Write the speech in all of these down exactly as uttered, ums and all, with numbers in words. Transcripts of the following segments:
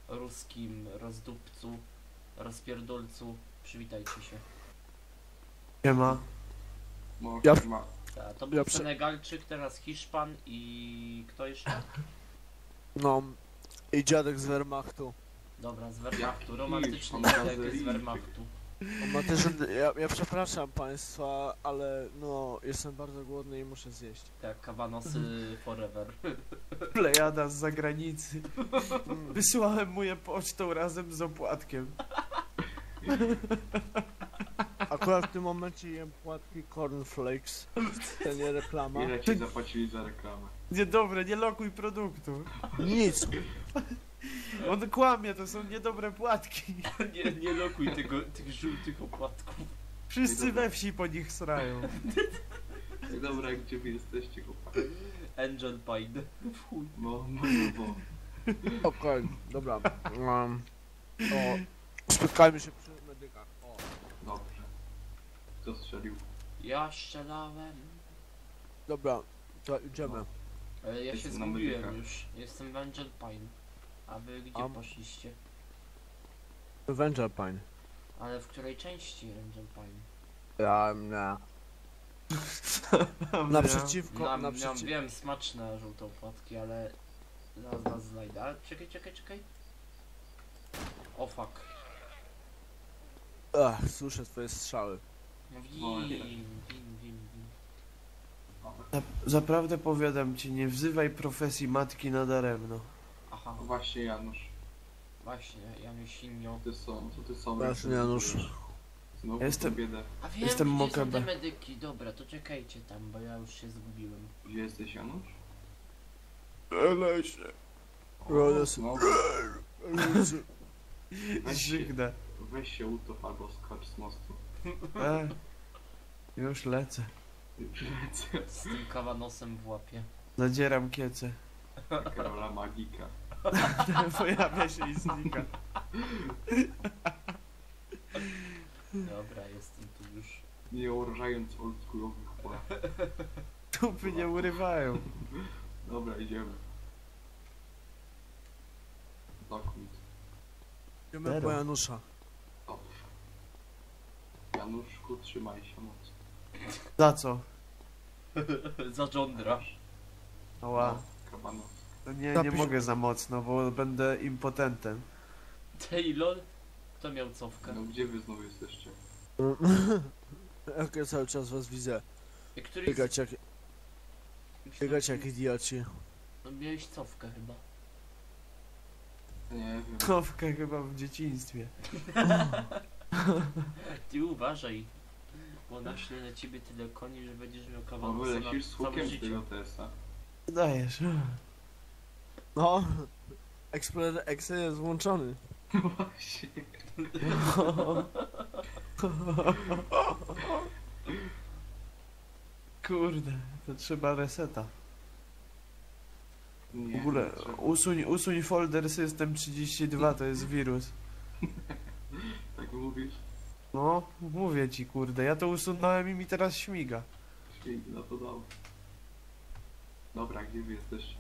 ruskim rozdupcu, rozpierdolcu. Przywitajcie się. Nie ma. Może Ja- ma. Ta, to był Ja prze- Senegalczyk, teraz Hiszpan i kto jeszcze? No. I dziadek z Wehrmachtu. Dobra, z Wehrmachtu. Jaki Romantyczny Hiszpan, dziadek z Brazylijczyk. Wehrmachtu. On ma też... Ja, ja przepraszam państwa, ale no... Jestem bardzo głodny i muszę zjeść. Tak, kawanosy forever. Plejada z zagranicy. Wysłałem mu je pocztą razem z opłatkiem. Akurat w tym momencie jem płatki cornflakes. To nie reklama. Ile ci zapłacili za reklamę? Niedobre, nie lokuj produktu. Nic. On kłamie, to są niedobre płatki. Nie, nie lokuj tego, tych żółtych opłatków. Wszyscy we wsi po nich srają. No dobra, gdzie wy jesteście, chłopaki? Angel Pine. W chuj. No, no, no, no. Okej, dobra. Um, o, spotkajmy się przy medykach. O. Dobrze. Kto strzelił? Ja strzelałem. Dobra, to idziemy. Ale ja się Jestem na zgubiłem medykach. już. Jestem w Angel Pine. A wy gdzie Am. poszliście? Avenger Pine. Ale w której części Angel Pine? Ja, nie. Naprzeciwko, Nam, nam naprzeciw... wiem, smaczne żółte opłatki, ale zaraz nas znajdę. Ale czekaj, czekaj, czekaj. O fuck. Ach, słyszę twoje strzały. Win, No, ja win, też. win, win, win. Zap- Zaprawdę powiadam ci, nie wzywaj profesji matki nadaremno. Aha, No właśnie, Janusz. właśnie, Janusinio. Ty są, co ty są? Właśnie, Janusz. Znowu Ja jestem- biedę. A wiem, Jestem gdzie są te Mokebe. medyki. Dobra, to czekajcie tam, bo ja już się zgubiłem. Gdzie jesteś, Janusz? Lesie. O, Roles- znowu. Weź się, Żygnę. weź się utop albo skocz z mostu. E, już lecę. Z tym kawanosem w łapie. Zadzieram kiece. Karola Magika. Pojawia się i znika. Dobra, jestem tu już. Nie urażając oldschoolowych płat. Tupy nie urywają. Dobra, idziemy. Dokąd? Idziemy Zero. po Janusza. Dobrze. Januszku, trzymaj się mocno. Za co? Za Jondra. Ała. No, kabanos. No nie, nie Zapisz- mogę za mocno, bo będę impotentem. Taylor? Kto miał cofkę? No gdzie wy znowu jesteście? Jak ja cały czas was widzę. I Który Biegać jak, z... biegać jak idioci. No miałeś cofkę chyba. Nie wiem. Kowkę chyba w dzieciństwie. Ty uważaj. Bo naśle na ciebie tyle koni, że będziesz miał O, kawanosy na wylecisz z całe hukiem z życie. tego T S a. Dajesz. No. Explorer X jest włączony. Właśnie. Kurde, to trzeba reseta. Nie, W ogóle nie trzeba. usuń, usuń folder system trzydzieści dwa, to jest wirus. Tak mówisz? No, mówię ci kurde, ja to usunąłem i mi teraz śmiga. Świetnie, no to dobrze. Dobra, gdzie wy jesteście?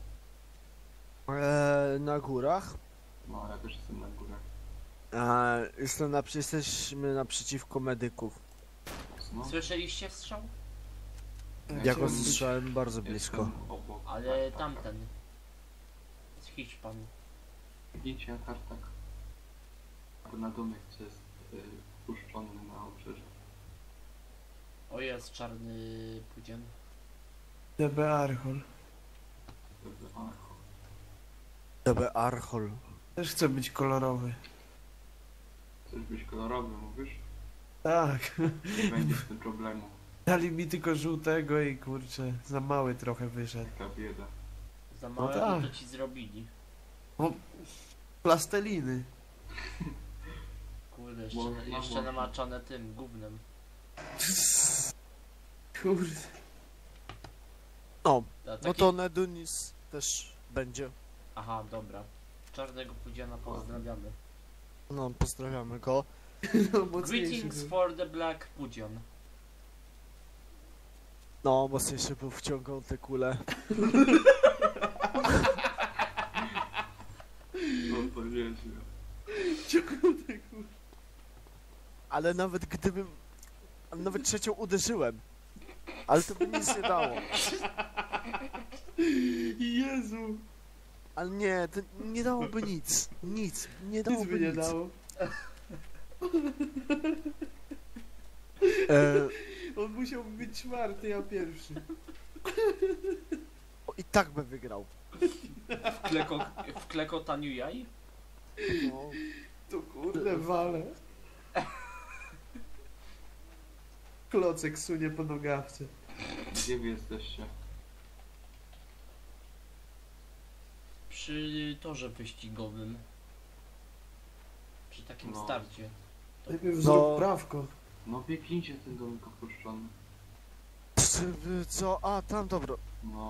Eee, na górach. No, ja też jestem na górę. Eee, jestem na, jesteśmy naprzeciwko medyków. No, Słyszeliście strzał? Ja Jak jestem- odsłyszałem bardzo blisko. jestem obok. Ale tak, tamten. Z Hiszpan. Idźcie na kartach. Albo na domek, co jest y, puszczony na obrzeże. O, jest czarny pudzian. D B Archol. Żeby- Ach, D B Archol. Też chcę być kolorowy. chcesz być kolorowy, mówisz? Tak. Nie będzie z tym problemu. Dali mi tylko żółtego i kurczę, za mały trochę wyszedł. Taka bieda. Za małe tak. to ci zrobili. Plasteliny. Kurde, jeszcze, Można, jeszcze można. namaczane tym gównem. Kurde. No, A taki... no to Nedunis też będzie. Aha, dobra. Czarnego pudziana pozdrawiamy. No, pozdrawiamy go. No, mocniejszy Greetings był. for the black pudzian. No, mocniejszy był, wciągał te kule. No to nieźle. Ciągnę, kurwa. Ale nawet gdybym... ale nawet trzecią uderzyłem. Ale to by nic nie dało. Jezu. Ale nie, to nie dałoby nic. Nic. Nie Nic dałoby by nie nic. dało. E, On musiał być czwarty, ja pierwszy. o, I tak by wygrał. W, kleko, w klekotaniu jaj? No. To kurde wale. Klocek sunie po nogawce. Gdzie wy jesteście? Przy torze wyścigowym. Przy takim No. starcie. Najpierw No. zrób prawko. No biegnijcie ten domek opuszczony. Czy- Co? A, tam, dobro. No,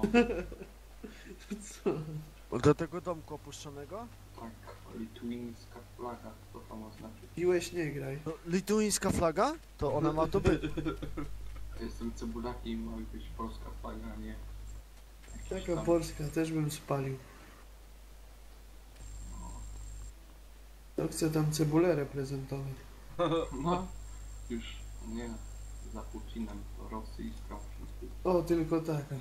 Co? Do tego domku opuszczonego? tak, litwińska flaga, co to ma znaczyć? Piłeś nie graj. No, lituańska flaga? To ona ma to być. Jestem cebulaki i ma być polska flaga, a nie... jakiś Taka tam- Polska też bym spalił. To chcę tam cebulę reprezentować. No, już nie za Putinem, to rosyjska wszystko. O, tylko taka.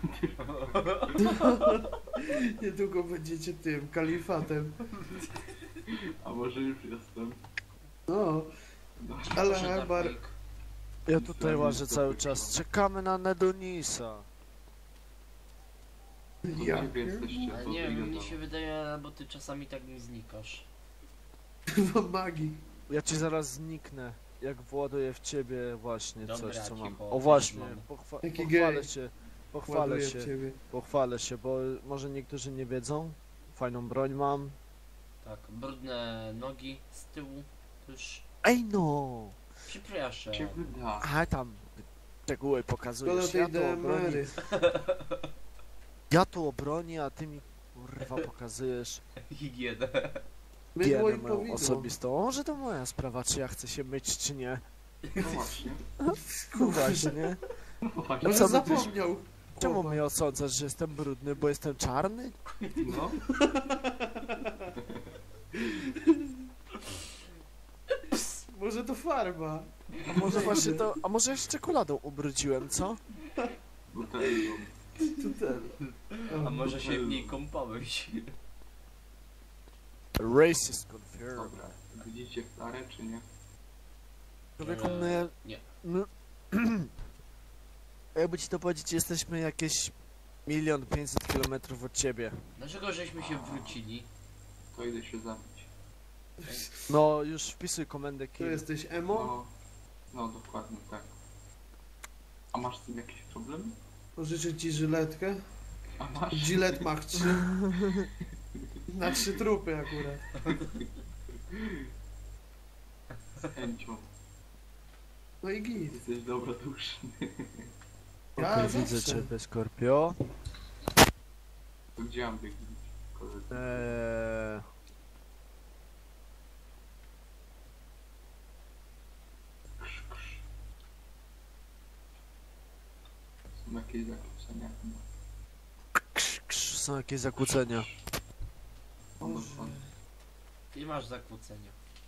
Niedługo będziecie tym kalifatem. A może już jestem? No, No, ale Proszę, Albar, Darwik. Ja tutaj łażę cały czas. Czekamy na Nedonisa. to ja gdzie wy jesteście? Ale To nie wiem, ile mnie to? się wydaje, bo ty czasami tak mi znikasz. mam magii. Ja ci zaraz zniknę. Jak właduję w ciebie właśnie Dobra, coś, co mam. cicho, O właśnie, też mam. pochwa Jaki pochwalę gej. się. Pochwalę Ładuję w się. ciebie. Pochwalę się, bo może niektórzy nie wiedzą. Fajną broń mam. Tak, brudne nogi z tyłu. Już Ej no! przepraszam. Cię wyda. A tam szczegóły Szkoda pokazujesz. tej Ja tu o broni, D M R-y. ja tu o broni, a ty mi kurwa pokazujesz Higienę. Mydło i higienę moją powidło. osobistą. O, że to moja sprawa, czy ja chcę się myć, czy nie. No właśnie. No właśnie. No właśnie. Może co by zapomniał. Czemu Chłopak. mnie osądzasz, że jestem brudny, bo jestem czarny? No. Może to farba. A może właśnie to, a może ja się czekoladą ubrudziłem, co? Butelką. To ten. A może się w niej kąpałeś? Racist confirmed. Dobra. Widzicie Klarę, czy nie? Człowieku, Eee, my... nie. my jakby ci to powiedzieć, jesteśmy jakieś milion pięćset kilometrów od ciebie. Dlaczego żeśmy się wrócili? To idę się zabić. No, już wpisuj komendę Tu kill. jesteś emo? No, no dokładnie tak. A masz z tym jakiś problem? Pożyczę ci żyletkę. A masz? Gillette Mach trzy. Na trzy trupy akurat. Z chęcią. No i git. Jesteś dobroduszny. Ja Okej, zawsze. widzę ciebie, Skorpio. To gdzie mam biegnić, koledzy? Eee... Krz, krz. Są jakieś zakłócenia chyba. Krz, krz, są jakieś zakłócenia. O, no, Boże. to- Ty masz zakłócenia.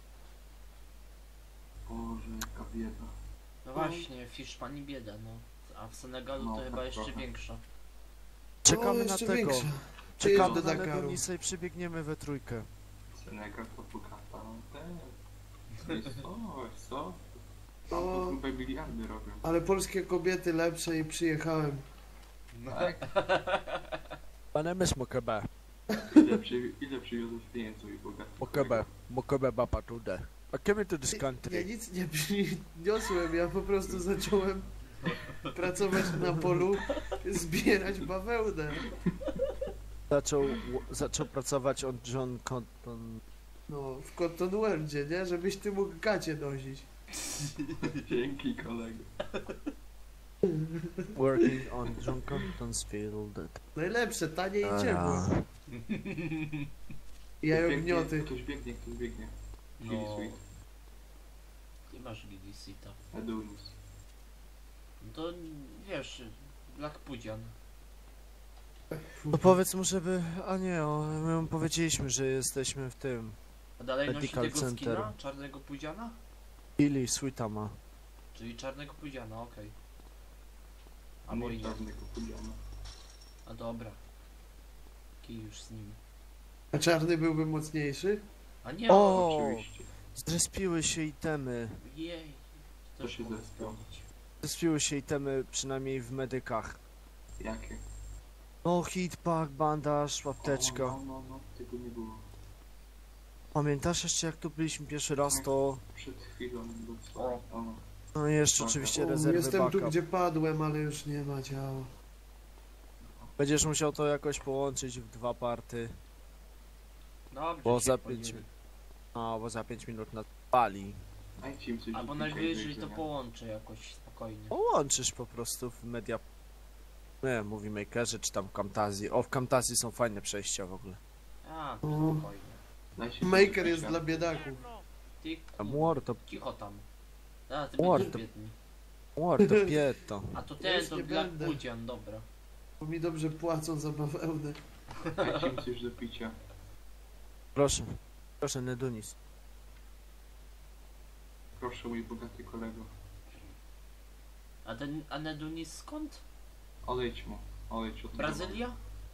Boże, jaka bieda. No właśnie, w Hiszpanii bieda, no. A w Senegalu No, to tak chyba jeszcze trochę. większa. Czekamy O, na jeszcze tego. większa. Czekamy Przyjeżdżę na do Dakaru. Nedonisa i przybiegniemy we trójkę. Senegal to Bugata. Ten. Wiesz co, wiesz co? Tam O. to grube miliardy robią. Ale polskie kobiety lepsze i przyjechałem. No. Tak? Pane mes mokebe. Ile, przy, ile przywiozłeś pieniędzy i bogatych? Mokebe. Mokebe baba tude. A came to this Ja country. nic nie przyniosłem, ja po prostu zacząłem pracować na polu, zbierać bawełnę. Zaczął, zaczął pracować on John Cotton. No, w Cotton Worldzie, nie? Żebyś ty mógł gacie nosić. Dzięki kolego. Working on John Cotton's field. Najlepsze, tanie i ciepłe. Ara. I jajognioty. Ktoś biegnie, ktoś biegnie. No. Chili sweet. Ty masz Gidisita. Adonis. No to wiesz, Black Pudzian. No powiedz mu, żeby... A nie, o, my mu powiedzieliśmy, że jesteśmy w tym... A dalej nosi Medical tego Center. skina? Czarnego pudziana? Billy Sweeta ma. Czyli czarnego pudziana, okej. A Albo i mój nie. czarnego pudziana. A dobra. Kij już z nim. A czarny byłby mocniejszy? A nie, O! Oczywiście. Zrespiły się itemy. jej. To Też się mogę zespią. sprawdzić. Zrespiły się itemy przynajmniej w medykach. Jakie? No, hitpack, bandaż, apteczka. O, no, no, no, tego nie było. Pamiętasz jeszcze jak tu byliśmy pierwszy raz, to... Przed chwilą do O. o. No i jeszcze Backup. oczywiście O, rezerwy jestem tu, backup. gdzie padłem, ale już nie ma ciała. Będziesz musiał to jakoś połączyć w dwa party. Dobrze, Bo się za podzielę. pięć... No, bo za pięć minut nas pali. Dajcie im coś Albo do picia i do najwyżej to jedzenia. połączę jakoś spokojnie. Połączysz po prostu w media... Nie, Movie Makerze czy tam w Camtasia. O, w Camtasia są fajne przejścia w ogóle. A, to O. spokojnie. Dajcie im Maker coś jest do dla picia. biedaków. Ty A ku- War to... cicho tam. A, ty War będziesz to- biedny. War to pieto. A to ten, Już to nie Black będę. Pudzian, dobra. Bo mi dobrze płacą za bawełnę. Dajcie im coś do picia. Proszę. Proszę, Nedunis. Proszę, mój bogaty kolego. A ten Anedunis skąd? Odejdź mu. Odejdź od Brazylia?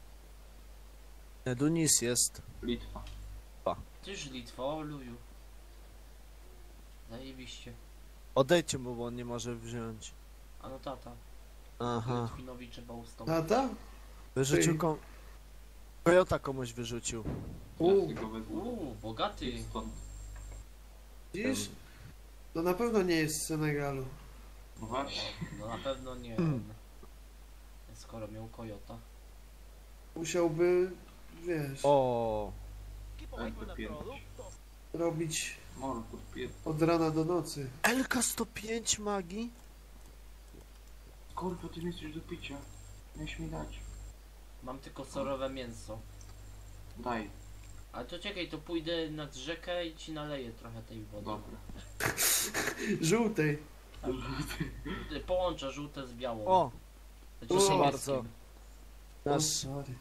Nedunis jest... Litwa. Tyż Litwa, o luju. Zajebiście. Odejdźcie mu, bo on nie może wziąć. A no tata. Aha. Litwinowi trzeba ustąpić. Tata? Wyrzucił Ty. kom... Kojota komuś wyrzucił. Ja U. sobie go wezmę. Uuu, bogaty. Stąd. Widzisz? To na pewno nie jest z Senegalu. No właśnie. No na pewno nie. Hmm. Skoro miał kojota. Musiałby, wiesz, O, M P pięć. robić Może podpiję. od rana do nocy. L K sto pięć magii? Skorpio, ty mi coś do picia. Miałeś mi dać. Mam tylko surowe mięso. Daj. Ale to czekaj, to pójdę nad rzekę i ci naleję trochę tej wody. Dobra. Żółtej. Y, Połączę żółte z białą. O, Znaczy proszę niebieskim. bardzo. O, Nasz sorry.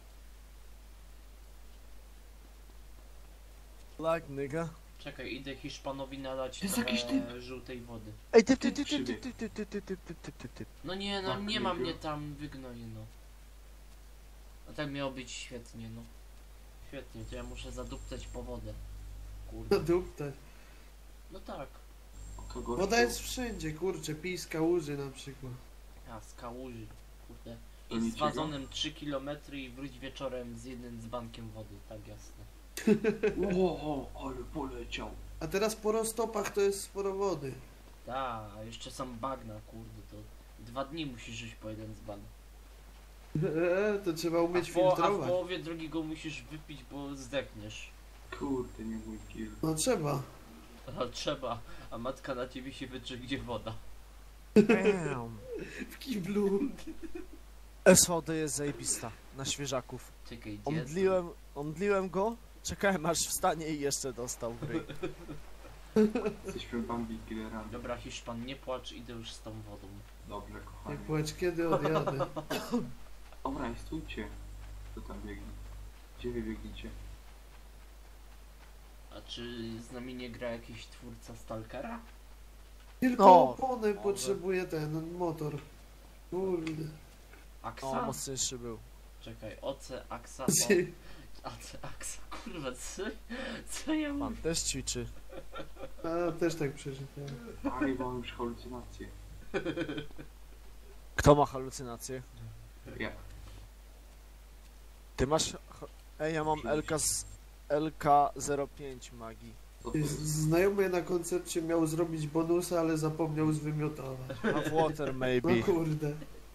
lag, nigga. Czekaj, idę Hiszpanowi nalać Jest trochę jakiś typ. żółtej wody. Ej, ty, ty, ty, ty, ty, ty, ty, ty, ty, ty, ty, ty, ty, ty. No nie, no Tak, nie ma nie mnie wiem. tam, wygnoj no. A tak miało być świetnie, no. Świetnie, to ja muszę zadupcać po wodę. No Kurde. dupte. No tak. Kogo Woda jest wszędzie, kurczę, pij z kałuży na przykład. A, z kałuży. Kurde. To I z niczego? wazonem trzy kilometry i wróć wieczorem z jednym dzbankiem wody, tak jasne. O, ale poleciał. A teraz po roztopach to jest sporo wody. Ta, a jeszcze są bagna, kurde, to dwa dni musisz żyć po jeden dzban. Eee, to trzeba A umieć w, po, a w filtrować. połowie drugiego musisz wypić, bo zdechniesz. Kurde, nie mój kill. No trzeba. A trzeba, a matka na ciebie się wyczy, gdzie woda. Damn. W kiblu. S V D jest zajebista. Na świeżaków. Czekaj, gdzie? Omdliłem, omdliłem go, czekałem aż wstanie i jeszcze dostał w ryj. Jesteśmy Bambi killerami. Dobra, Hiszpan, nie płacz, idę już z tą wodą. Dobrze, Nie kochani. płacz, kiedy odjadę. Dobra, i stójcie. Kto tam biegnie? Gdzie wy biegniecie? A czy z nami nie gra jakiś twórca Stalkera? Tylko No. opony Może. potrzebuje ten motor. Kurde. Aksa? O, mocniejszy był. Czekaj, Oce, Aksa, bo... Ace, Aksa, kurwa, co? Co ja Pan mam? też ćwiczy. A, też tak przeczytałem. Aj, mam już halucynacje. Kto ma halucynacje? Ja. Ty masz... ha- Ej, ja mam L K z... L K zero pięć magii. Co to jest? Znajomy na koncercie miał zrobić bonusa, ale zapomniał zwymiotować. A water maybe. No kurde.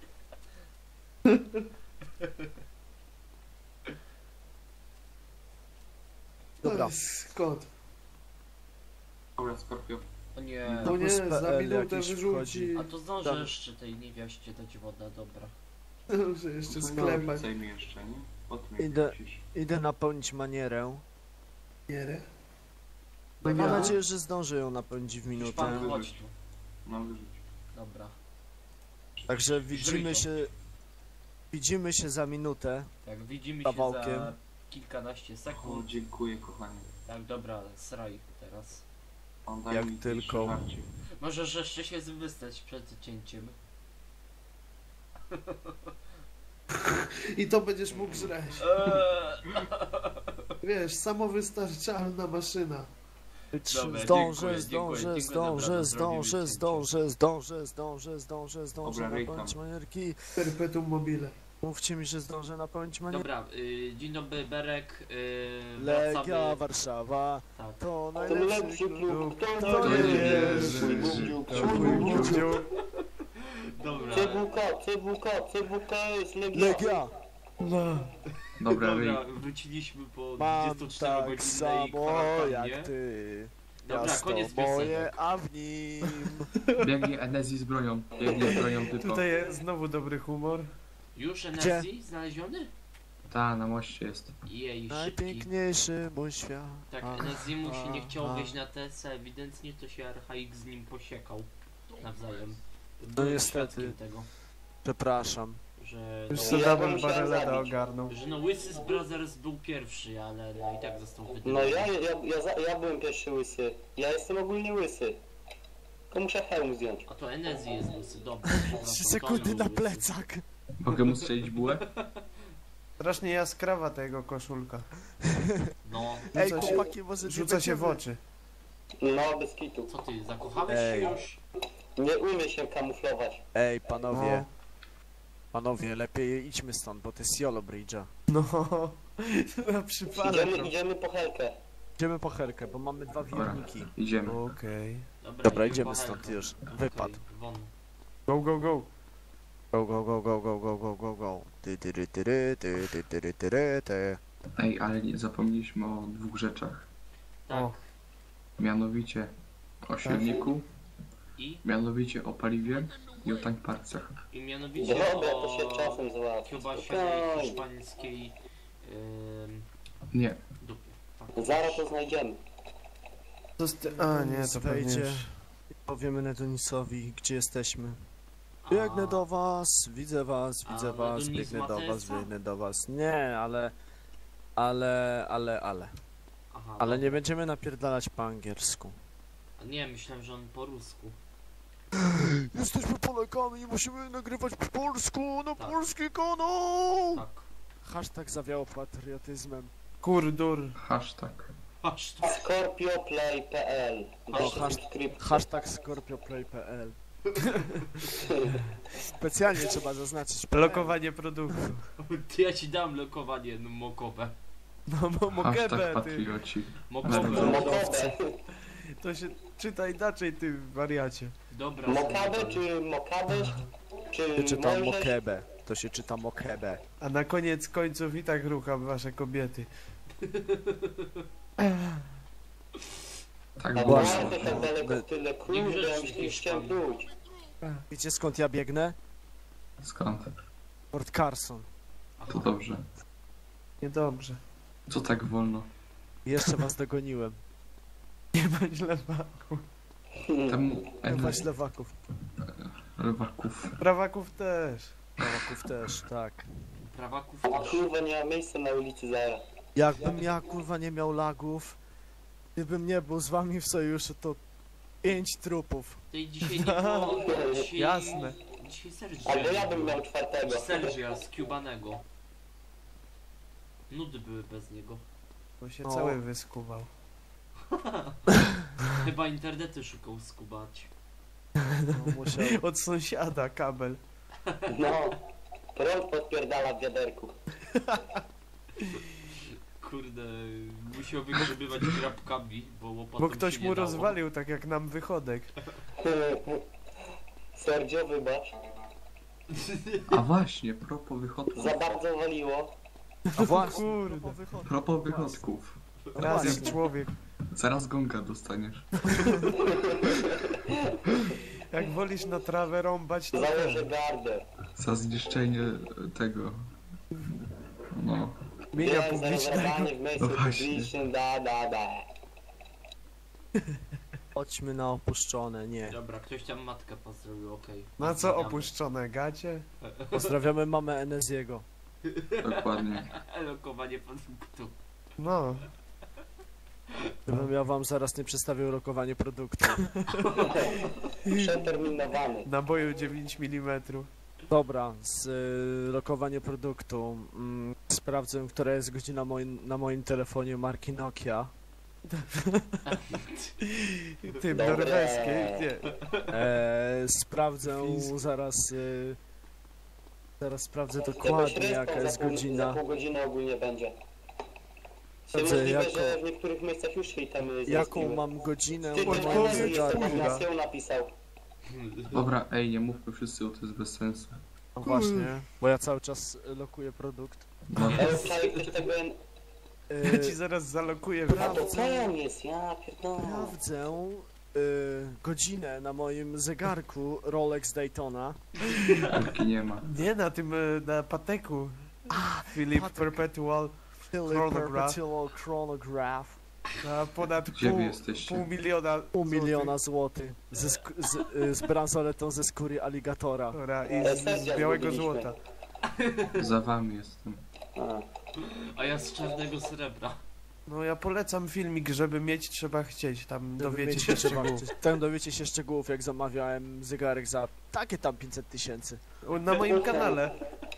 To Dobra. jest kot. Dobra, Skorpio. O nie. No nie, Bus za P L minutę jakiś wyrzuci. A to zdążę Dobra. jeszcze tej niewiaście dać wodę, dobra. Muszę jeszcze No, sklepać. Rzucaj mi jeszcze, nie? Potem jak Idę. wrócisz. Idę napełnić manierę. Gierę. Mam Ja? nadzieję, że zdążę ją napełnić w minutę. Hiszpan, Wyrzuć. chodź tu. No wyrzuć. Dobra. Także widzimy Żryj to. się... Widzimy się za minutę. Tak, widzimy się Kawałkiem. za kilkanaście O, sekund. dziękuję kochanie. Tak, dobra, sraj teraz. On daj Jak mi tylko. żarcie. Możesz jeszcze się wystać przed cięciem. I to będziesz mógł żreć. Eee. Wiesz, samowystarczalna maszyna. Dobra, Zdążę, dziękuję, zdążę, dziękuję, zdążę, dobra, zdążę, zrobimy zdążę, zdążę, zdążę, zdążę, zdążę Dobra, napełnić Rejtam. manierki. Perpetuum mobile. Mówcie mi, że zdążę napełnić manierki. Dobra, y, dzień dobry Berek. Y, Legia wracamy. Warszawa Tak. to To najlepszy lepszy klub. klub, kto To to nie nie wierzy, Swój budziuk, to swój mój budziuk. budziuk. Dobra. C W K, C W K, C W K jest Legia. Legia! No. Dobra, Dobra, Rej. wróciliśmy po Mam dwudziestocztery tak godzinnej samo kwarantannie. jak ty. Dobra, Miasto koniec moje, piosenek. a w nim... Biegnie Enezji z bronią. Biegnie z bronią typo. Tutaj jest znowu dobry humor. Już N Gdzie? S I znaleziony? Ta, na moście jest. Jej, szybki. Najpiękniejszy mój świat. Tak, A, N S I mu się nie a, chciało a. wejść na T S, a ewidentnie to się Archaik z nim posiekał nawzajem. No Byłem niestety. świadkiem tego, Przepraszam. że Już no, sobie Ja double musiałem barreleda zabić. ogarnął. że no Łysy z Brothers był pierwszy, ale no i tak został wydany. No ja, ja, ja, za- ja byłem pierwszy łysy. Ja jestem ogólnie łysy. Tylko muszę hełm zdjąć. A to N S I jest Łysy, dobra. Trzy przepraszam, to sekundy on na był Łysy. plecak. Mogę mu strzelić bułę? Strasznie jaskrawa ta jego koszulka. No, Ej, Rzuca się- chłopaki, może nie Rzuca się w będziemy- oczy. No, bez kitu. co ty, zakochałeś Ej. się już? Nie umie się kamuflować. Ej, panowie. No. Panowie, lepiej idźmy stąd, bo to jest Yolo Bridge'a. No. Na przypadek. Idziemy, idziemy po helkę. Idziemy po herkę, bo mamy dwa Dobra, wirniki. idziemy. Okej. Dobra, idziemy idziemy po stąd Helkę. już. Okej, Wypad. won. Go, go, go. Go, go, go, go, go, go, go, go, go. Ty, ty, ty, ty, ty, ty, ty, ty, ty, ty, ty. Ej, ale nie zapomnieliśmy o dwóch rzeczach. Tak, O. Mianowicie o silniku, i, mianowicie o paliwie i o tank parcach. i mianowicie Dobra, to się o czasem załatwi. kiełbasianej Spokojnie. hiszpańskiej ym, Nie, dupie. Tak. Zaraz to znajdziemy. To st- A nie, to pewnie Wejdzie. już. Powiemy Nedonisowi, gdzie jesteśmy. A- Biegnę do was, widzę was, A widzę was, Nedonis biegnę ma do was, T S a? biegnę do was. Nie, ale... Ale, ale, ale. Aha, Ale no. nie będziemy napierdalać po angielsku. A nie, myślałem, że on po rusku. Jesteśmy Polakami i musimy nagrywać po polsku, na Tak. polski kanał! Tak. Hashtag zawiało patriotyzmem. Kurdur. hashtag. Aż to. scorpioplay kropka p l. O, Weź hasz- subskrypcję. Hashtag scorpioplay kropka p l. Specjalnie trzeba zaznaczyć. Lokowanie produktu. Ja ci dam lokowanie no, mokowe. No, mo mogę, Hashtag ty. patrioci. Mokowe. Mokabę. To się czyta inaczej, ty wariacie. Dobra. Mokabę sobie czy mokabesz? To się Czy czyta możesz? mokebę. To się czyta mokebę. A na koniec końców i tak rucham wasze kobiety. Tak A było. Właśnie. bardzo tak daleko tyle Nie kurde, ja grzeczny już nie chciałem Hiszpan. pójść. Wiecie skąd ja biegnę? Skąd? Fort Carson. To dobrze. Niedobrze. Co tak wolno? Jeszcze was dogoniłem. Nie bądź lewaku. Temu Lewać lewaków. lewaków. Prawaków też. Lewaków też, tak. Prawaków A też. kurwa nie ma miejsca na ulicy Zara. Jakbym ja kurwa nie miał lagów, gdybym nie był z wami w sojuszu, to pięć trupów. Tej dzisiaj nie było. Dzisiaj, Jasne. Dzisiaj Sergio. Albo ja bym miał czwartego. Sergia z Cubanego. Nudy były bez niego. Bo się No. cały wyskuwał. Chyba internetu szukał skubać. No, musiał. Od sąsiada kabel. No. Prąd podpierdala w wiaderku. Kurde, musiał wygrzebywać grabkami, bo łopatą Bo ktoś się mu nie dało. rozwalił, tak jak nam wychodek. Sergio, wybacz. A właśnie, propos wychodków. Za bardzo waliło. A właśnie, Kurde. po wychodu. Propos wychodków. Raz właśnie. jak człowiek. Zaraz gonga dostaniesz. Jak wolisz na trawę rąbać, to Założę gardę. Za zniszczenie tego. No. mienia Wiem, publicznego. zarobany w miejscu No właśnie. publicznym, da, da, da. Chodźmy na opuszczone, nie. Dobra, ktoś tam matkę pozdrowił, okej. Na co Pozdrawiamy. opuszczone gacie? Pozdrawiamy mamę Eneziego. Dokładnie. Lokowanie produktu. No. Gdybym ja wam zaraz nie przedstawił lokowanie produktu. Przeterminowany. Naboju dziewięć milimetrów. Dobra, z y, lokowanie produktu. Mm, sprawdzę, która jest godzina moim, na moim telefonie marki Nokia. Ty, Dobre. norweskiej, nie. E, sprawdzę Fiński. zaraz. Y, zaraz sprawdzę Gdybyś dokładnie ryspał, jaka za jest pół- godzina. Za pół godziny ogólnie będzie. Czy Dobrze, możliwe, jako- że w niektórych miejscach już się itemy Jaką zrespiły? mam godzinę Ty, na ty, moim Odpowiedz, zegarku? kurwa. na napisał. Dobra, ej, nie mówmy wszyscy, bo to jest bez sensu. No właśnie, bo ja cały czas y, lokuję produkt. No, Ale wczoraj ktoś tego... Ja ci Y, zaraz zalokuję. A to ten jest, ja pierdolę. Sprawdzę y, godzinę na moim zegarku Rolex Daytona. helki nie ma. Nie, na tym, e, na pateku. Philip Patek. Perpetual Philip Chronograph. Perpetual Chronograph. na ponad Gdzie wy pół, jesteście? pół miliona Pół miliona złotych. Ze sk- z, y, z bransoletą ze skóry aligatora. Dobra, i Ale z, sesja z białego zgubiliśmy. złota. Za wami jestem. A. A ja z czarnego srebra. No ja polecam filmik, żeby mieć trzeba chcieć, tam Żeby dowiecie mieć się jeszcze szczegółów. bardziej- Tam dowiecie się szczegółów, jak zamawiałem zegarek za takie tam pięćset tysięcy. Na moim kanale.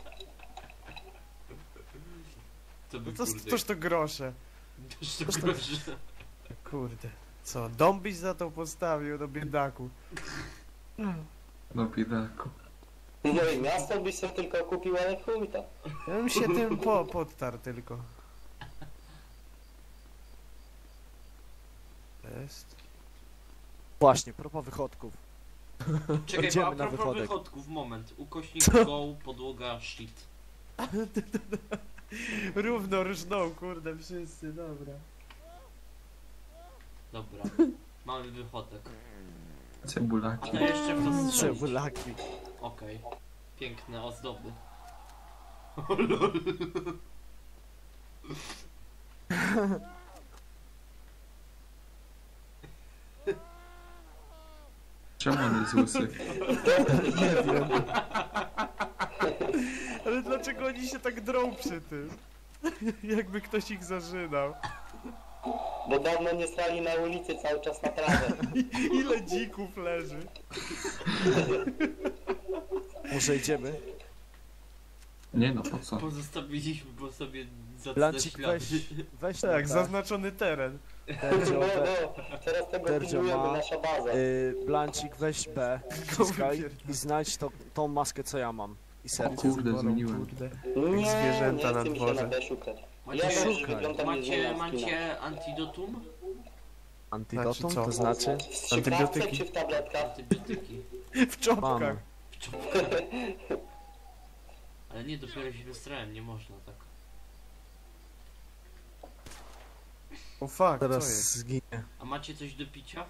To by No to, kurde. toż to grosze. Toż to grosze. Kurde. Co, dom byś za to postawił, do biedaku. No biedaku. No i miasto byś sobie tylko kupił, ale chuj to. Ja bym się tym po, podtarł tylko. Jest. Właśnie, propos wychodków. Czekaj, bo Idziemy a na propos wychodek. wychodków, moment. Ukośnik Co? go, podłoga, shit. Równo rżną, kurde, wszyscy, dobra. Dobra. Mamy wychodek. A Cebulaki. to jeszcze w to strzelić. Cebulaki. Okej. Piękne ozdoby. Czemu on jest łysy? Nie wiem. Ale dlaczego oni się tak drą przy tym? Jakby ktoś ich zażynał. Bo dawno nie stali na ulicy, cały czas na trawę. Ile dzików leży? Może idziemy? Nie no, po co? Pozostawiliśmy po sobie zacne Blancik, ślady. weź, weź Tak, na zaznaczony teren. No, Terdzio, we, no, teraz tego Terdzio pilnujemy, ma, nasza baza. y, Blancik, weź B, wciskaj i znajdź to, tą maskę, co ja mam. I O serce. kurde, Zborą, zmieniłem. kurde. Nie, jak zwierzęta nie na chce mi się dworze. na B szukać. Macie, Ja też szukaj. wyglądam macie, niezłe na skina. macie antidotum? Antidotum, Znaczy co? to znaczy? W strzykawce Antybiotyki. czy w tabletkach? Antybiotyki. W czopkach. Mamy. Ale nie, dopiero się wystrałem, nie można tak. O fuck, co Teraz jest? zginie. A macie coś do picia?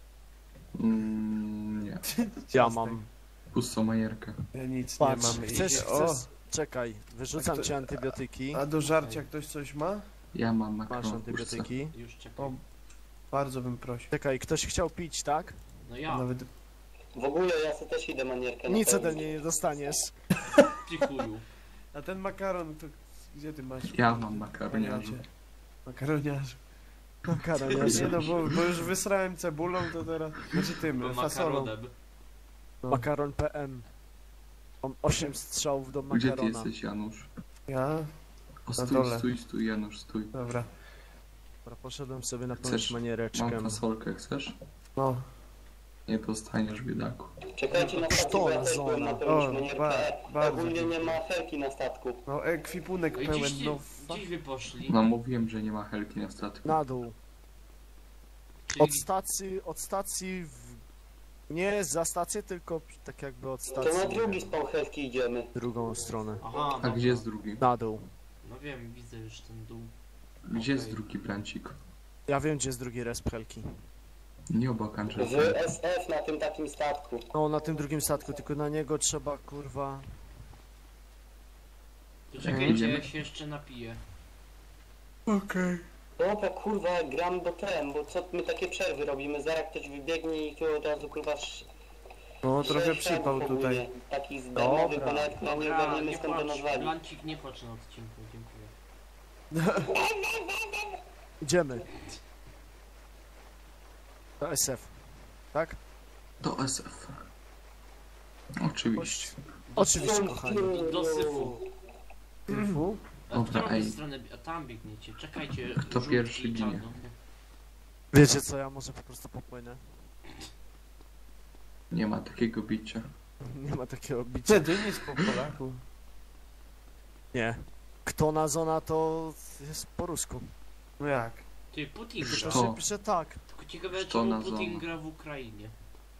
Mm, nie. Ja mam. Pustą majerkę. Ja nic Patrz, nie mam. chcesz, I- chcesz, O, czekaj, wyrzucam A kto- ci antybiotyki. a do żarcia ktoś coś ma? Ja mam Masz makaron w puszce. antybiotyki. Już czekam. O, bardzo bym prosił. Czekaj, ktoś chciał pić, tak? No ja, Nawet W ogóle ja sobie też idę manierkę Nic ode napełnić. mnie nie dostaniesz. ty chuju. A ten makaron, to gdzie ty masz? Ja mam makaroniarzu. Makaroniarz. Makaroniarz. Nie no, bo, bo już wysrałem cebulą, to teraz... Znaczy tym, Bo fasolą. makaronem. No. Makaron P M. Mam osiem strzałów do Gdzie ty makarona. jesteś, Janusz? Ja? O, stój, dole. stój, stój, Janusz, stój. Dobra. Dobra, poszedłem sobie napełnić Chcesz? maniereczkę. Mam fasolkę, chcesz? No. Nie dostaniesz, biedaku. Czekajcie na stacji, bo Sztona ja też byłem zona. napełnić O, manierkę. ba- bardzo Ogólnie nie dziękuję. ma felki na statku. No, ekwipunek Ej, pełen, gdzieś, no ty, fuck. gdzieś wy poszli. No mówiłem, że nie ma helki na statku. Na dół. Czyli, Od stacji, od stacji w... Nie za stację, tylko tak jakby od To stacji na drugi spał helki idziemy. w drugą stronę. aha, A dobra. gdzie jest drugi? Na dół. No wiem, widzę już ten dół. Gdzie jest Okej. drugi brancik? Ja wiem, gdzie jest drugi resp Helki. Nie obok W Andrzejka. S F na tym takim statku. No, na tym drugim statku, tylko na niego trzeba, kurwa... To czekajcie, Idziemy. ja się jeszcze napiję. Okej. Dobra, kurwa, gram bo ten, bo co my takie przerwy robimy, zaraz ktoś wybiegnie i tu od razu kurwa sz... No trochę sześć przypał fragów tutaj. ogólnie. Taki zdemowy, Dobra. bo nawet no, nie Dobra, ogarniemy nie skąd to płacz, nazwali. Lancik nie płacz na odcinku, dziękuję. Idziemy. Do S F. Tak? Do S F. Oczywiście. Oczywiście, kochani. Do, do syfu. Tyfu? A Dobra, którą ej. stronę, a tam biegniecie, czekajcie. Kto żółtki pierwszy i ginie? czarno. Wiecie co, ja może po prostu popłynę. Nie ma takiego bicia. Nie ma takiego bicia. Wtedy nic po Polaku. Nie. Kto na zona to jest po rusku. No jak? Ty, Putin To gra. Co? się pisze tak. Tylko ciekawe, Kto czemu na Putin zona? gra w Ukrainie.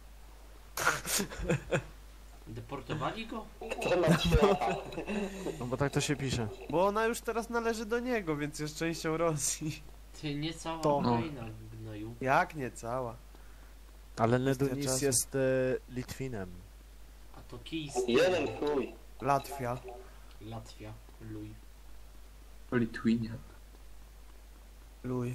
Deportowali go? To ma trzy lata. No bo tak to się pisze. Bo ona już teraz należy do niego, więc jest częścią Rosji. Ty, nie cała To. Ukraina gnoju. Jak nie cała? Ale Kwestia Nedunis czasu. jest e, Litwinem. A to kijski. Jeden chuj. Latwia. Latwia. Luj. Litwinia. Luj.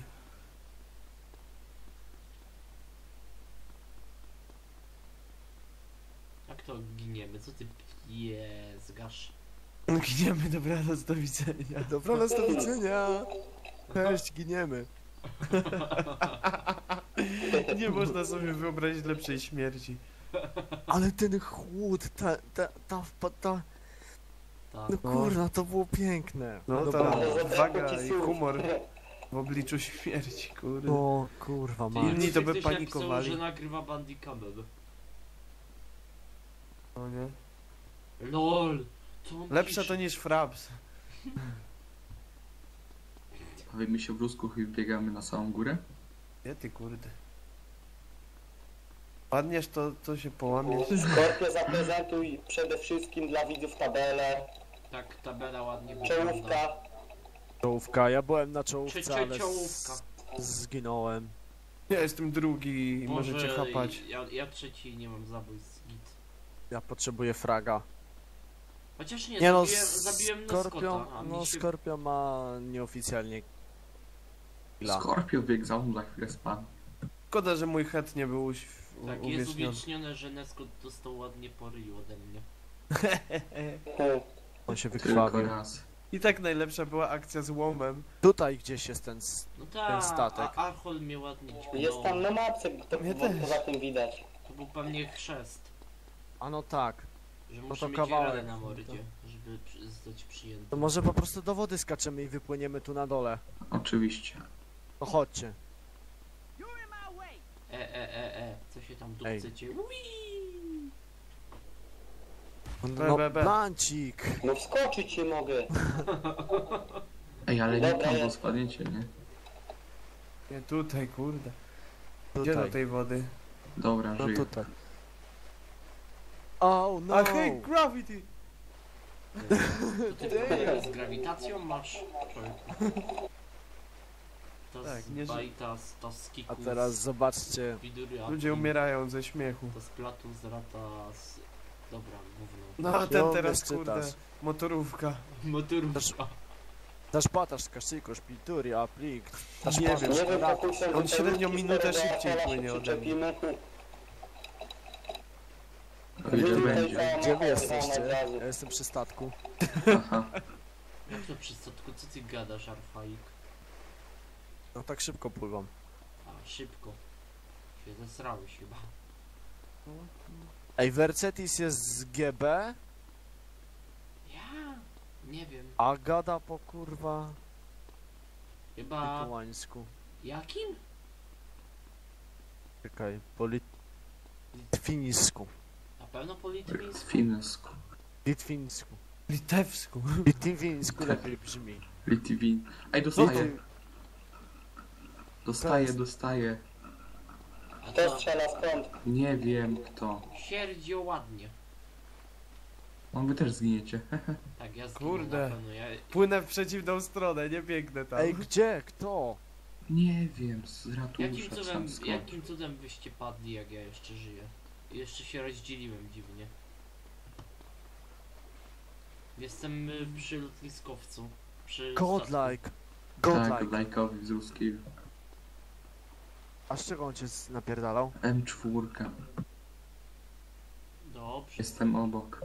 Jak to giniemy? Co ty pieskasz? Giniemy, dobranoc, do widzenia. Dobranoc, do widzenia. Cześć, giniemy. Nie można sobie wyobrazić lepszej śmierci. Ale ten chłód, ta, ta, ta, ta, ta Tak. no kurwa, to było piękne. No Dobra. to Ale zabrakło odwaga ci i słów. humor w obliczu śmierci, kurde. O kurwa, Ty, man. Inni to by ktoś panikowali. napisał, że nagrywa Bandicamem. No nie? LOL! Co on Lepsze pisze? to niż Fraps. Bawimy się w rusku i biegamy na samą górę? Nie ty kurde. Padniesz to, to się połamiesz. Skorpio, zaprezentuj przede wszystkim dla widzów tabelę, Tak, tabela ładnie wygląda. czołówka. Czołówka, ja byłem na Cio- czołówce, cio- ale czołówka. z, zginąłem. Ja jestem drugi i Boże, możecie chapać. Ja, ja trzeci nie mam zabójstw. Git. Ja potrzebuję fraga. Chociaż nie, Nie no, zabiłem, zabiłem Skorpion, Neskota, a mi no się... Skorpion ma nieoficjalnie killa. Skorpio biegł za mną, za chwilę spadł. Szkoda, że mój het nie był uś- u- Tak, jest uwieczniony. uwiecznione, że Neskot dostał ładnie po ryju ode mnie. On się Tylko wykrwawił. raz. I tak najlepsza była akcja z łomem. Tutaj gdzieś jest ten... s- No tak, statek. a Archol mnie ładnie dźgnął. Jest tam na mapce, to Mnie po- też. poza tym widać. To był pewnie chrzest. A no tak. Że to muszę mieć kawałek, ranę na no mordzie, żeby przy- zostać przyjęty. To może po prostu do wody skaczemy i wypłyniemy tu na dole. Oczywiście. To chodźcie. E, e, e, e, co się tam tu Ej. chcecie? Ui! No, be, be. Blancik! No wskoczyć nie mogę. Ej, ale nie Dobra, tam, ja- bo spadniecie, nie? Nie tutaj, kurde. Gdzie do Tutaj. tej wody? Dobra, No żyję. tutaj. Oh no! A hej, gravity! To ty problem z grawitacją masz? Człowieku. To Tak, z nie ży- bajta, z to z kiku, A teraz zobaczcie. z widury, a Ludzie ty- umierają ze śmiechu. To z platu, z rata, z... Dobra, gówno. No a ten No, teraz, wiesz, kurde, czytasz. motorówka. Motorówka. Dasz patasz z kasztyko, szpiltury, aplik. Dasz Nie patasz, wiem, Nie wiem, rata. pokój się On do średnio czołówki, minutę skoro do szybciej Archola się płynie ode mnie. przyczepimy. Ile Tutaj będzie? cała Gdzie wy mapa jesteście? od razu. Ja jestem przy statku. Aha. Jak to przy statku? Co ty gadasz, Arfaik? No tak szybko pływam. A, szybko. Się zesrałeś chyba. Ej, Vercetis jest z G B, Ja? Nie wiem. a gada po kurwa Chyba... lituańsku. Jakim? Czekaj, po lit... litwińsku. Na pewno po litwińsku? Finesku. Litwińsku. Litewsku. Litwińsku lepiej brzmi. Litivin. Ej, No dostaję. ty, Dostaję, Teraz. dostaję. A Kto to strzela skąd? Nie wiem kto. śierdzio ładnie. On wy też zginiecie. Tak, ja zginę Kurde. na pewno. Ja... Płynę w przeciwną stronę, nie biegnę tam. ej, gdzie? Kto? Nie wiem, z Jakim ratusza cudem, sam skąd. jakim cudem wyście padli, jak ja jeszcze żyję? I jeszcze się rozdzieliłem dziwnie. Jestem y, przy lotniskowcu. Przy statku. Godlike. Godlike. Tak, lajkowi wzrósł kill. A z czego on cię z- napierdalał? M cztery. Dobrze. Jestem obok.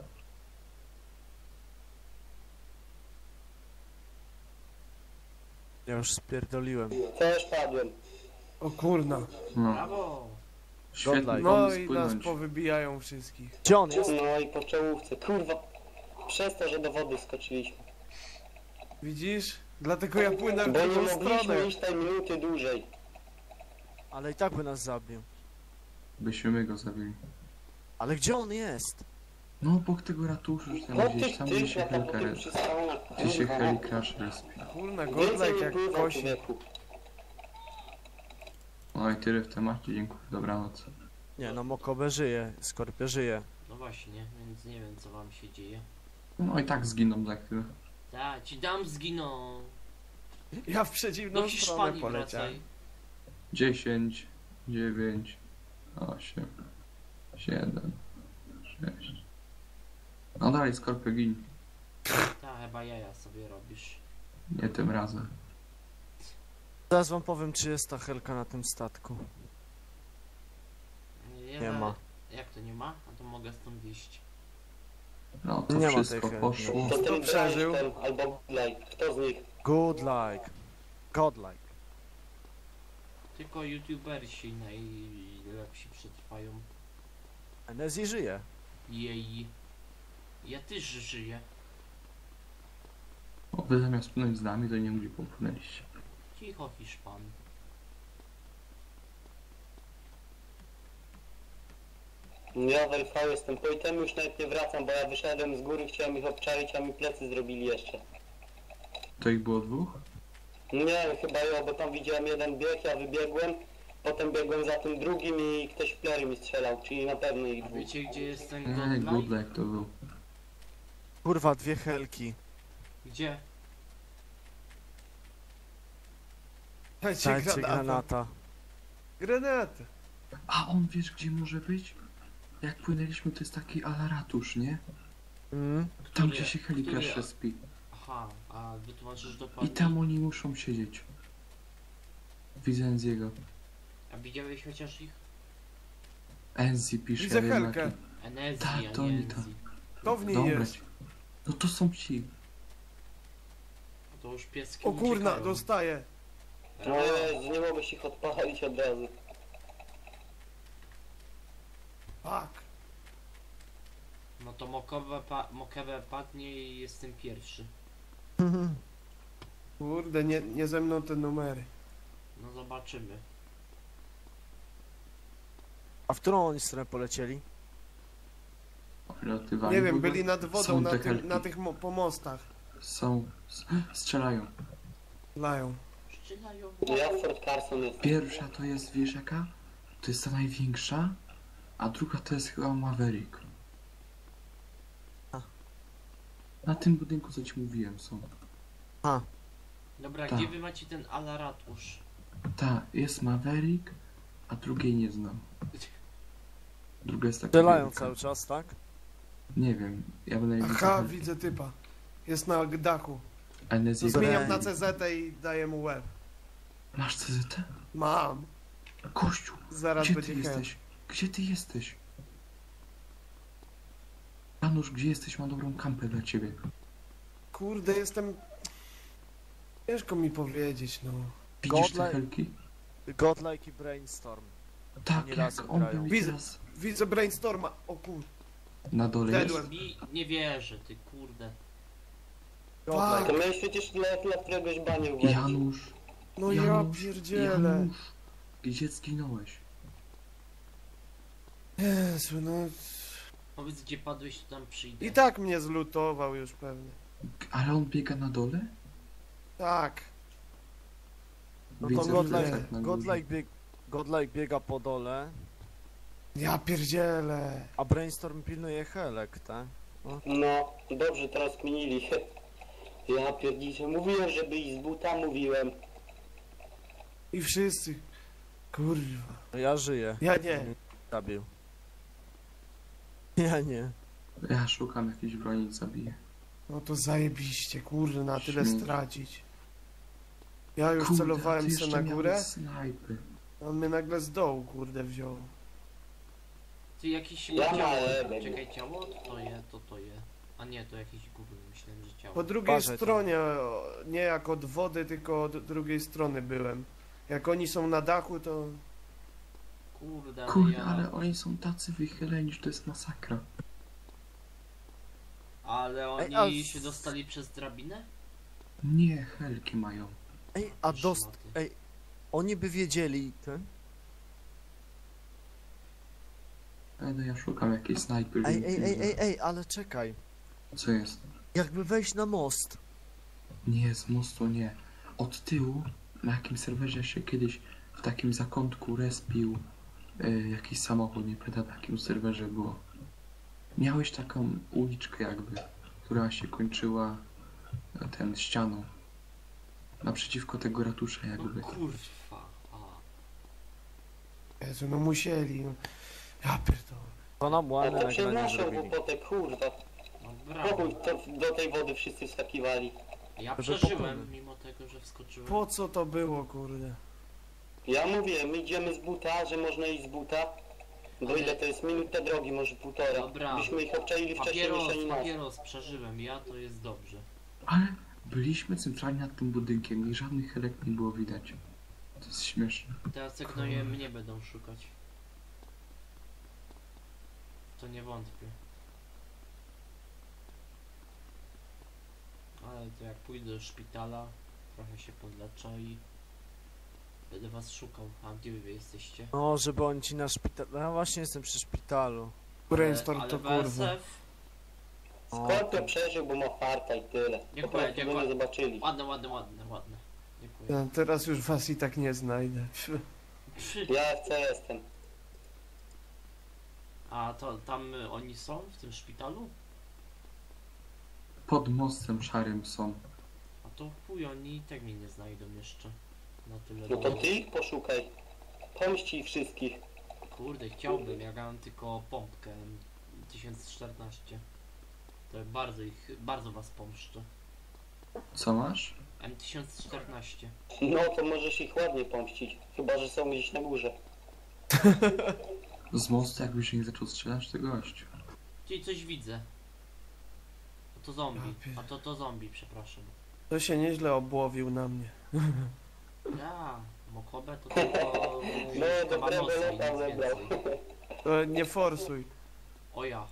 Ja już spierdoliłem. Też padłem. O kurna. No, Brawo! świetny Godlike. No pomysł i nas płynąć. powybijają wszystkich. Gdzie on jest? No i po czołówce. Kurwa. Przez to, że do wody skoczyliśmy. Widzisz? Dlatego ja płynę w Bo nie drugą mogliśmy stronę. iść tej minuty dłużej. Ale i tak by nas zabił. Byśmy my go zabili. Ale gdzie on jest? No obok tego ratusza, że tam No gdzieś ty, tam ty, gdzie się ja tam po helka tym przystałem. gdzie się heli crash respi. Kurna, Więcej godlike nie jak pływa, kosi. człowieku. No i tyle w temacie, dziękuję, dobranoc. Nie, no Mokobe żyje, Skorpio żyje. No właśnie, więc nie wiem co wam się dzieje. No i tak zginą za chwilę. Ta, ci dam zginą. Ja w przeciwną Do stronę Hiszpanii poleciałem. wracaj. dziesięć, dziewięć, osiem, siedem, sześć. No dalej Skorpio gin. Ta, chyba jaja sobie robisz. Nie tym razem. Zaraz wam powiem, czy jest ta helka na tym statku. Ja Nie za- ma. Jak to nie ma? A to mogę stąd wyjść. No to Nie ma wszystko tej poszło. To Kto ten przeżył? Brian albo Blake. Kto z nich? Godlike. Godlike. Tylko youtubersi najlepsi przetrwają. Enezji żyje. Jej. Ja też żyję. O, wy zamiast płynąć z nami, to nie gdzie popłynęliście. Cicho, Hiszpan. Ja w L V jestem po item, już nawet nie wracam, bo ja wyszedłem z góry, chciałem ich obczaić, a mi plecy zrobili jeszcze. To ich było dwóch? Nie, chyba ja, bo tam widziałem jeden bieg, ja wybiegłem, potem biegłem za tym drugim i ktoś w plery mi strzelał, czyli na pewno ich A dwóch. wiecie gdzie jest ten Nie, godlike? Godlike to był. Kurwa, dwie helki. Gdzie? Dajcie Dajcie granata. granata. Granatę. A on wiesz gdzie może być? Jak płynęliśmy to jest taki ala ratusz, nie? Mm. Tam Który- gdzie się heli który- crash respi. Aha, a wytłumaczysz I dokładnie. tam oni muszą siedzieć. Widzę Enziego. A widziałeś chociaż ich? Enzi pisze Widzę jednak. helkę. Enezji, Tak, a to nie oni tam. Enzi. To w niej Dobra. jest. No to są ci. To już pieski O kurna, uciekają. dostaję. No Jezu, nie mogłeś ich odpalić od razu. Fuck. No to Mokowe, pa Mokowe padnie i jestem pierwszy. Kurde, nie, nie ze mną te numery. No zobaczymy. A w którą oni stronę polecieli? Relatywami. Nie wiem, były. byli nad Są wodą na, te tym, helki. na tych mo- pomostach. Są. s- Strzelają. Lają. Strzelają. Ja w Fort Carson jestem. Pierwsza to jest, wiesz jaka? To jest ta największa. A druga to jest chyba Maverick. A. Na tym budynku co ci mówiłem są. Dobra, Tak. gdzie wy macie ten alaratusz? Ta, jest Maverick, a drugiej nie znam. Druga jest taka Strzelają wielka. cały czas, tak? Nie wiem, ja będę nie Aha, widzę typa. Jest na dachu. To Enezji zmieniam Ej. na C Z i daję mu łeb. Masz C Z T? Mam. Kościół, Zaraz gdzie będzie ty chęt. jesteś? Gdzie ty jesteś? Janusz, gdzie jesteś? Mam dobrą kampę dla ciebie. Kurde, jestem... Ciężko mi powiedzieć, no. Widzisz te Godlike. helki? Godlike i Brainstorm. Tak, Oni razem jak on grają. był Widzę. teraz Widzę Brainstorma. O kur... na dole jest. Dedłem. I nie wierzę, ty kurde. Godlike. To miałeś przecież dla, dla któregoś banie uwagi. Janusz, No ja Janusz, pierdzielę. Janusz, gdzie zginąłeś? Jezu, no... Powiedz gdzie padłeś, to tam przyjdę. I tak mnie zlutował już pewnie. Ale on biega na dole? Tak. No to Widzę Godlike, plecak na górze. Godlike, bieg, Godlike biega po dole, Ja pierdzielę. a Brainstorm pilnuje helek, tak? No, dobrze, teraz kminili. Ja pierdzicie, mówiłem, żeby iść z buta, mówiłem. I wszyscy. Kurwa. No ja żyję. Ja nie. Zabił. Ja nie. Ja szukam jakiejś broni i zabiję. No to zajebiście, kurde, na tyle Śmiech. stracić. Ja już Kurde, celowałem ty se jeszcze na górę, miałeś snajpy. a on mnie nagle z dołu, kurde, wziął. Ty jakiś Ja ciało. małe, Czekaj, ciało? To je, to to je. A nie, to jakiś gówno, myślałem, że ciało. Po drugiej Uważaj tam. stronie, o, nie jak od wody, tylko od drugiej strony byłem. Jak oni są na dachu, to... Kurde, ale Kurde, ja... ale oni są tacy wychyleni, że to jest masakra. Ale Ej, oni a- się dostali przez drabinę? Nie, helki mają. Ej, a dost... Szmaty. Ej, oni by wiedzieli, ten? Ale ja szukam jakiejś snajpy. Ej, więc ej, nie ej, wiem. ej, ej, ale czekaj. Co jest? Jakby wejść na most. Nie, z mostu nie. Od tyłu, na jakim serwerze się kiedyś w takim zakątku respił y, jakiś samochód, nie pamiętam na jakim serwerze było. Miałeś taką uliczkę jakby, która się kończyła e, ten ścianą. Naprzeciwko tego ratusza jakby. No kurwa. A. Jezu, no musieli. No. Ja pierdolę. To nam A ładne to przez nagranie naszą zrobili. głupotę, kurwa. No Po brawo. chuj, to do tej wody wszyscy wskakiwali. Ja Żeby przeżyłem, popłynąć. mimo tego, że wskoczyłem. Po co to było, kurde? Ja mówiłem, idziemy z buta, że można iść z buta. Bo Ale- ile to jest? Minutę drogi, może półtora. Dobra. Byśmy ich obczaili wcześniej Papieros, niż oni nas. papieros, przeżyłem ja, to jest dobrze. Ale byliśmy centralnie nad tym budynkiem i żadnych helek nie było widać. To jest śmieszne. Teraz jak gnoje mnie będą szukać. To nie wątpię. Ale to jak pójdę do szpitala, trochę się podleczę i będę was szukał. A gdzie wy jesteście? No, żeby oni ci na szpital... Ja właśnie jestem przy szpitalu. Brainstorm ale to W kurwa. S F O, Skorpio przeżył, bo ma farta i tyle. Nie Po powiem, prostu nie go nie powiem. zobaczyli. ładne, ładne, ładne, ładne. Dziękuję. Ja teraz już was i tak nie znajdę. Przy... Ja w C jestem. A to tam y, oni są w tym szpitalu? Pod mostem szarym są. A to chuj, oni i tak mnie nie znajdą jeszcze. Na tyle No to długo. ty ich poszukaj. Pomści wszystkich. Kurde, chciałbym, ja mam tylko pompkę M tysiąc czternaście. To bardzo ich, bardzo was pomszczę. Co masz? M tysiąc czternaście. No to możesz ich ładnie pomścić. Chyba, że są gdzieś na górze. Z mostu jakbyś nie zaczął strzelać, to gość. Czyli coś widzę. A to zombie. Ja pier- A to to zombie, przepraszam. To się nieźle obłowił na mnie. Ja, Mokobę to tylko No, używka dobrego Manosa i lota nic zebrał. więcej. To nie forsuj. O ja.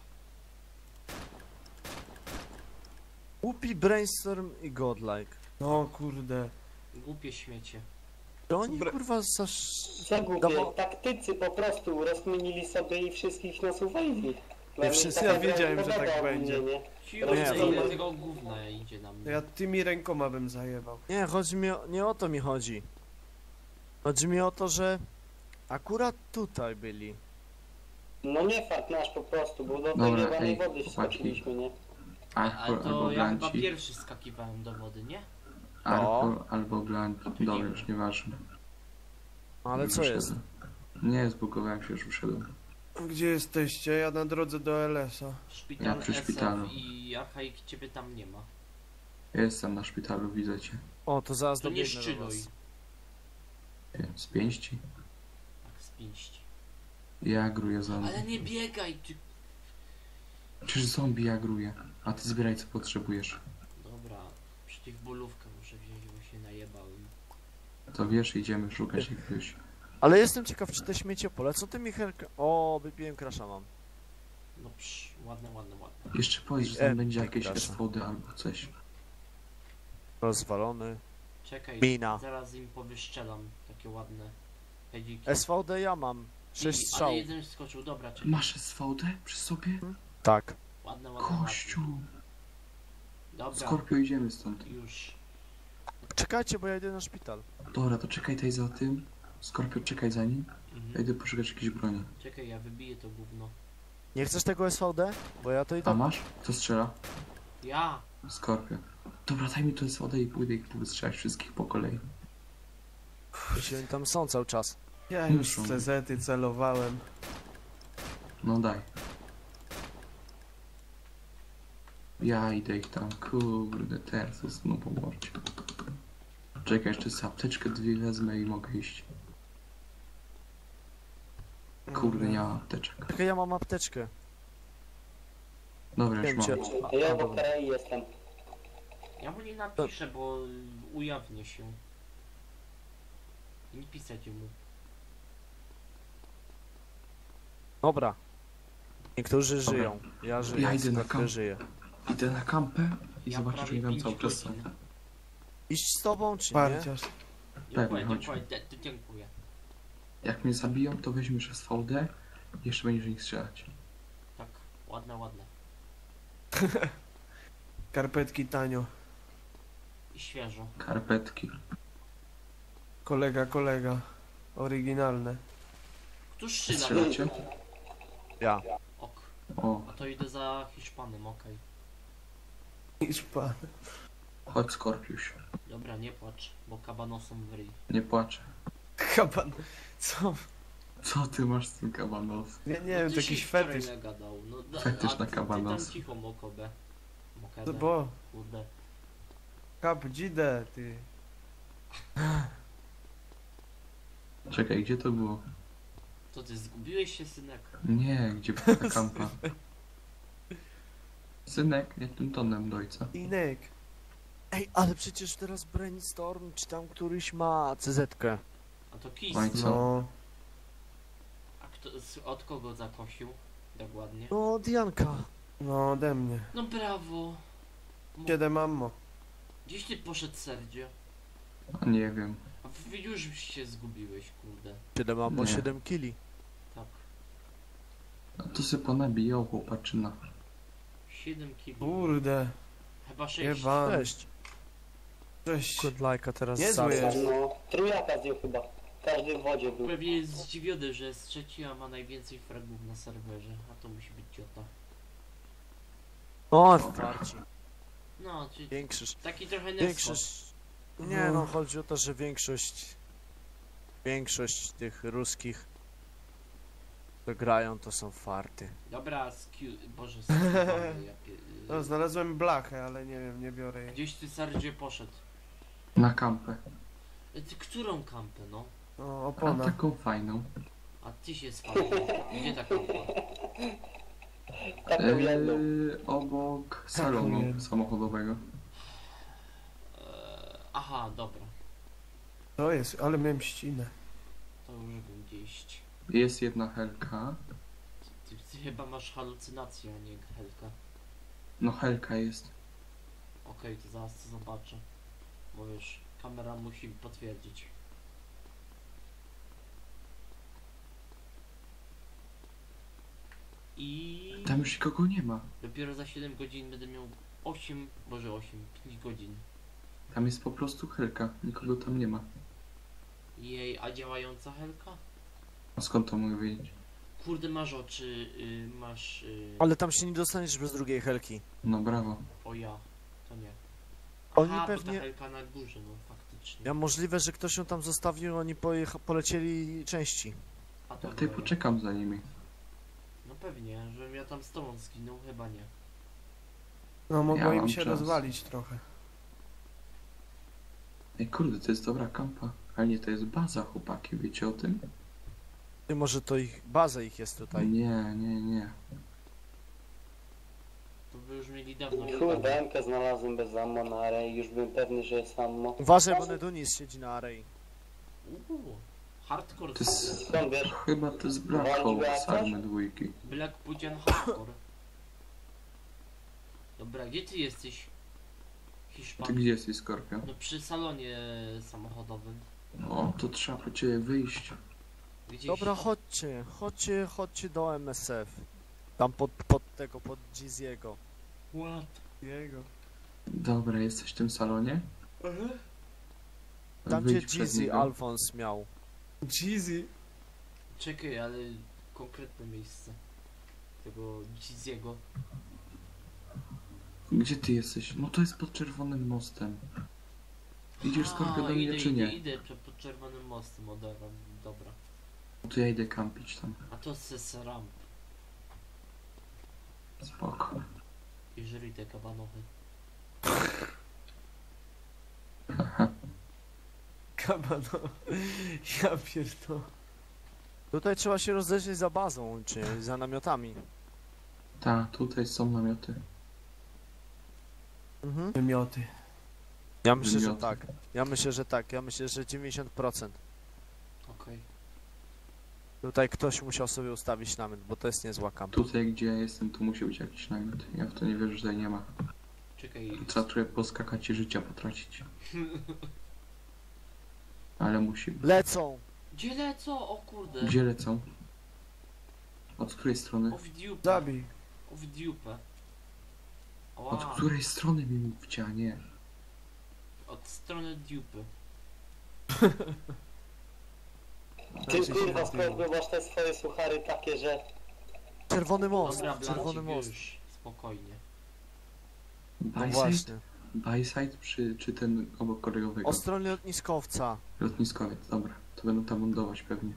Upi, Brainstorm i Godlike. No kurde. Głupie śmiecie. To oni Bre- kurwa zasz... Co głupie, Dawo- taktycy po prostu rozkminili sobie i wszystkich nas uwajili. Ja wszyscy- ja wiedziałem, że tak będzie. Ciu, Nie, ile to- tego gówna idzie na To mnie. ja tymi rękoma bym zajebał. Nie, chodzi mi o... nie o to mi chodzi. Chodzi mi o to, że akurat tutaj byli. No nie fakt nasz po prostu, bo do tej Dobra, jebanej ej, wody chłopaki. skoczyliśmy, nie? Ale Alkohol to albo ja chyba blancik. pierwszy skakiwałem do wody, nie? Alkohol albo blancik. Dobra, już nieważne. Ale co Wyszedłem. jest? Nie, zbugowałem się, już wyszedłem. Gdzie jesteście? Ja na drodze do L S a. Szpital Ja przy S F szpitalu. i Archaik ciebie tam nie ma. Ja jestem na szpitalu, widzę cię. O, to zaraz To nie dobiegnę do szczyluj. was. Nie, z pięści. Tak, z pięści. Ja agruję zombie. Ale nie biegaj, ty... Przecież zombie agruje. A ty zbieraj co potrzebujesz. Dobra, przeciwbólówkę muszę wziąć, bo się najebałem. To wiesz, idziemy szukać jakiegoś. Ale jestem ciekaw, czy te śmieciopole, co ty Michelka... O, wypiłem krasza mam. No psz, ładne, ładne, ładne. Jeszcze powiedz, że E, tam będzie tak, jakieś proszę. S V D albo coś. Rozwalony. Czekaj, Mina. zaraz im powyszczelam takie ładne pedziki. S V D ja mam. sześć I- Ale strzałów. jeden skoczył, dobra, czekaj. Masz S V D przy sobie? Tak. Ładne, ładne, ładne. Kościół! Dobra, Skorpio, idziemy stąd. już. Czekajcie, bo ja idę na szpital. Dobra, to czekaj tutaj za tym. Skorpio, czekaj za nim. Ja Mhm. idę poszukać jakiejś broni. Czekaj, ja wybiję to gówno. Nie chcesz tego S V D? Bo ja to i A tak... masz? Kto strzela? Ja! Skorpio. Dobra, daj mi to S V D i pójdę ich powystrzelać wszystkich po kolei. Jeśli oni tam są cały czas. Ja już Muszą. w C Z y celowałem. No daj. Ja idę ich tam, kurde, teraz zostaną po morcie. Czekaj, jeszcze sobie apteczkę dwie wezmę i mogę iść. Kurde, nie mam apteczek. Czekaj, ja mam apteczkę. Dobra, już Wiem mam. cię. Ja A, obok dobra. Karei jestem. Ja mu nie napiszę, bo ujawnię się. Nie pisać mu. Dobra. Niektórzy żyją. Ja żyję. Ja idę na Skorpion kamp. żyje. Idę na kampę i Ja zobaczysz, że prawie nie wiem pięć cały czas godzin. sam. Iść z tobą, czy nie? Parciarz. Dziękuję, chodź. dziękuję, dzie- dzie- dziękuję. Jak mnie zabiją, to weźmiesz S V D i jeszcze będziesz ich strzelać. Tak, ładne, ładne. Karpetki tanio. I świeżo. Karpetki. Kolega, kolega. Oryginalne. Któż szyla? Strzelacie? Ja. Ok. O, A to idę za Hiszpanem, okej. Hiszpan. chodź Skorpiusz. Dobra, nie płacz, bo kabanosom w ryj. Nie płaczę. Kaban. Co? Co ty masz z tym kabanos? Ja nie wiem, Ty to się jakiś wczoraj fetysz. mega dał. No, da, Fetysz a na ty- kabanos. Ty tam cicho mokobę. To Mokedę, bo. kurde. Kap dzidę, ty. Czekaj, gdzie to było? To ty zgubiłeś się, synek? Nie, gdzie była ta kampa? Synek, jak tym tonem do ojca. Inek. Ej, ale przecież teraz Brainstorm, czy tam któryś ma C Z-kę. A to Kiss. Oj, co? No. A kto, z- od kogo zakosił? Dokładnie. No, Dianka. No ode mnie. No brawo. Mo- Siedem ammo. Gdzieś ty poszedł, Sergio? A nie wiem. A w- już się zgubiłeś, kurde. siedem albo Nie. siedem kili. Tak. A to se ponabijał chłopaczyna. siedem kili. Kurde. Chyba sześć. Ewan. Cześć. Cześć. Good like'a teraz Niezły zaraz. jest. No, trójaka zdjął chyba. Każdy w wodzie był. Pewnie jest zdziwiony, że jest trzeci, a ma najwięcej fragów na serwerze. A to musi być ciota. O, farci. No, czyli Większość. taki trochę Nesco. Większość. Nie no, chodzi o to, że większość. Większość tych ruskich, co grają, to są farty. Dobra, skiu... Boże, skiu... ja pie... No, znalazłem blachę, ale nie wiem, nie biorę jej. Gdzieś ty, Sergio, poszedł. Na kampę. E, Ty, którą kampę, no? O, A opona. taką fajną. A ty się spadł. Gdzie ta kampa? Taką jedną. Eee, obok salonu jedną. samochodowego. Eee, aha, dobra. To jest, ale miałem ścinę. To już wiem gdzie iść. Jest jedna helka. Ty, ty chyba masz halucynację, a nie Helka. No helka jest. Okej, to zaraz to zobaczę. Bo wiesz, kamera musi potwierdzić. I Tam już nikogo nie ma. dopiero za siedem godzin będę miał osiem, może osiem, pięć godzin. Tam jest po prostu helka. Nikogo tam nie ma. Jej, a działająca Helka? A skąd to mogę wiedzieć? Kurde, masz oczy, y, masz... Y, Ale tam się nie dostaniesz bez drugiej helki. No brawo. o ja, to nie. Oni Aha, bo pewnie. ta Helka na górze, no faktycznie. Ja możliwe, że ktoś ją tam zostawił, oni pojecha- polecieli części. A to Ja tutaj była ja. poczekam za nimi. No pewnie, żebym ja tam z tobą zginął, chyba nie. No, mogło Ja im mam się czas. rozwalić trochę. Ej kurde, to jest dobra kampa. Ale nie, to jest baza, chłopaki, wiecie o tym? Ty może to ich, baza ich jest tutaj. Nie, nie, nie. To by już mieli dawno. Kurde, M-kę znalazłem bez ammo na arei. Już byłem pewny, że jest ammo. Uważaj, bo Nedunis siedzi na arei. Uuu, hardcore. To jest... Skąd wiesz? Chyba to jest Black Hole z Army dwójki. Black Pudzian hardcore. Dobra, gdzie ty jesteś? Ty Hiszpan. gdzie jesteś, Skorpio? No przy salonie samochodowym. O, to trzeba po ciebie wyjść. Gdzieś... Dobra, chodźcie, chodźcie, chodźcie do M S F. Tam pod, pod tego, pod Giziego. What? Jego. Dobra, jesteś w tym salonie? Tam gdzie Wyjdź przed Gizi niego. Alfons miał. Jeezy. Czekaj, ale konkretne miejsce. Tego Giziego. Gdzie ty jesteś? No to jest pod czerwonym mostem. Idziesz, Skorpio, do mnie, idę, czy idę, nie? idę pod, pod czerwonym mostem, oderam. Dobra. No to ja idę kampić tam. A to ses ramp. Spoko. I żryj te kabanochy. Kaba, no. Ja pierdolę. Tutaj trzeba się rozejrzeć za bazą, czy za namiotami. Tak, tutaj są namioty. Mhm. Wymioty. Ja myślę, że Wymioty. tak. Ja myślę, że tak. Ja myślę, że dziewięćdziesiąt procent. Okej. Tutaj ktoś musiał sobie ustawić namiot, bo to jest niezła kampa. Tutaj, gdzie ja jestem, tu musi być jakiś namiot. Ja w to nie wierzę, że tutaj nie ma. Czekaj. Trzeba trochę poskakać i życia potracić. Ale musi być. Lecą! Gdzie lecą? O kurde. Gdzie lecą? Od której strony? O w diupę. Zabij. O w diupę. Od Ła. której strony mi mówcie, a nie? Od strony diupy. Ty Znaczy się kurwa, na skąd tył. masz te swoje suchary takie, że... Czerwony most! Dobra, Czerwony Blancik, most. już. Spokojnie. No Byside? właśnie. Byside czy, czy ten obok kolejowego? O stronie lotniskowca. Lotniskowiec, dobra. To będą tam lądować pewnie.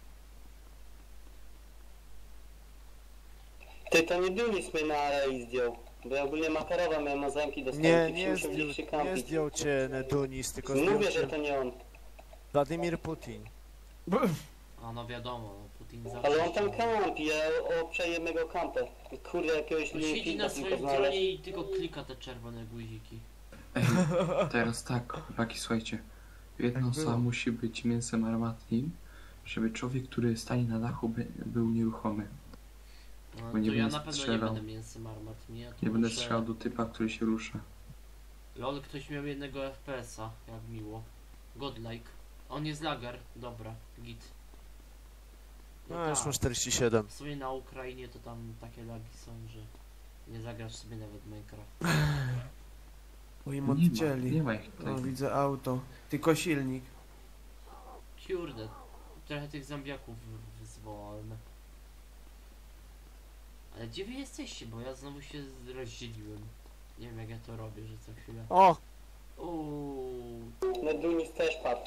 Ty, to nie Dunis mnie na arei zdjął. Bo ja ogólnie makarowa miałem na zamki do Nie, skałki, nie musiał zdjął, gdzieś się nie kampić. zdjął cię Nedunis, tylko zdjął Mówię, że cię to nie on. Władimir Putin. A no wiadomo, no, Putin zawsze. Ale on tam chciał. kampi, ja obczaję mego kampę. Kurde, jakiegoś On siedzi na linka swoim tylko znaleźć. tronie i tylko klika te czerwone guziki. Ej, teraz tak, chłopaki, słuchajcie. Jedna Tak osoba było. musi być mięsem armatnim, żeby człowiek, który stanie na dachu, by, był nieruchomy. No, Bo to nie ja będę na pewno strzelał. nie będę mięsem armatnym. Ja tu Nie będę muszę- strzelał do typa, który się rusza. Lol, ktoś miał jednego F P S-a, jak miło. Godlike. On jest lager, dobra, git. No już tak. mam czterdzieści siedem. W sumie na Ukrainie to tam takie lagi są, że nie zagrasz sobie nawet Minecraft. Bo im Nie ma, odcięli. nie ma ich tutaj. O, widzę auto. Tylko silnik. Kurde, trochę tych zombiaków wy- wyzwałem. Ale gdzie wy jesteście, bo ja znowu się z- rozdzieliłem. Nie wiem jak ja to robię, że co chwilę. O! Uuu, No Dunis też padł.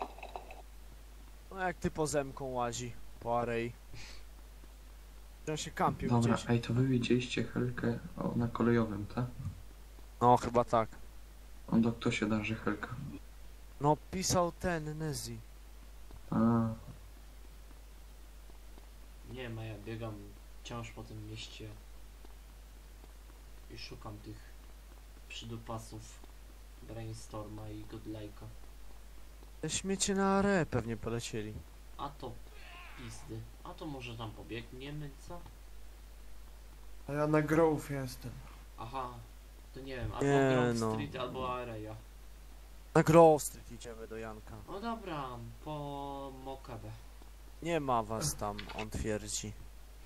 No jak ty po zemką łazi po arei. On się kampił Dobra, gdzieś. ej, to wy widzieliście Helkę o, na kolejowym, tak? No chyba tak. On do kto się darzy Helka? No pisał ten Nezi. A, nie wiem, a ja biegam wciąż po tym mieście i szukam tych przydupasów Brainstorma i Godlike'a. Te śmiecie na areę pewnie polecieli. A to pizdy. A to może tam pobiegniemy, co? A ja na Grove jestem. Aha, to nie wiem, albo Nie, Grove no. Street, albo Area. Na Grove Street idziemy do Janka. No dobra, po Mokabę. Nie ma was tam, on twierdzi.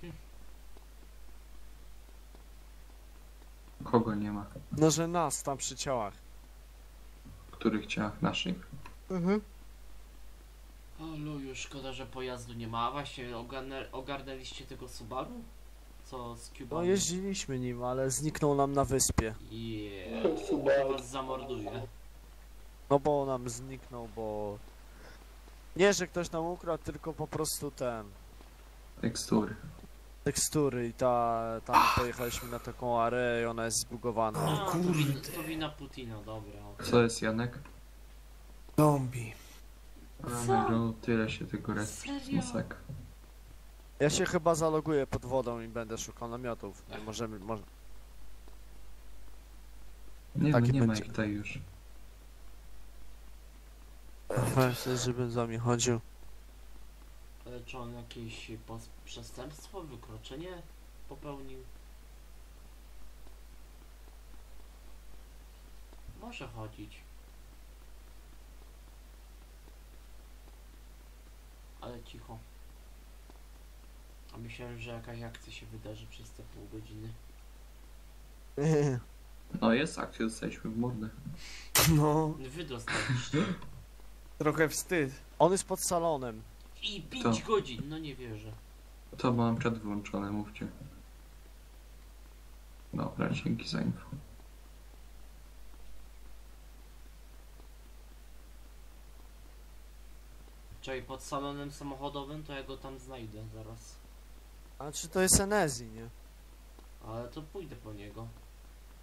kogo nie ma? No że nas tam przy ciałach. W których ciałach naszych? Mhm. O luju, szkoda, że pojazdu nie ma. A właśnie, ogarnę, ogarnęliście tego Subaru? Co z No Cubami? jeździliśmy nim, ale zniknął nam na wyspie. Yeah. Subaru. Was zamorduje. No bo nam zniknął, bo... Nie, że ktoś nam ukradł, tylko po prostu ten... Tekstury. Tekstury i ta... tam pojechaliśmy na taką areę i ona jest zbugowana. A, to, kurde. win, to wina Putina, dobra. okej. Co jest Janek? Zombie. A, no, tyle się tego respi. Serio? Masakra. Ja się chyba zaloguję pod wodą i będę szukał namiotów. Nie możemy... Może... Nie, Taki no, nie ma będzie. ich tutaj już. Myślę, żebym za mnie chodził. Ale czy on jakieś pos- przestępstwo, wykroczenie popełnił? Może chodzić. Ale cicho. A myślałem, że jakaś akcja się wydarzy przez te pół godziny. No jest akcja, dostaliśmy w mordę. No, Wy dostaliście. trochę wstyd. On jest pod salonem. I pięć godzin, no nie wierzę. To bo mam czat wyłączony, mówcie. Dobra, dzięki za info. Czekaj, pod salonem samochodowym to ja go tam znajdę zaraz. A czy to jest Enezi, nie? Ale to pójdę po niego.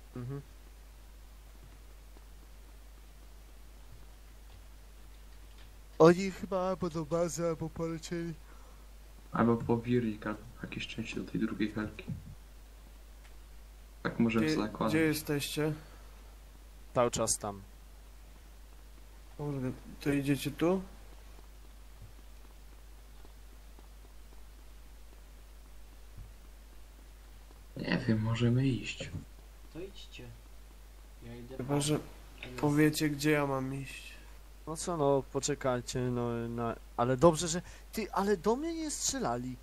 Mhm. Oni chyba albo do bazy, albo polecieli. Albo po Wirnik, albo jakieś części do tej drugiej helki. Tak możemy Gdzie, zakładać. gdzie jesteście? Cały czas tam. Kurde, to idziecie tu? Nie wiem, możemy iść. To idźcie. Ja idę Chyba, po że N S. powiecie, gdzie ja mam iść. No co no, poczekajcie, no, na... ale dobrze, że... Ty, ale do mnie nie strzelali.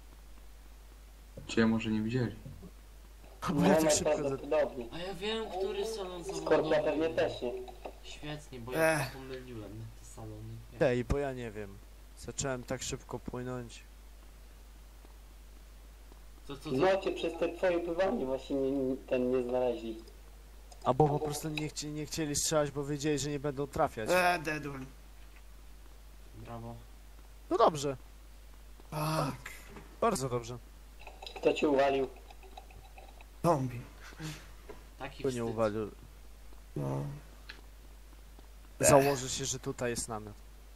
Cię może nie widzieli. Bo ja No, tak szybko... za- najprawdopodobniej. A ja wiem, który salon Skorpia pewnie zawodowy. też nie. Świetnie, bo ja Ech. pomyliłem te salony. Ja- Tej, bo ja nie wiem. Zacząłem tak szybko płynąć. To co, co? No cię przez te twoje pływanie właśnie nie, ten nie znaleźli. Albo po prostu nie, chci, nie chcieli strzelać, bo wiedzieli, że nie będą trafiać. Eee, Dedul. Brawo. No dobrze, Tak. bardzo dobrze. Kto cię uwalił? Zombie. Taki To nie wstyd. uwalił. No. Założy się, że tutaj jest namiot.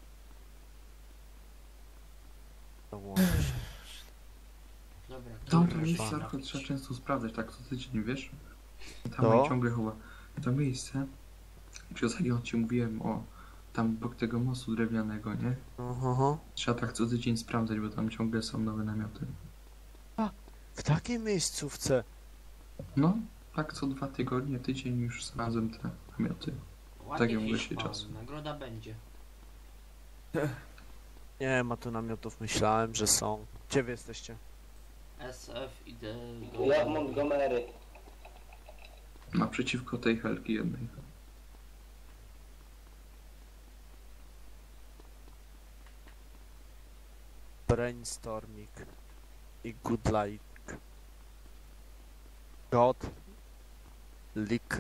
Założy się. Dobra. Tam to dobra, miejsce dobra. Arko trzeba często sprawdzać, tak co tydzień, wiesz? Tam To? mają ciągle chyba to miejsce. Czy ostatnio ci mówiłem o tam obok tego mostu drewnianego, nie? Aha. Trzeba tak co tydzień sprawdzać, bo tam ciągle są nowe namioty. W takiej miejscówce. No, tak co dwa tygodnie, tydzień już sprawdzam te namioty. Ładnie Tak, ja mówię się Hiszpan, czasem. nagroda będzie. Nie ma tu namiotów, myślałem, że są. Gdzie wy jesteście? S F idę do... Ja w Montgomery. Naprzeciwko tej helki jednej. Brainstorming i Good Light. God Lick.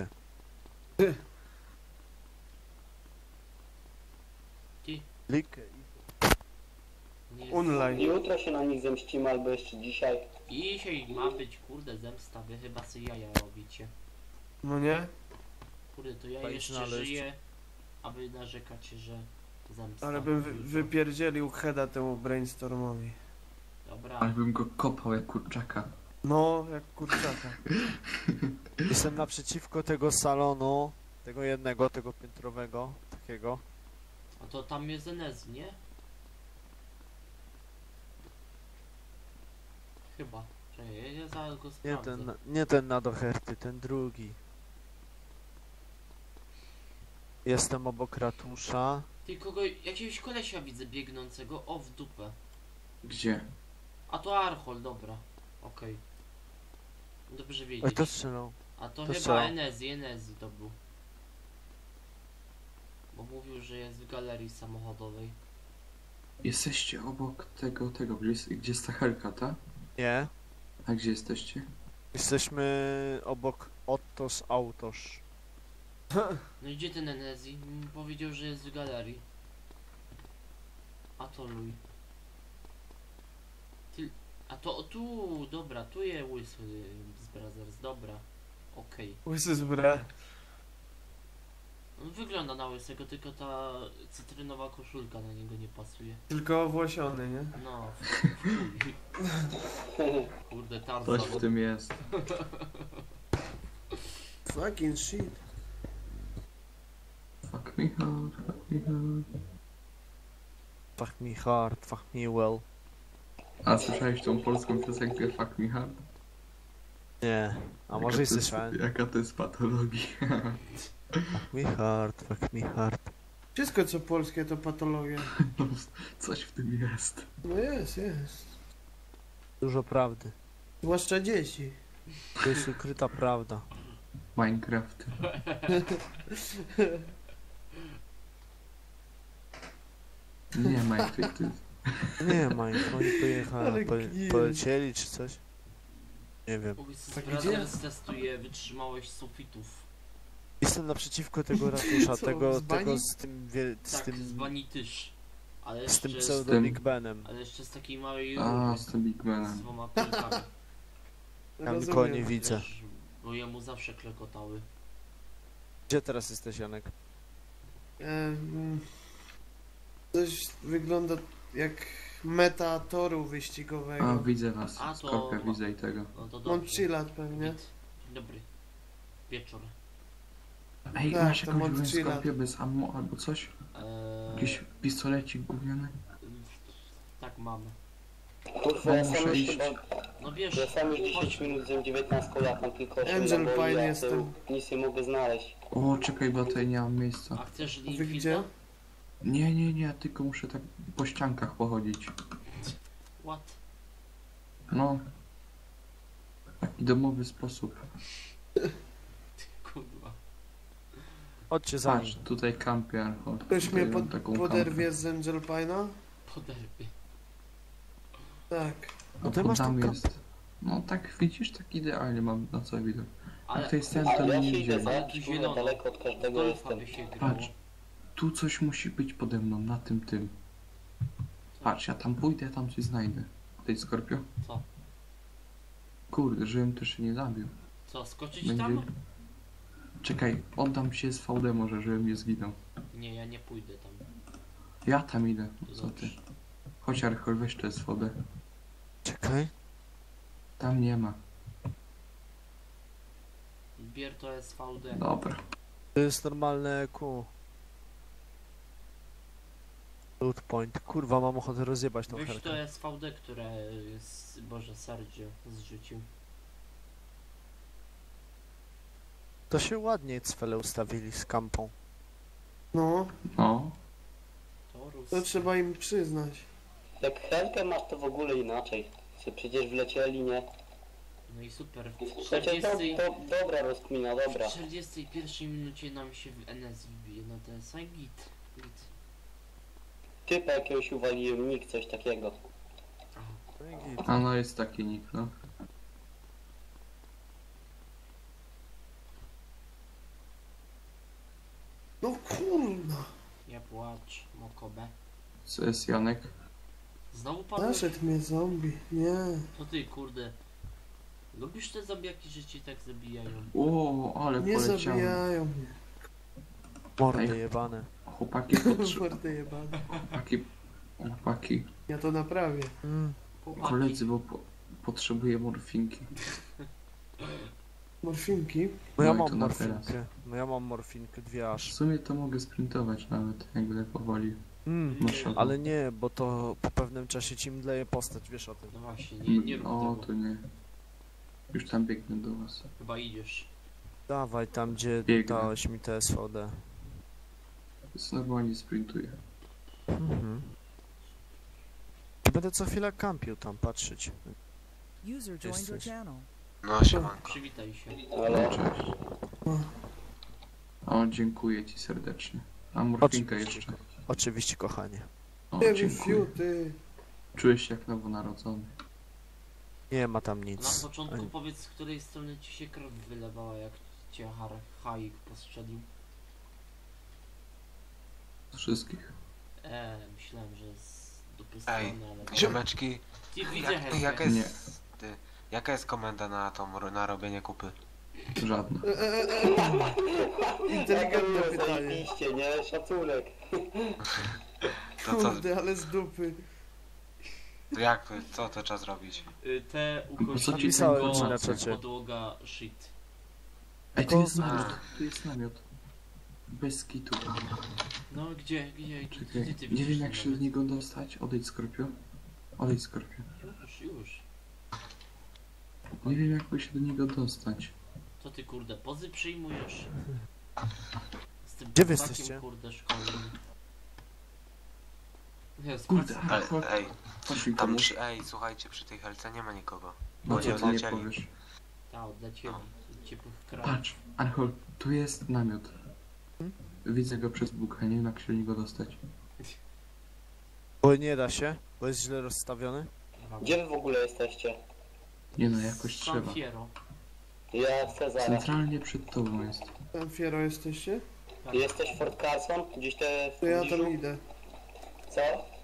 Ty. Lick. Nie Online. Jutro się na nich zemścimy, albo jeszcze dzisiaj. Dzisiaj ma być, kurde, zemsta, wy chyba sobie jaja robicie. No nie? Kurde, to ja Trzeba ich jeszcze znaleźć. żyję, a wy narzekacie, że zemsta. Ale bym wy, jutro. wypierdzielił heada temu brainstormowi. Dobra, Ale bym go kopał jak kurczaka. No, jak kurczaka. Jestem naprzeciwko tego salonu, tego jednego, tego piętrowego, takiego. a to tam jest N S, nie? Chyba. Czekaj, ja, ja zaraz go Nie sprawdzę. ten, nie ten na doherty, ten drugi. Jestem obok ratusza. Ty kogo, jakiegoś kolesia widzę biegnącego, o w dupę. Gdzie? A to Archol, dobra. Okej. Dobrze Oj, wiedzieć. to strzelał. A to to chyba strzelał. Enezi, Enezi to był. Bo mówił, że jest w galerii samochodowej. Jesteście obok tego, tego, gdzie jest, gdzie jest ta helka, ta? Nie. A gdzie jesteście? Jesteśmy obok Ottos Autos. No i gdzie ten Enezi? Mm, Powiedział, że jest w galerii. A to luj. Ty... A to tu, dobra, tu jest łysy z Brothers, dobra. Okej. Łysy z bra. On wygląda na łysego, tylko ta cytrynowa koszulka na niego nie pasuje. Tylko owłosiony, nie? No, w, w chuj. Kurde, Tarzan. Coś w tym jest. Fucking shit. Fuck me hard, fuck me hard. Fuck me hard, fuck me well. A słyszałeś tą polską piosenkę Fuck me hard? Nie. A Jaka może to i jest- słyszałem. Jaka to jest patologia. Fuck me hard, fuck me hard. Wszystko co polskie to patologia. No, coś w tym jest. No jest, jest. Dużo prawdy. Zwłaszcza dzieci. To jest ukryta prawda. Minecraft. Nie, Minecraft to jest... Nie ma ich, oni Ale pojechali, po, kill. polecieli czy coś? Nie wiem. Łysy z Tak Brothers testuje wytrzymałość sufitów. Jestem naprzeciwko tego ratusza, Co, tego, z bani? tego z tym, wie, z Tak, tym, z Banitysz. Ale z tym jeszcze, z, pseudo tym- Big Benem. ale jeszcze z takiej małej A, rury z tym Big z Manem. dwoma kulkami. Tam Rozumiem. nikogo nie widzę. Wiesz, bo jemu zawsze klekotały. Gdzie teraz jesteś, Janek? Em, Coś wygląda jak meta toru A, wyścigowego. widzę was. A, to- Skorpia, widzę i tego. No to dobrze. Montchillat pewnie. Git. Dzień dobry. Wieczór. Ej, Tak, masz to jakąś broń Montchillat. Skorpio bez ammo albo coś? Eee, Jakiś pistolecik gówniany? Tak mamy. Kurwa, ja No, muszę sam już iść. chyba... No wiesz, Ja sam już dziesięć chodź. minut z dziewiętnastką latam, tylko się Angel naboi, Pine a jestem. tył nic nie mogę znaleźć. O, czekaj, bo tutaj nie mam miejsca. A chcesz Wy Linfielda? gdzie? Nie, nie, nie, tylko muszę tak po ściankach pochodzić. What? No. Taki domowy sposób. Kurwa. Chodźcie za Patrz, nim. tutaj kampier. O, Ktoś tutaj mnie mam pod, taką poderwie z Angel Pine'a? Poderwie. Tak. No ty to masz tam tą jest. No tak widzisz, tak idealnie mam na cały widok. A Ale tutaj jest ten, A to ja nie się idę widziałem. za, kurwa, Zielono. daleko od w każdego golfa jestem. by się grało. Patrz. Tu coś musi być pode mną, na tym tym. Patrz, ja tam pójdę, tam coś znajdę. Tej Skorpio? Co? Kurde, żebym też się nie zabił. Co, skoczyć Będzie... tam? Czekaj, oddam się z V D może, żebym nie zginął. Nie, ja nie pójdę tam. Ja tam idę, co ty? Dobrze. Chodź Archol, weź to S V D. Czekaj. Tam nie ma. Bier to S V D. Dobra. To jest normalne E Q. Loot point. Kurwa, mam ochotę rozjebać tą Weź to herkę. S V D, które jest, Boże, Sergio zrzucił. To się ładnie cwele ustawili z kampą. No, No. To Rus. to trzeba im przyznać. Jak Helkę masz, to w ogóle inaczej. Się przecież wlecieli, nie? No i super. W Chociaż to, czterdziestej to dobra rozkmina, dobra. w czterdziestej pierwszej minucie nam się w N S wbije na T S A i git. Git. Typa jakiegoś uwaliłem, nikt, coś takiego. Aha. No i git. A no jest taki nick, no. No kurna. Nie płacz, Mokobe. Co jest Janek? Znowu padłeś? Naszedł mnie zombie. Nie. To ty, kurde. Lubisz te zabiaki, że cię tak zabijają? O, ale Nie poleciałem. zabijają mnie. Mordy Ej. jebane. Chłopaki, potrze... Mordy jebane. chłopaki, chłopaki, Ja to naprawię. Mm. Chłopaki. koledzy, bo po... potrzebuję morfinki. Morfinki. No ja No i mam to na morfinkę. No ja mam morfinkę, dwie W aż. sumie to mogę sprintować nawet, jak będę powoli. Mm. Marszował. Ale nie, bo to po pewnym czasie ci mdleje postać, wiesz o tym. No właśnie, nie, nie rób O, tego. to nie. Już tam biegnę do was. Chyba idziesz. Dawaj tam, gdzie Biegnę. dałeś mi te S V D. Więc normalnie sprintuję. Mhm. Będę co chwilę kampił tam, patrzeć. User joined your Jesteś. channel. No siemanko. Przywitaj się. Ale No, cześć. O, dziękuję ci serdecznie. A morfinkę Oczywiście. jeszcze. Oczywiście, kochanie. O, Nie dziękuję. fiu, ty. Czułeś się jak nowonarodzony. Nie ma tam Na nic. początku Ani- powiedz, z której strony ci się krew wylewała, jak cię har Haik postrzelił. Z wszystkich. Eee, myślałem, że z dupy Ej, strony, ale... Ziomeczki, Ty widzę jak, Helkę. jaka Nie. jest, ty, jaka jest komenda na tą, na robienie kupy? Żadna. E, e, e, e. Inteligentne tak, pytanie. zajebiście, nie? Szacunek. To co, Kurde, ale z dupy. to jak, co to trzeba zrobić? Y, Te Po co ci ukośniki Napisałem ci na na czacie. podłoga shit. Ej, tu jest A. namiot. Tu jest namiot. Bez kitu. No gdzie, gdzie, gdzie, Czekaj, gdzie ty nie widzisz wiem ten jak się do nawet? niego dostać. Odejdź Skorpio. Odejdź Skorpio. Już, już. Nie wiem jakby się do niego dostać. Co ty kurde, pozy przyjmujesz? Z tym Gdzie wy ptakiem, jesteście? kurde szkolnym. Jest, Kurde, praca. Ale, Archol, ej, chodź mi tam pomóż. przy, ej, słuchajcie, przy tej helce nie ma nikogo. No Bo nie co ty nie odlecieli. powiesz? Ta, odlecieli. Ciepłych krajów. Patrz, Archol, tu jest namiot. Widzę go przez bukę, nie wiem jak się do niego dostać. Bo nie da się, bo jest źle rozstawiony. Gdzie wy w ogóle jesteście? Nie no, jakoś San trzeba. Fierro. Ja chcę zaraz. Centralnie przed tobą jest. Tam fiero jesteście? Tak. Jesteś w Fort Carson? Gdzieś te w To ja pobliżu? tam idę. Co?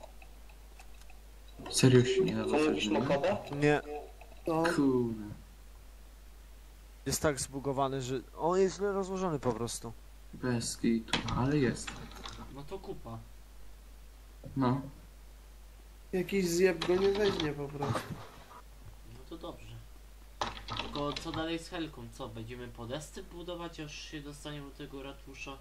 Serio się nie da Co dostać mówisz, do niego? Mokobe? Nie, No, Kurde. jest tak zbugowany, że on jest źle rozłożony po prostu. Bez kitu, ale jest. No to kupa. No. Jakiś zjeb go nie weźmie po prostu. No to dobrze. Tylko co dalej z Helką? Co, będziemy podesty budować, aż się dostaniemy do tego ratusza?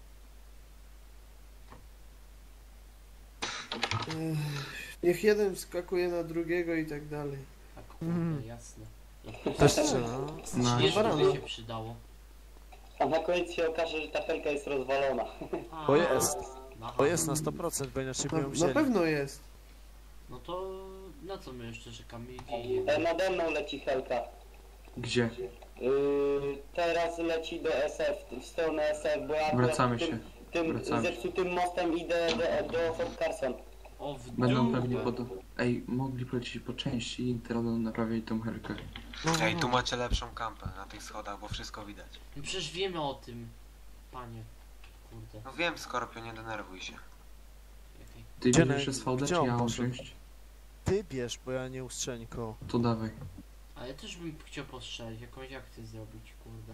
Ech, niech jeden wskakuje na drugiego i tak dalej. Tak, kurde, Mhm. jasne. Też trzeba. No. Jeszcze barana. by się przydało. A na koniec się okaże, że ta felka jest rozwalona. A, Bo jest. aha. Bo jest na sto procent, bo inaczej by Na, ją na wzięli. pewno jest. No to na co my jeszcze czekamy? Gdzie E, jedziemy? nade mną leci helka. Gdzie? Yy, teraz leci do S F, w stronę S F, bo ja Wracamy tym, się. tym Wracamy się. zepsutym mostem idę do, do Fort Carson. O, w Będą dupę. pewnie pod... Ej, mogli polecieć po części i teraz będą naprawiać tą helkę. No, Ej, no, tu no. macie lepszą kampę na tych schodach, bo wszystko widać. No przecież wiemy o tym, panie. Kurde. No wiem, Skorpio, nie denerwuj się. Okej. Ty Gdzie bierzesz na- S V D, gdzie czy on ja mam poszedł? wziąć? Ty bierz, bo ja nie ustrzelniko. To dawaj. A ja też bym chciał postrzelić, jakąś akcję zrobić, kurde.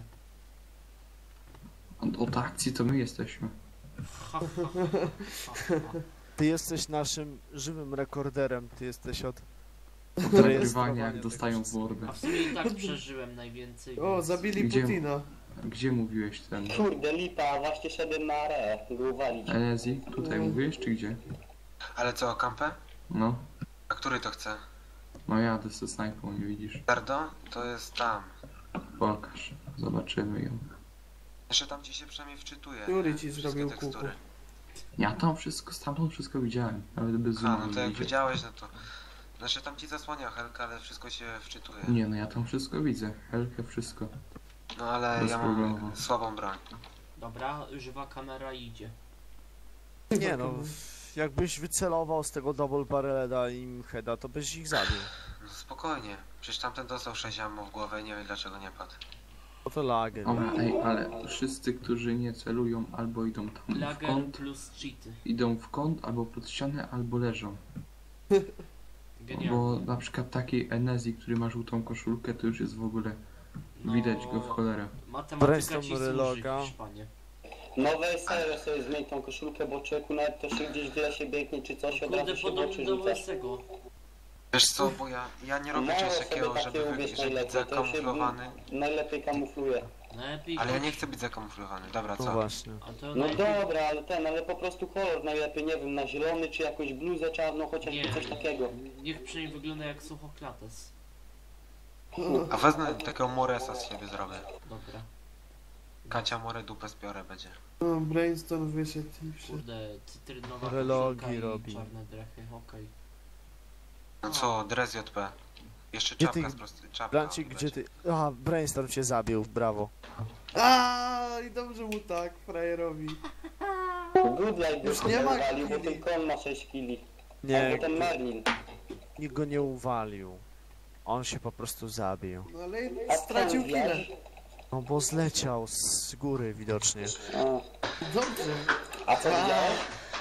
Od, od akcji to my jesteśmy. Ha, ha, ha, ha, ha. Ty jesteś naszym żywym rekorderem, ty jesteś od... Od rejestrowania nagrywania, jak tego dostają w wszystkiego. mordę. A w sumie i tak przeżyłem najwięcej. O, więc- zabili Gdzie? Putina. Gdzie mówiłeś ten? Kurde, lipa, właśnie szedłem na areę, go uwalić. Enezi? Tutaj Mm. mówiłeś, czy gdzie? Ale co, o kampę? No. A który to chce? No jadę ze snajpą, nie widzisz? Dardo? To jest tam. Pokaż. Zobaczymy ją. Jeszcze tam ci się przynajmniej wczytuje. Juri nie? ci Wszystkie zrobił tekstury. kuku. Ja tam wszystko, stamtąd wszystko widziałem. Nawet bez A, zooma no to jak widzieć. widziałeś, no to... Znaczy tam ci zasłania Helka, ale wszystko się wczytuje. Nie no, ja tam wszystko widzę. Helkę, wszystko. No ale Bez ja problemu. mam słabą broń. Dobra, żywa kamera idzie. Nie no, jakbyś wycelował z tego double barrela im heada, to byś ich zabił. No spokojnie. Przecież tamten dostał sześć ammo w głowę i nie wiem dlaczego nie padł. No to lagę. Dobra, ej, ale wszyscy, którzy nie celują, albo idą tam w Lager kąt, plus cheaty. idą w kąt, albo pod ścianę, albo leżą. Genialnie. Bo na przykład takiej Enezji, który ma żółtą koszulkę, to już jest w ogóle... Widać go w cholerę. Matematyka Brainstorm ci służy, reloga. Hiszpanie. No weź serio sobie zmień tą koszulkę, bo człowieku nawet to się gdzieś w lesie biegnie czy coś, od Kurde, razu się w oczy podobny do rzuca. Łysego. Wiesz co, bo ja, ja nie robię Mało czegoś sobie takiego, takie żeby, wy- ubierz żeby być najlepiej, to się zakamuflowany. najlepiej kamufluje. Najlepiej Ale ja chodź- nie chcę być zakamuflowany. Dobra, No co? właśnie. A to No najlepiej... dobra, ale ten, ale po prostu kolor najlepiej, nie wiem, na zielony czy jakąś bluzę czarną, chociażby Nie. coś takiego. Niech przynajmniej wygląda jak suchoklates. A wezmę takiego Moresa z siebie zrobię. Dobra. Kacia More dupę spiorę będzie. No, Brainstorm wyszedł i wszystko. Kurde, cytrynowa Relogi koszulka i robi. czarne drechy, okej. No co, dres J P. Jeszcze Gdzie czapka ty- z prosty... czapka. Blancik, gdzie ty... Aha, Brainstorm cię zabił, brawo. A i dobrze mu tak, frajerowi. Good light Już by nie się ma uwalił, bo chwili. ten kon ma sześć kili. Nie, Albo ten Merlin. nikt go nie uwalił. On się po prostu zabił. No ale A stracił ten chwilę. wiesz? No bo zleciał z góry widocznie. A, Dobrze. a co widziałeś?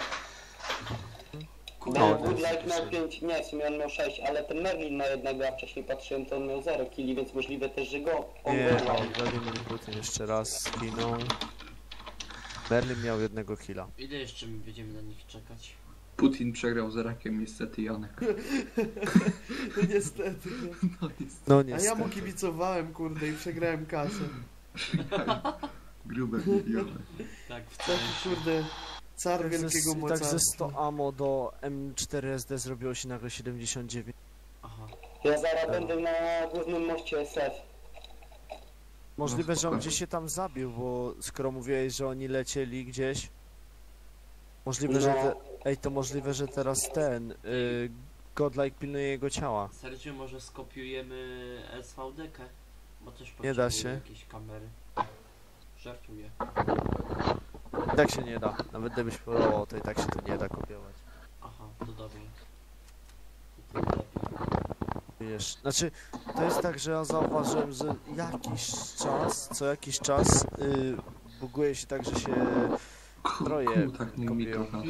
Bo No, Good tak, Light miał tak. pięć, nie, w sumie on miał sześć, ale ten Merlin ma jednego, a wcześniej patrzyłem, to on miał zero kili, więc możliwe też, że go on Nie, go on Wladimir Putin jeszcze raz skinął. Berlin miał jednego killa. Ile jeszcze my będziemy na nich czekać? Putin przegrał z Irakiem, niestety, Janek. Niestety. No niestety. No A niestety. ja mu kibicowałem, kurde, i przegrałem kasę. Grube miliony. Tak, w Taki, całym kurde, car Tak wielkiego ze, tak ze mocarstwa. sto ammo do M cztery S D zrobiło się nagle siedemdziesiąt dziewięć. Aha. Ja zaraz będę na głównym moście S F. Możliwe, No, że on spoko. gdzieś się tam zabił, bo skoro mówiłeś, że oni lecieli gdzieś. Możliwe, że te... Ej, to możliwe, że teraz ten y, Godlike pilnuje jego ciała. Sergio, może skopiujemy S V D-kę? Bo też Nie da potrzebuję się. jakieś kamery. Żartuję. Tak się nie da. Nawet gdybyś próbował, to i tak się to nie da kopiować. Aha, to dobrze. To tym lepiej. Wiesz, znaczy, to jest tak, że ja zauważyłem, że jakiś czas, co jakiś czas y, buguje się tak, że się Troje Komu tak nie kopiują. mikrofon?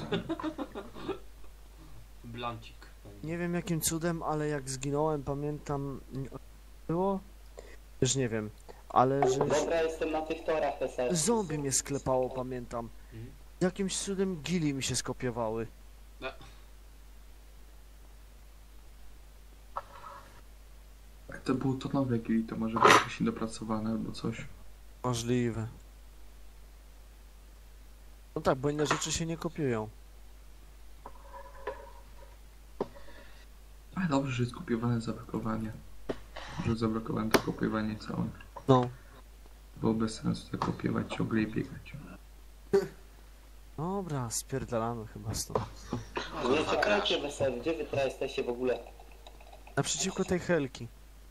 Blancik. Nie wiem jakim cudem, ale jak zginąłem, pamiętam... nie- Było? Już nie wiem, ale że... Dobra, jestem na tych torach S F. Zombie mnie sklepało, pamiętam. Mhm. Jakimś cudem gili mi się skopiowały. Jak to było to nowe gili, to może być jakieś niedopracowane albo coś. Możliwe. No tak, bo inne rzeczy się nie kopiują. Ale dobrze, że jest kopiowane zablokowanie. Może zablokowane to kopiowanie całe. No. Było bez sensu to kopiować ciągle i biegać. Dobra, spierdalamy chyba stąd. Nie czekajcie wesel, gdzie wy teraz jesteście w ogóle? Naprzeciwko tej helki.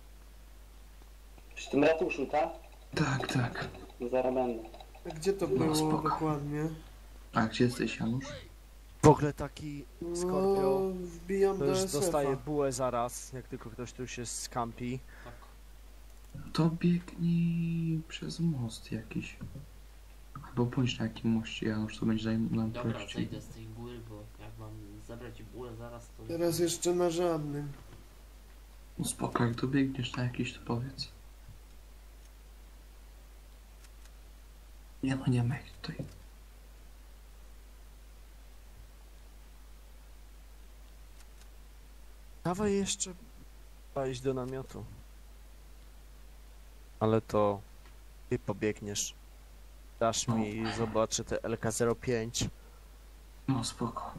Przy tym ratuszu, tak? Tak, tak. No zaraz będę. A gdzie to No, było spoko. dokładnie? A gdzie jesteś, Janusz? W ogóle taki No, Scorpio wbijam to do już S F dostaje a. bułę zaraz, jak tylko ktoś tu się skampi. Tak. To biegnij przez most jakiś. Albo bądź na jakim moście, Janusz, to będzie nam Dobra, prościej. zejdę z tej góry, bo jak mam zabrać bułę zaraz, to... Teraz jeszcze na żadnym. No spoko, jak dobiegniesz na jakiś, to powiedz. Nie no, nie ma ich tutaj. Dawaj jeszcze iść do namiotu. Ale Ale to ty pobiegniesz. Dasz mi i zobaczę te L K zero pięć. No spoko.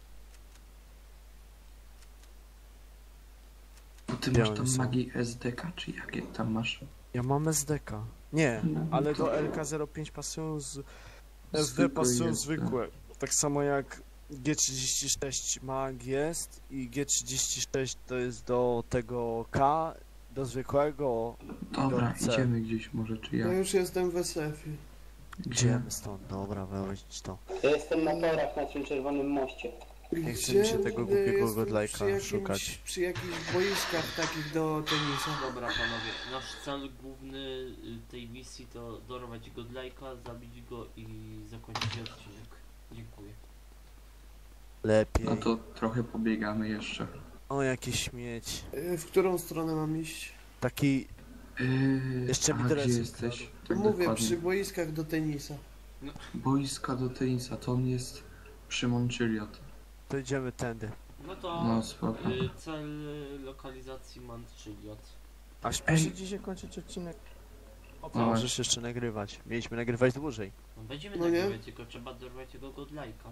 Bo ty Gdzie masz one tam są? magii S D K, czy jakie tam masz? Ja mam S D K. Nie, No, ale to- do L K zero pięć pasują z... S D Zwykłe pasują jest, zwykłe. Tak samo jak G trzydzieści sześć mag jest i G trzydzieści sześć to jest do tego K, do zwykłego. Dobra, do C. idziemy gdzieś może, czy Ja ja? już jestem w S F-ie. Gdzie? Idziemy stąd, dobra, weź to. Ja jestem na torach na tym czerwonym moście. Nie chce mi się tego głupiego Jestem godlajka przy jakimś- szukać. Przy jakichś boiskach takich do tenisa. Dobra panowie, nasz cel główny y, tej misji to dorwać godlajka, zabić go i zakończyć odcinek. Dziękuję. Lepiej. No to trochę pobiegamy jeszcze. O, jakiś śmieć. Y, W którą stronę mam iść? Taki... Yy, Jeszcze a mi gdzie dresy jesteś? Tak Mówię, dokładnie. przy boiskach do tenisa. Boiska do tenisa, to on jest przy Montchiliad. To idziemy tędy. No to No spoko. y, cel y, lokalizacji Montchiliad. A śpieszy Ej. dzisiaj kończyć odcinek? O, No możesz jeszcze nagrywać. Mieliśmy nagrywać dłużej. No będziemy No nie? nagrywać, tylko trzeba dorwać tego godlajka.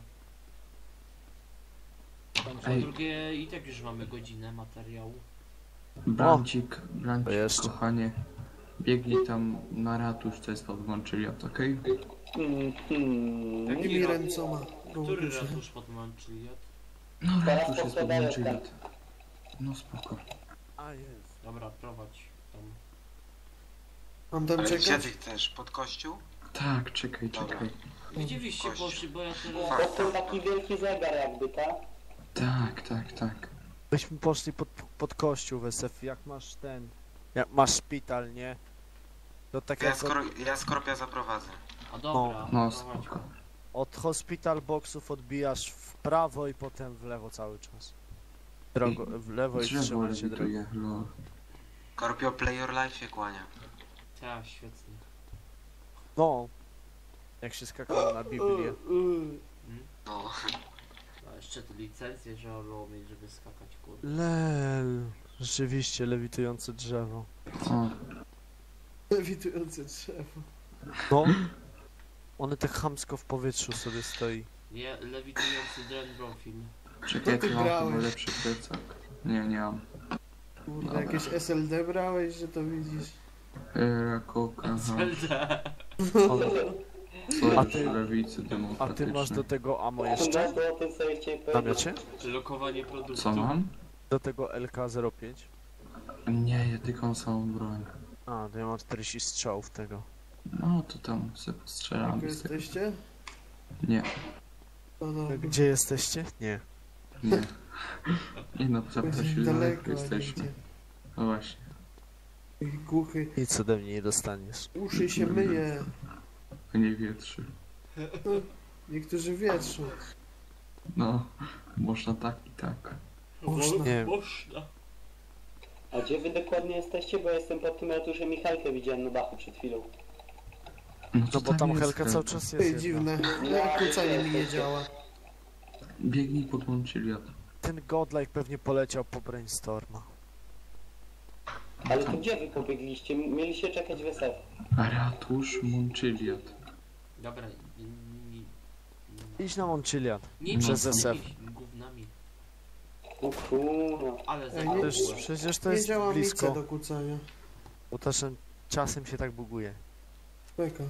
Po Ej. drugie i tak już mamy godzinę materiału. Brancik, Brancik, To jeszcze. kochanie. Biegnij tam na ratusz, to jest pod Montchiliad, okej? Hmm, hmm. Jaki Nimi ratusz? ręcoma. Który ratusz pod Montchiliad? No Teraz ratusz jest pod podpowiadaj, Montchiliad. No spoko. A jest. Dobra, prowadź tam. Mam tam Ale gdzie czekać? ty chcesz? Pod kościół? Tak, czekaj, Dobra. czekaj. Gdzie wyście Kościół. poszli, bo ja No, teraz... to jest taki wielki zegar jakby, tak? Tak, tak, tak. Byśmy poszli pod, pod kościół w S F. Jak masz ten... Jak masz szpital, nie? To tak Ja, jak od, skor ja Skorpia zaprowadzę. A dobra, No prowadź. spoko. od hospital boxów odbijasz w prawo i potem w lewo cały czas. Drogo, w lewo i Drzewo trzymaj się drogi. lewituje, lol. Skorpio Play Your Life się kłania. Tak, świetnie. No. Jak się skakało na Biblię. Y, y. Hmm? No. A jeszcze te licencje trzeba było mieć, żeby skakać, kurde. Lel. Rzeczywiście, lewitujące drzewo. O, Lewitujące drzewo. No. One tak chamsko w powietrzu sobie stoi. Nie, lewitujący dendrofil. czekaj, ty tu mam chyba brałeś? lepszy plecak. Nie, nie mam. Kurde, Dobra. jakieś S L D brałeś, że to widzisz. Yy, Rakoka, aha. Zelda. One, Co A już ty- lewicy a ty demokratyczne. masz do tego ammo No jeszcze? to o tym sobie chciałem W powiedzieć. namiocie? Lokowanie produktu. Co mam? Do tego L K zero pięć? Nie, ja tylko samą broń. A, to ja mam czterdzieści strzałów tego. No to tam sobie Jak strzelam. wy jesteście? Nie, To dobra. Gdzie jesteście? Nie. nie. Nie no, zaprosił daleko Daleko jesteśmy. nigdzie. No właśnie. I Głuchy. Nic ode mnie nie dostaniesz. Uszy się myje. Nie wietrzy. Niektórzy wietrzą. No, można tak i tak. Można. Nie. Można. A gdzie wy dokładnie jesteście? Bo ja jestem pod tym ratuszem Michalkę widziałem na dachu przed chwilą. No bo tam jest Helka cały Helka. czas jest. Ej, jedna. dziwne. Jak kucanie mi nie działa. Biegnij pod Montchiliad. Ten godlike pewnie poleciał po Brainstorma. Ale to gdzie wy pobiegliście? Mieliście czekać w S F. Ratusz Montchiliad. Dobra, nie, nie, Idź na Montchiliad. nie Przez idź z S F. tymi gównami, O kurwa. ale Ej, za nie- mało. Przecież, przecież to Nie jest działa blisko. mica do kucania. Bo czasem, czasem się tak buguje. Beka.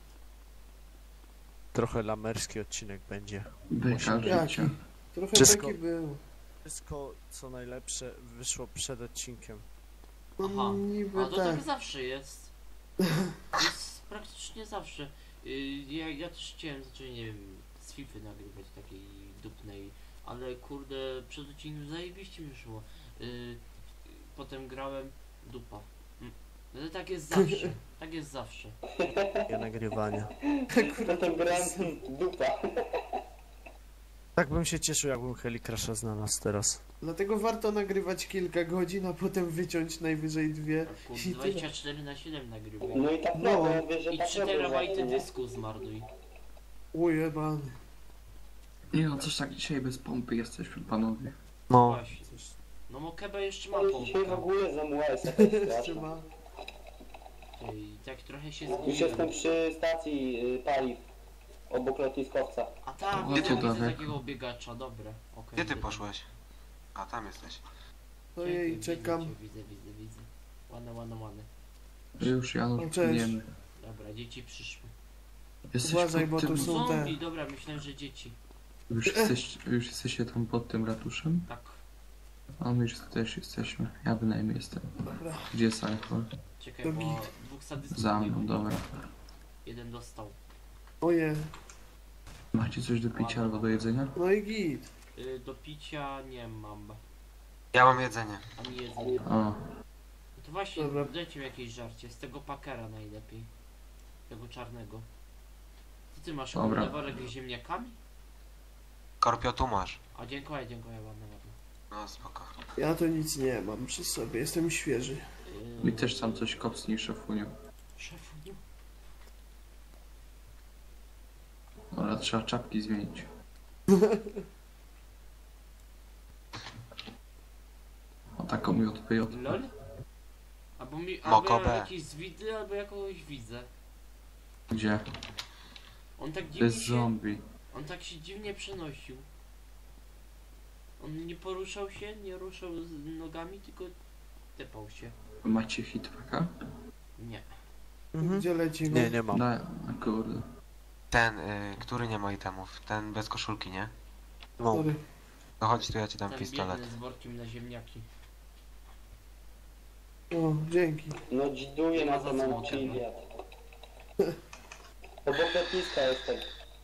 Trochę lamerski odcinek będzie. Beka Jaki? życia. Trochę Wszystko- beki było. Wszystko co najlepsze wyszło przed odcinkiem. No Aha. niby A to tak. tak zawsze jest. Jest praktycznie zawsze. Y, Ja, ja też chciałem zacząć, nie wiem, z FIFA nagrywać takiej dupnej, ale kurde, przed odcinkiem zajebiście mi szło. Y, Potem grałem dupa. Mm. Ale tak jest zawsze. Tak jest zawsze. Nie nagrywania. Potem grałem dupa. Tak bym się cieszył, jakbym Helicrasha znalazł teraz. Dlatego warto nagrywać kilka godzin, a potem wyciąć najwyżej dwie. Kurde, I tyle. dwadzieścia cztery na siedem nagrywaj. No i tak No. no. ja mówię, że I tak trzy robię terabajty zawsze, nie? dysku zmarnuj. Ujebany. Nie no, coś tak dzisiaj bez pompy jesteśmy, panowie. No. Właśnie. No Mokeba jeszcze ma No, dzisiaj w pompkę. ogóle za mała jest Jeszcze straszna. ma. Ej, tak trochę się Już zgubiłem. jestem przy stacji y, paliw. Obok lotniskowca. A tam, No widzę, to widzę daleko. takiego biegacza, dobra. okej, Gdzie ty widzę. poszłeś? A, tam jesteś. To jej Widzę, czekam. Widzę, widzę, widzę, widzę. Ładne, ładne, ładne. Już Janusz, No, cześć. płyniemy. Dobra, dzieci przyszły. Jesteś Uważaj, pod bo tym... tu są te. Zombie, dobra, myślałem, że dzieci. Już, jesteś, już jesteście tam pod tym ratuszem? Tak. A my już też jesteśmy. Ja bynajmniej jestem. Dobra. Gdzie jest alkohol? Czekaj, To bo git. dwóch sadystów Za biegło. mną, dobra. Jeden dostał. Oje. Macie coś do picia albo do jedzenia? No i git. Y, do picia nie mam. Ja mam jedzenie. Ani jedzenia. O, No to właśnie, Dobra. dajcie mi jakieś żarcie. Z tego pakera najlepiej. Tego czarnego. Co ty masz? Dobra. Kurde, worek z ziemniakami? Korpio, tu masz. A dziękuję, dziękuję, ładne, ładne. No spoko. Ja to nic nie mam przy sobie, jestem świeży. Yy, mi też tam coś kopsnij, szefuniu. Szefu, nie. Ale trzeba czapki zmienić. O taką mi od P J. Lol? Albo mi, Moko albo B. ja jakieś zwidy, albo ja kogoś widzę. Gdzie? On tak To dziwnie jest się, zombie. on tak się dziwnie przenosił. On nie poruszał się, nie ruszał z nogami, tylko tepał się. Macie hitpacka? Nie. Mhm. Gdzie lecimy? Nie, nie mam. Na, na kurde. Ten, y, który nie ma itemów. Ten bez koszulki, nie? No. Sorry. No chodź tu, ja ci dam Ten pistolet. biedny z workiem na ziemniaki. O, dzięki. No dziduję Nie ma na za to co, mam chiliad. Obok lotniska jestem.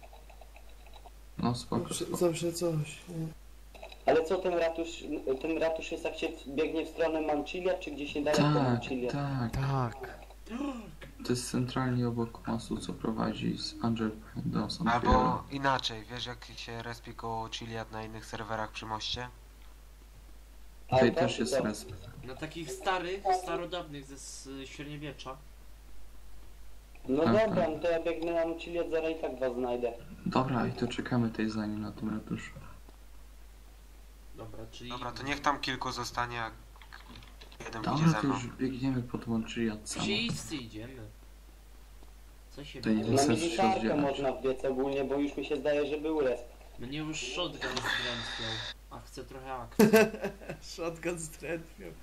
No spoko, Zawsze, spoko. zawsze coś. Nie. Ale co ten ratusz, ten ratusz jest jak się biegnie w stronę Manchiliad, czy gdzieś niedaleko Tak, Manchiliad? tak. Tak. To jest centralnie obok mostu, co prowadzi z Angel Point do San Diego. Albo inaczej, wiesz jak się respi koło Chiliad na innych serwerach przy moście? Tutaj A, też tak, jest tak. resp. Na takich starych, starodawnych ze s- średniowiecza. No Tak, dobra, tak. no to ja biegnę na Manchiliad, zaraz i tak was znajdę. Dobra, i to czekamy tej za nim na tym ratuszu. Dobra, czyli... Dobra, to niech tam kilku zostanie, a jeden pójdzie Dobra, ze to mną. już biegniemy pod Montchiliad samo. Wszyscy idziemy. Co się To nie dzieje? Na chcesz się militarkę rozdzielać. można wbiec ogólnie, bo już mi się zdaje, że był resp. Mnie już shotgun zdrętwiał. A chcę trochę akcji. Shotgun strętwiał.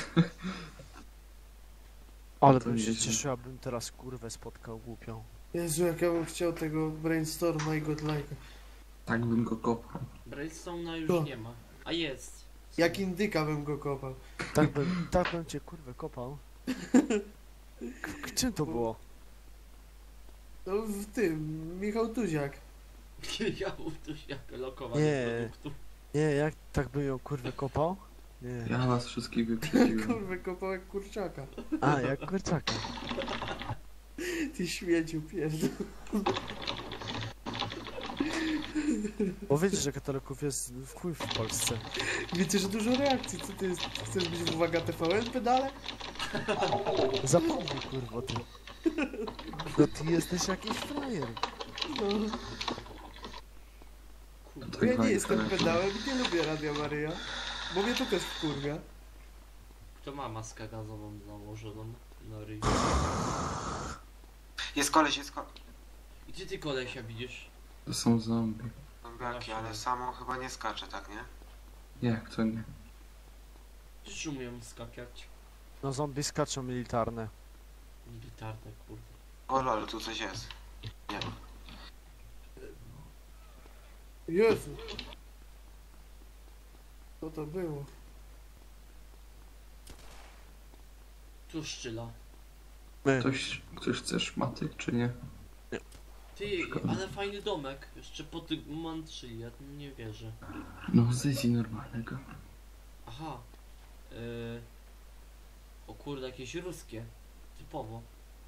Ale To bym się nieźle. cieszył, abym teraz kurwę spotkał głupią. Jezu, jak ja bym chciał tego brainstorma i godlike'a. Tak bym go kopał. Brainstorm'a już Co? nie ma. A jest. Jak indyka bym go kopał. Tak bym, tak bym cię kurwę kopał. K k- czym to było? No w tym, Michał Tuziak. Ja tu jak lokowanie Nie. produktu. Nie, jak tak bym ją kurwę kopał? Nie. Ja was wszystkich wyprzedziłem. Kurwa, kopał jak kurczaka. A, jak kurczaka. Ty śmieciu pierdol. Bo wiecie, że katolików jest w chuj w Polsce. Widzę, że dużo reakcji. Co ty jest? Chcesz być w Uwaga T V N pedale? Zapomnij kurwa ty. No ty jesteś jakiś frajer. No. To Ja dwa nie i jestem koleś. pedałem i nie lubię Radia Maryja. Bo mnie to też wkurwia. Kto ma maskę gazową założoną na ryj? Jest koleś, jest koleś. Gdzie ty kolesia widzisz? To są zombie. Zombiaki, ale samo chyba nie skacze, tak nie? Jak to nie? Przecież umiem skakać. No zombie skaczą militarne. Militarne, kurde. O lol, tu coś jest. Nie ma. Jezu. Co to było? Tu szczyla. My. Ktoś, ktoś chce szmaty, czy nie? Ty, Szkoda. ale fajny domek. Jeszcze po tym mantrzy, ja nie wierzę. No z normalnego. Aha. Yy... O kurde, jakieś ruskie. Typowo.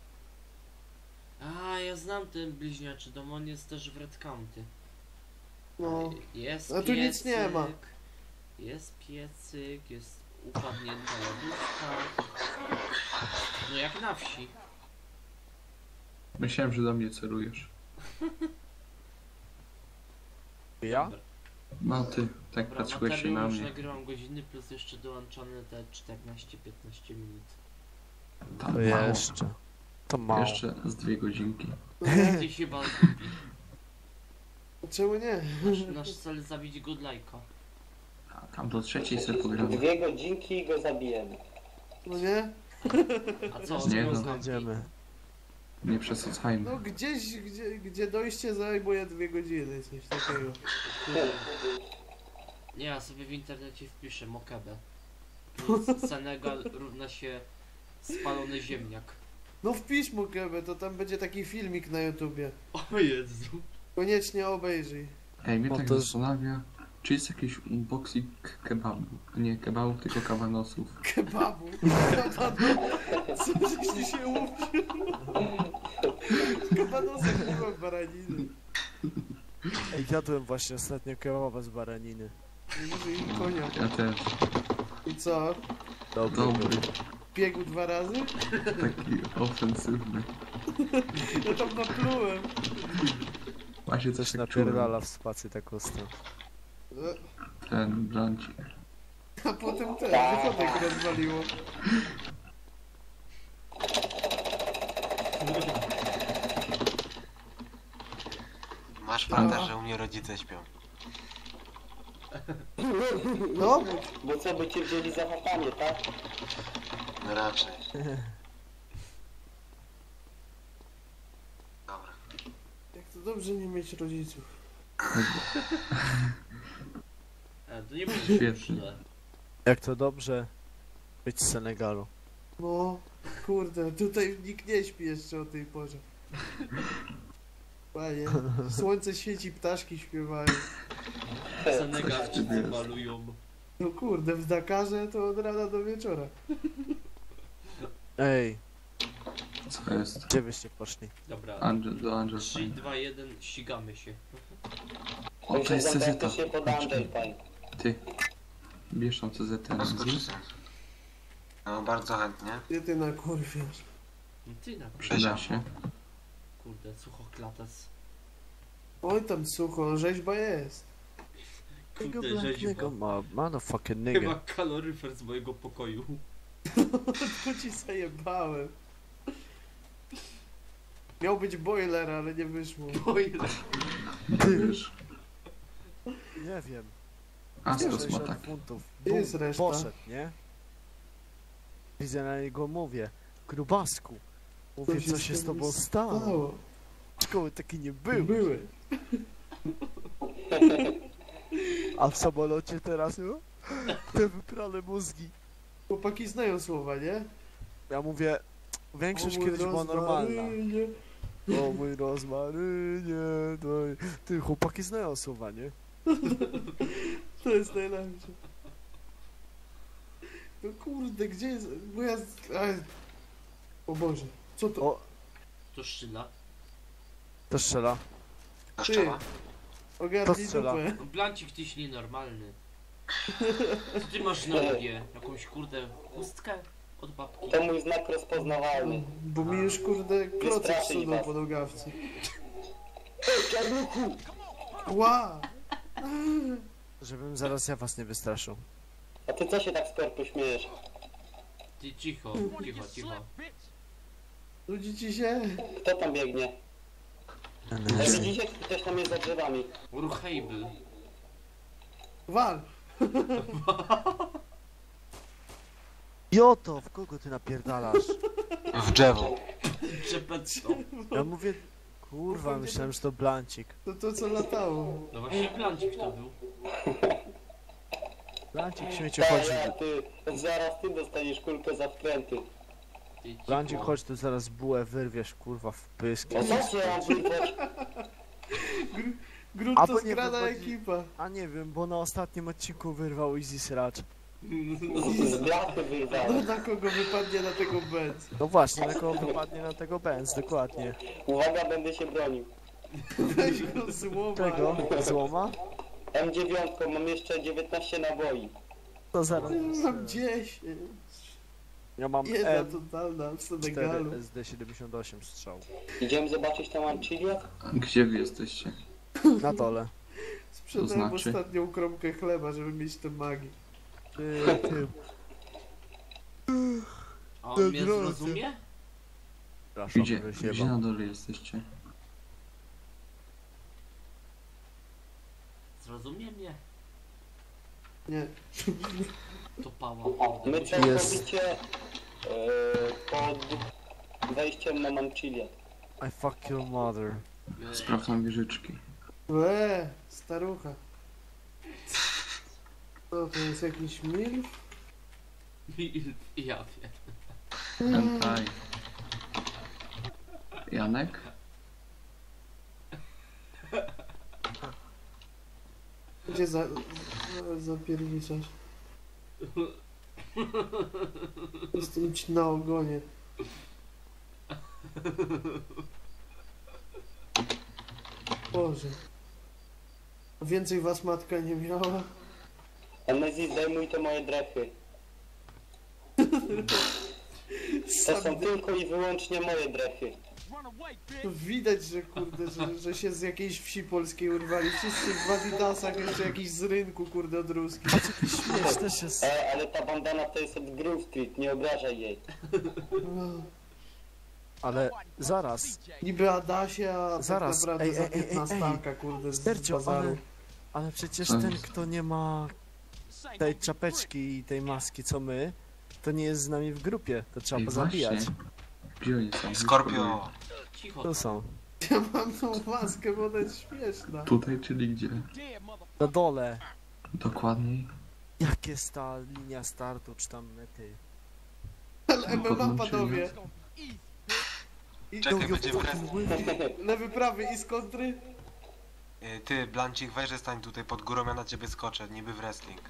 A, ja znam ten bliźniaczy dom, on jest też w Red County. No. Jest A tu nic nie ma. piecyk, Jest piecyk, jest upadnięta lodówka. No jak na wsi. Myślałem, że do mnie celujesz. Ja? Dobra, No ty, tak Dobra, patrzyłeś się materiał na już mnie. nagrywam godziny plus jeszcze dołączone te czternaście piętnaście minut. Tam To mało. jeszcze. To mało. Jeszcze z dwie godzinki. Ty chyba zgubi. Czemu nie? Nasz, nasz cel zabić godlajka. A tam do trzeciej sobie pogramy. Dwie godzinki i go zabijemy. No nie? A co? Nie, on no. Znajdziemy. Nie przesadzajmy. No gdzieś, gdzie, gdzie dojście zajmuje dwie godziny, coś takiego. Nie, ja sobie w internecie wpiszę Mokebe. Senegal równa się spalony ziemniak. No wpisz mu kebę, to tam będzie taki filmik na YouTubie. O Jezu. Koniecznie obejrzyj. Ej, mnie No tak to- zastanawia, czy jest jakiś unboxing kebabu? Nie kebabów, tylko kabanosów. Kebabu. Co żeś się uwziął? Kebanosem nie ma baraniny. Ej, jadłem właśnie ostatnio kebaba z baraniny. Może i konia. Ja też. I co? Dobry. Dobry, Biegł dwa razy? taki ofensywny. Ja tam naplułem. Właśnie Coś coś tak czułem. napierdala w spacji tak ostro. Ten blancik. A potem ten wychodek rozwaliło. Masz farta, że u mnie rodzice śpią. No, Bo co by cię wzięli za chapanie, tak? No raczej. Dobra. jak to dobrze nie mieć rodziców. E, to nie będzie Świetnie. źle. Jak to dobrze być z Senegalu. No, kurde, tutaj nikt nie śpi jeszcze o tej porze. Panie, słońce świeci, ptaszki śpiewają. Senegalczycy Coś w malują. No kurde, w Dakarze to od rana do wieczora. Ej, Co jest? gdzie byście poszli? Dobra. Angel, do Angel trzy, Fine. dwa, jeden, ścigamy się. O, to jest C Z. To się pod Andrzej Pine. Ty. Bierz tam C Z To skoczy N. syn. No bardzo chętnie. Ty ty na kurwiarz. No ty na Przyda się. kurde, sucho klates. Oj tam sucho, rzeźba jest. Tego Kurde, blanknego rzeźba. ma, motherfucking Chyba nigga. kaloryfer z mojego pokoju. To ci zajebałem. Miał być boiler, ale nie wyszło. Oj, Ty wiesz. Nie wiem. Astos ma sześćdziesiąt tak. funtów. Gdzie jest Bum, reszta? Poszedł, nie? Widzę na niego, mówię. Grubasku. Mówię, co się z tobą stało? Stało. Szkoły takie nie były. Były. A w samolocie teraz, no? Te wyprane mózgi. Chłopaki znają słowa, nie? Ja mówię, większość O mój kiedyś była normalna. rozmarynie. O mój rozmarynie. No. i- Ty, chłopaki znają słowa, nie? To jest najlepsze. No kurde, gdzie jest moja... Aj. O Boże, co to? O, to szczyla. to strzela. To Ty. szczela? Ogarnij to strzela. dupę. No, Blancik, tyś nienormalny. Co ty masz na nogie? Jakąś kurde chustkę od babki? To mój znak rozpoznawalny. Bo mi już kurde klocek Wystraszyć wsunął was. po nogawce. Czarnuchu! Ła! Żebym zaraz ja was nie wystraszył. A ty co się tak Skorpiu śmiejesz? Ty cicho, cicho, cicho. Nudzi ci się? Kto tam biegnie? Ej, widzicie, ktoś tam jest za drzewami. Urhejbl. Wal! Joto, w kogo ty napierdalasz? W drzewo. Przepędź to. Ja mówię... Kurwa, myślałem, że to blancik. To to co latało. No właśnie plancik to był. Blancik śmieci Tak, chodzi. ja, ty, zaraz ty dostaniesz kulkę za wkręty. Ty cicho. Blancik chodź, tu zaraz bułę wyrwiesz, kurwa, w pysk. No co się mam wyrwać? Grunt A to bo nie skrada wychodzi- ekipa. A nie wiem, bo na ostatnim odcinku wyrwał Easy Sracz. Z blachy No wyrwałem. na kogo wypadnie na tego Benz? No właśnie, na kogo wypadnie na tego Benz, dokładnie. Uwaga, będę się bronił. Weź go złoma. Czego? Złoma? M dziewięć, mam jeszcze dziewiętnaście naboi. To zaraz. Mam dziesięć. Ja mam Jedna M totalna w cztery Senegalu. S D siedemdziesiąt osiem strzał. Idziemy zobaczyć tam Anchiliad? Gdzie wy jesteście? Na dole. Sprzedałem To znaczy? ostatnią kromkę chleba, żeby mieć tę magię. Ty, ty, A on mnie Drodzy. zrozumie? przepraszam, Gdzie, że gdzie się na dole jesteście? Zrozumie mnie? Nie. To pała. A, my Kurde, Jest. całkowicie e, pod wejściem na Manchiliad. I fuck your mother. Ej, Sprawdzam wieżyczki. Łe, starucha. Co to jest jakiś milf? Ja wiem. Hentai. Janek? Gdzie za... za- zapierniczasz? Jestem ci na ogonie. Boże. A więcej was matka nie miała? Amazis, zdejmuj te moje drechy. To są Sam tylko i wyłącznie moje drechy. widać, że kurde, że, że się z jakiejś wsi polskiej urwali. Wszyscy w adidasach, jeszcze jakiś z rynku, kurde, od ruskich. Śmiesz też jest... E, ale ta bandana to jest od Grove Street, nie obrażaj jej. No. Ale zaraz. Niby Adasie, a Zaraz. tak naprawdę Ej, za ej, ej, ej, piętnastanka, kurde, z Stercio, bazaru. ale... Ale przecież Co ten, jest? kto nie ma tej czapeczki i tej maski, co my, to nie jest z nami w grupie. To trzeba Ej, pozabijać. właśnie. Gdzie oni są? Skorpio. Cicho. Tu są. Ja mam tą maskę, bo ona jest śmieszna. Tutaj, czyli gdzie? Na dole. Dokładniej. Jak jest ta linia startu, czy tam mety? Ale M M A, Podłączyłem. panowie. I Czekaj, you będziemy fucking win. lewy, prawy i z kontry. Y, Ty, Blancik, weź, że stań tutaj pod górą, ja na ciebie skoczę, niby w wrestling.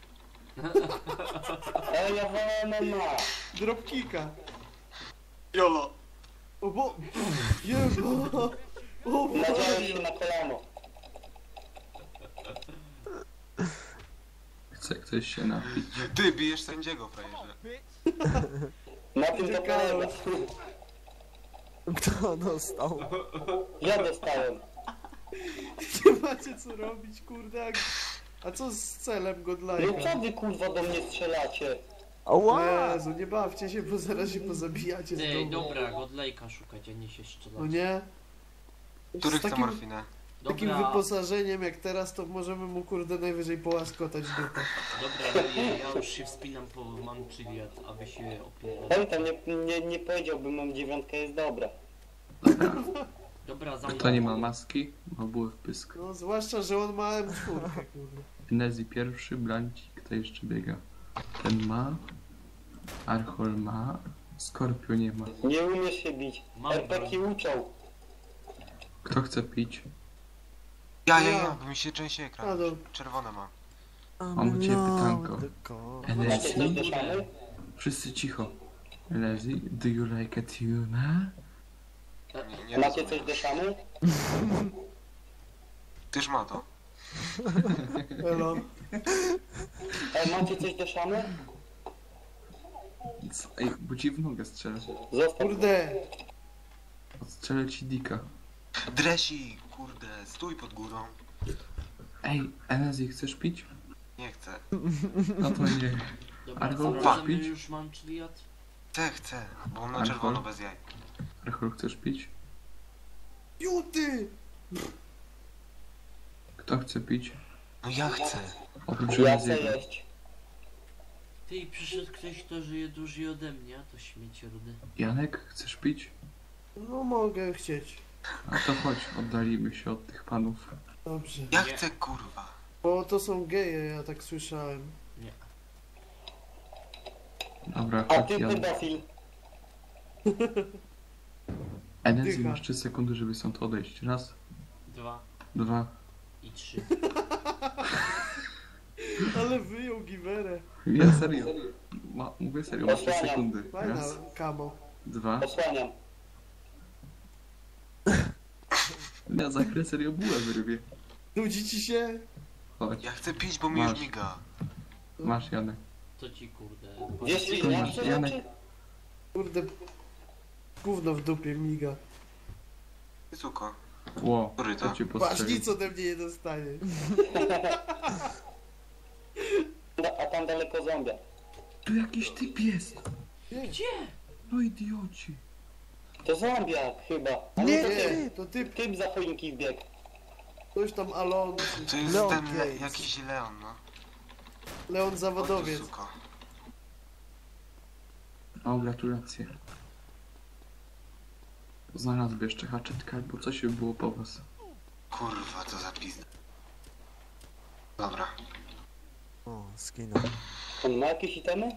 E, ja wolę M M A. Dropkicka. Jolo! O bo... Jebo! O Nadziałem się Boże. na kolano. Chce ktoś się napić. Ty, bijesz sędziego, frajerze. Na tym to Czekałem. polega. Kto dostał? Ja dostałem. Nie macie co robić, kurde. a- A co z celem No Godlike'a? co wy kurwa do mnie strzelacie? Ała! Jezu, nie bawcie się, bo zaraz się pozabijacie Ej, znowu. dobra, Godlejka szukać, a nie się strzelać. No nie? Który Z chce takim, morfinę? takim Dobra, wyposażeniem jak teraz, to możemy mu kurde najwyżej połaskotać dupę. dobra, ja, ja już się wspinam po Manchiliad, aby się opierać. Pamiętam, nie, nie, nie powiedziałbym, mam dziewiątka jest dobra. Dobra, za mną. Kto nie ma maski, ma bułę w pysk. No zwłaszcza, że on ma M cztery, kurde. Nezi pierwszy, Blancik, kto jeszcze biega? Ten ma. Archol ma. Skorpio nie ma. Nie umiesz się bić. Mam R P Ki uczą. Kto chce pić? Ja, ja, Ja. ja, bo mi się częściej A, ekran. no. Czerwone ma. Mam do ciebie pytanko. Macie coś do Elezi? szamy? Wszyscy cicho. Elezi, do you like a tuna? Nie, nie Macie rozumiem. coś do szamy? Tyż ma to. Elo. E, macie coś do szamy? Co? Ej, bo ci w nogę strzelę. Zostaw. Kurde. Odstrzelę ci dika. Dresi, kurde, stój pod górą. Ej, Enezi, chcesz pić? Nie chcę. No to nie. Dobra, Archol, sprawdzamy pić? już mam czy jad? Chcę, chcę, bo mam na Alkohol? czerwono bez jaj. Archol, chcesz pić? Juty! Kto chce pić? No ja chcę. Oprócz Ja chcę Eneziego. jeść. Ty, przyszedł ktoś, kto żyje dłużej ode mnie, a to śmiecie rudy. Janek, chcesz pić? No mogę chcieć. A to chodź, oddalimy się od tych panów. Dobrze. Ja Nie. chcę, kurwa. Bo to są geje, ja tak słyszałem. Nie. Dobra, A chodź ty Janek. pedofil. Enezi, Dycha. masz trzy sekundy, żeby stąd odejść. Raz, Dwa dwa. i trzy. Ale wyjął giwerę. Ja serio. Ma, mówię serio, masz trzy Osłaniam. sekundy. Fajna Raz, kamo. dwa. Posłaniam. Ja za chwilę serio bułę wyrwie. Nudzi ci się? Chodź, Ja chcę pić, bo mi Masz. już miga. masz Janek. To ci kurde. Gdzie To świnia? masz, Janek. Kurde. Gówno w dupie miga. Suko. Ło, Który to to? cię Patrz, postrzelił. nic ode mnie nie dostanie. A tam daleko zombie. Tu jakiś typ jest. Nie, Gdzie? No idioci. To zombiak chyba. A nie, to nie, typ. to typ, Typ za choinki wbiegł. ktoś tam Alon, To jest Leon ten le Gates. jakiś Leon, no. Leon Chodź tu, Zawodowiec. suko. O, gratulacje. Znalazł jeszcze haczetka, albo coś by było po was. Kurwa, to za pizda. Dobra. O, skina. On ma jakieś itemy?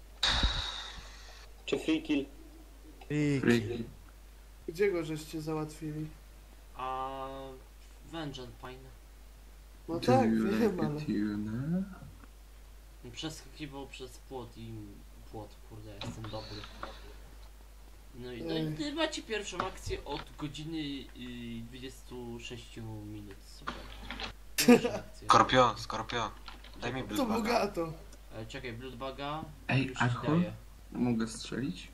Czy free kill? I Fryki. Gdzie go żeście załatwili? A Vengeance fajne. No Do tak, you wiem, like ale... it, you know? Przeskakiwał przez płot i płot, kurde, ja jestem dobry. No i, no Ej. i macie pierwszą akcję od godziny y, dwudziestu sześciu minut. Super. Pierwsza akcja. Skorpio, Skorpio. Daj mi To bloodbaga. bogato. E, czekaj, Bloodbaga. Ej, już ci Archol? daję. Mogę strzelić?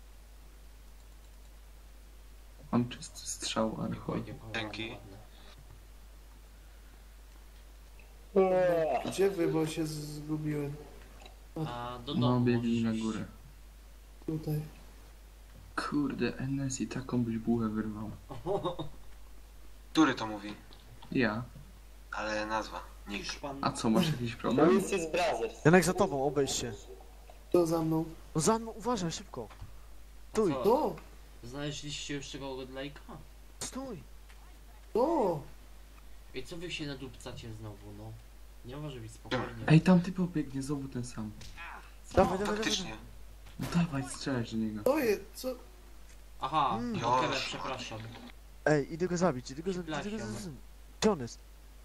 Mam czysty strzał, Archol. Dziękuję, dziękuję, Dzięki. ładne. Eee, Gdzie wy, bo się zgubiłem. A do No, domu biegnij na możesz górę. Tutaj. Kurde, N S i taką byś bułę wyrwał. iść. Który to mówi? Ja? Ale nazwa. Nikt. Hiszpan. A co, masz jakiś to problem? jest z Brothers. Janek za tobą, obejdź się. To za mną. No za mną, uważaj, szybko. Stój, Co? To, Znaleźliście już tego godlejka? stój. to. Ej, co wy się nadupcacie znowu, no? Nie może być spokojnie. Ej, tam typ biegnie, znowu ten sam. Dawaj, dawaj, dawaj. Faktycznie. No dawaj, strzelać do niego. To jest, co? Aha, Mm. okej, Już. przepraszam. Ej, idę go zabić, idę go zabić, idę go Przepraszam. zabić. Gdzie on jest?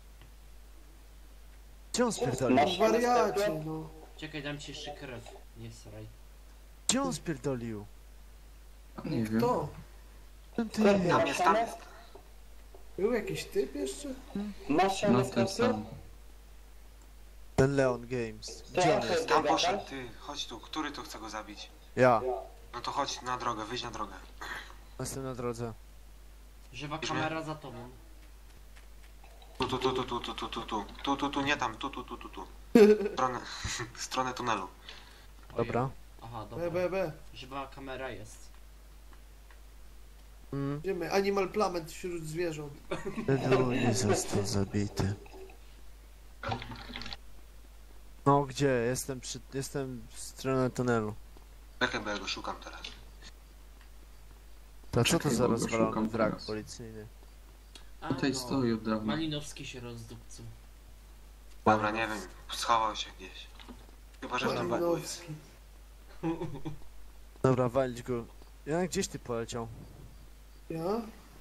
Gdzie on spierdolił? Masz- Wariacie, no. Czekaj, dam ci jeszcze krew. Nie sraj. Gdzie on spierdolił? Nie wiem. Kto? Ten ty. Tam jest, tam jest. Był jakiś typ jeszcze? Masz No szanę ten skorpion? sam. Ten Leon Games. Gdzie on jest? Tam poszedł, ty. Chodź tu. Który tu chce go zabić? Ja. No to chodź na drogę, wyjdź na drogę. Jestem na drodze. Żywa Już kamera za tobą. Tu, tu, tu, tu, tu, tu, tu, tu, tu, tu, tu, tu, nie tam, tu, tu, tu, tu, tu. Stronę, stronę tunelu. Ojej. Dobra. Aha, B, dobra. B, B. Żywa kamera jest. Mm. Idziemy. Animal Planet wśród zwierząt. Edu nie został zabity. No gdzie? Jestem przy... Jestem w stronę tunelu. Czekaj, bo ja go szukam teraz. To co to Czekaj, za bo go rozwalony szukam wrak teraz. policyjny? A, Tutaj no. stoi od dawna. Malinowski się rozdupcył. Dobra, nie wiem, schował się gdzieś. Chyba, że w tym bagu jest. Malinowski. Dobra, walić go. Janek, gdzieś ty poleciał? Ja?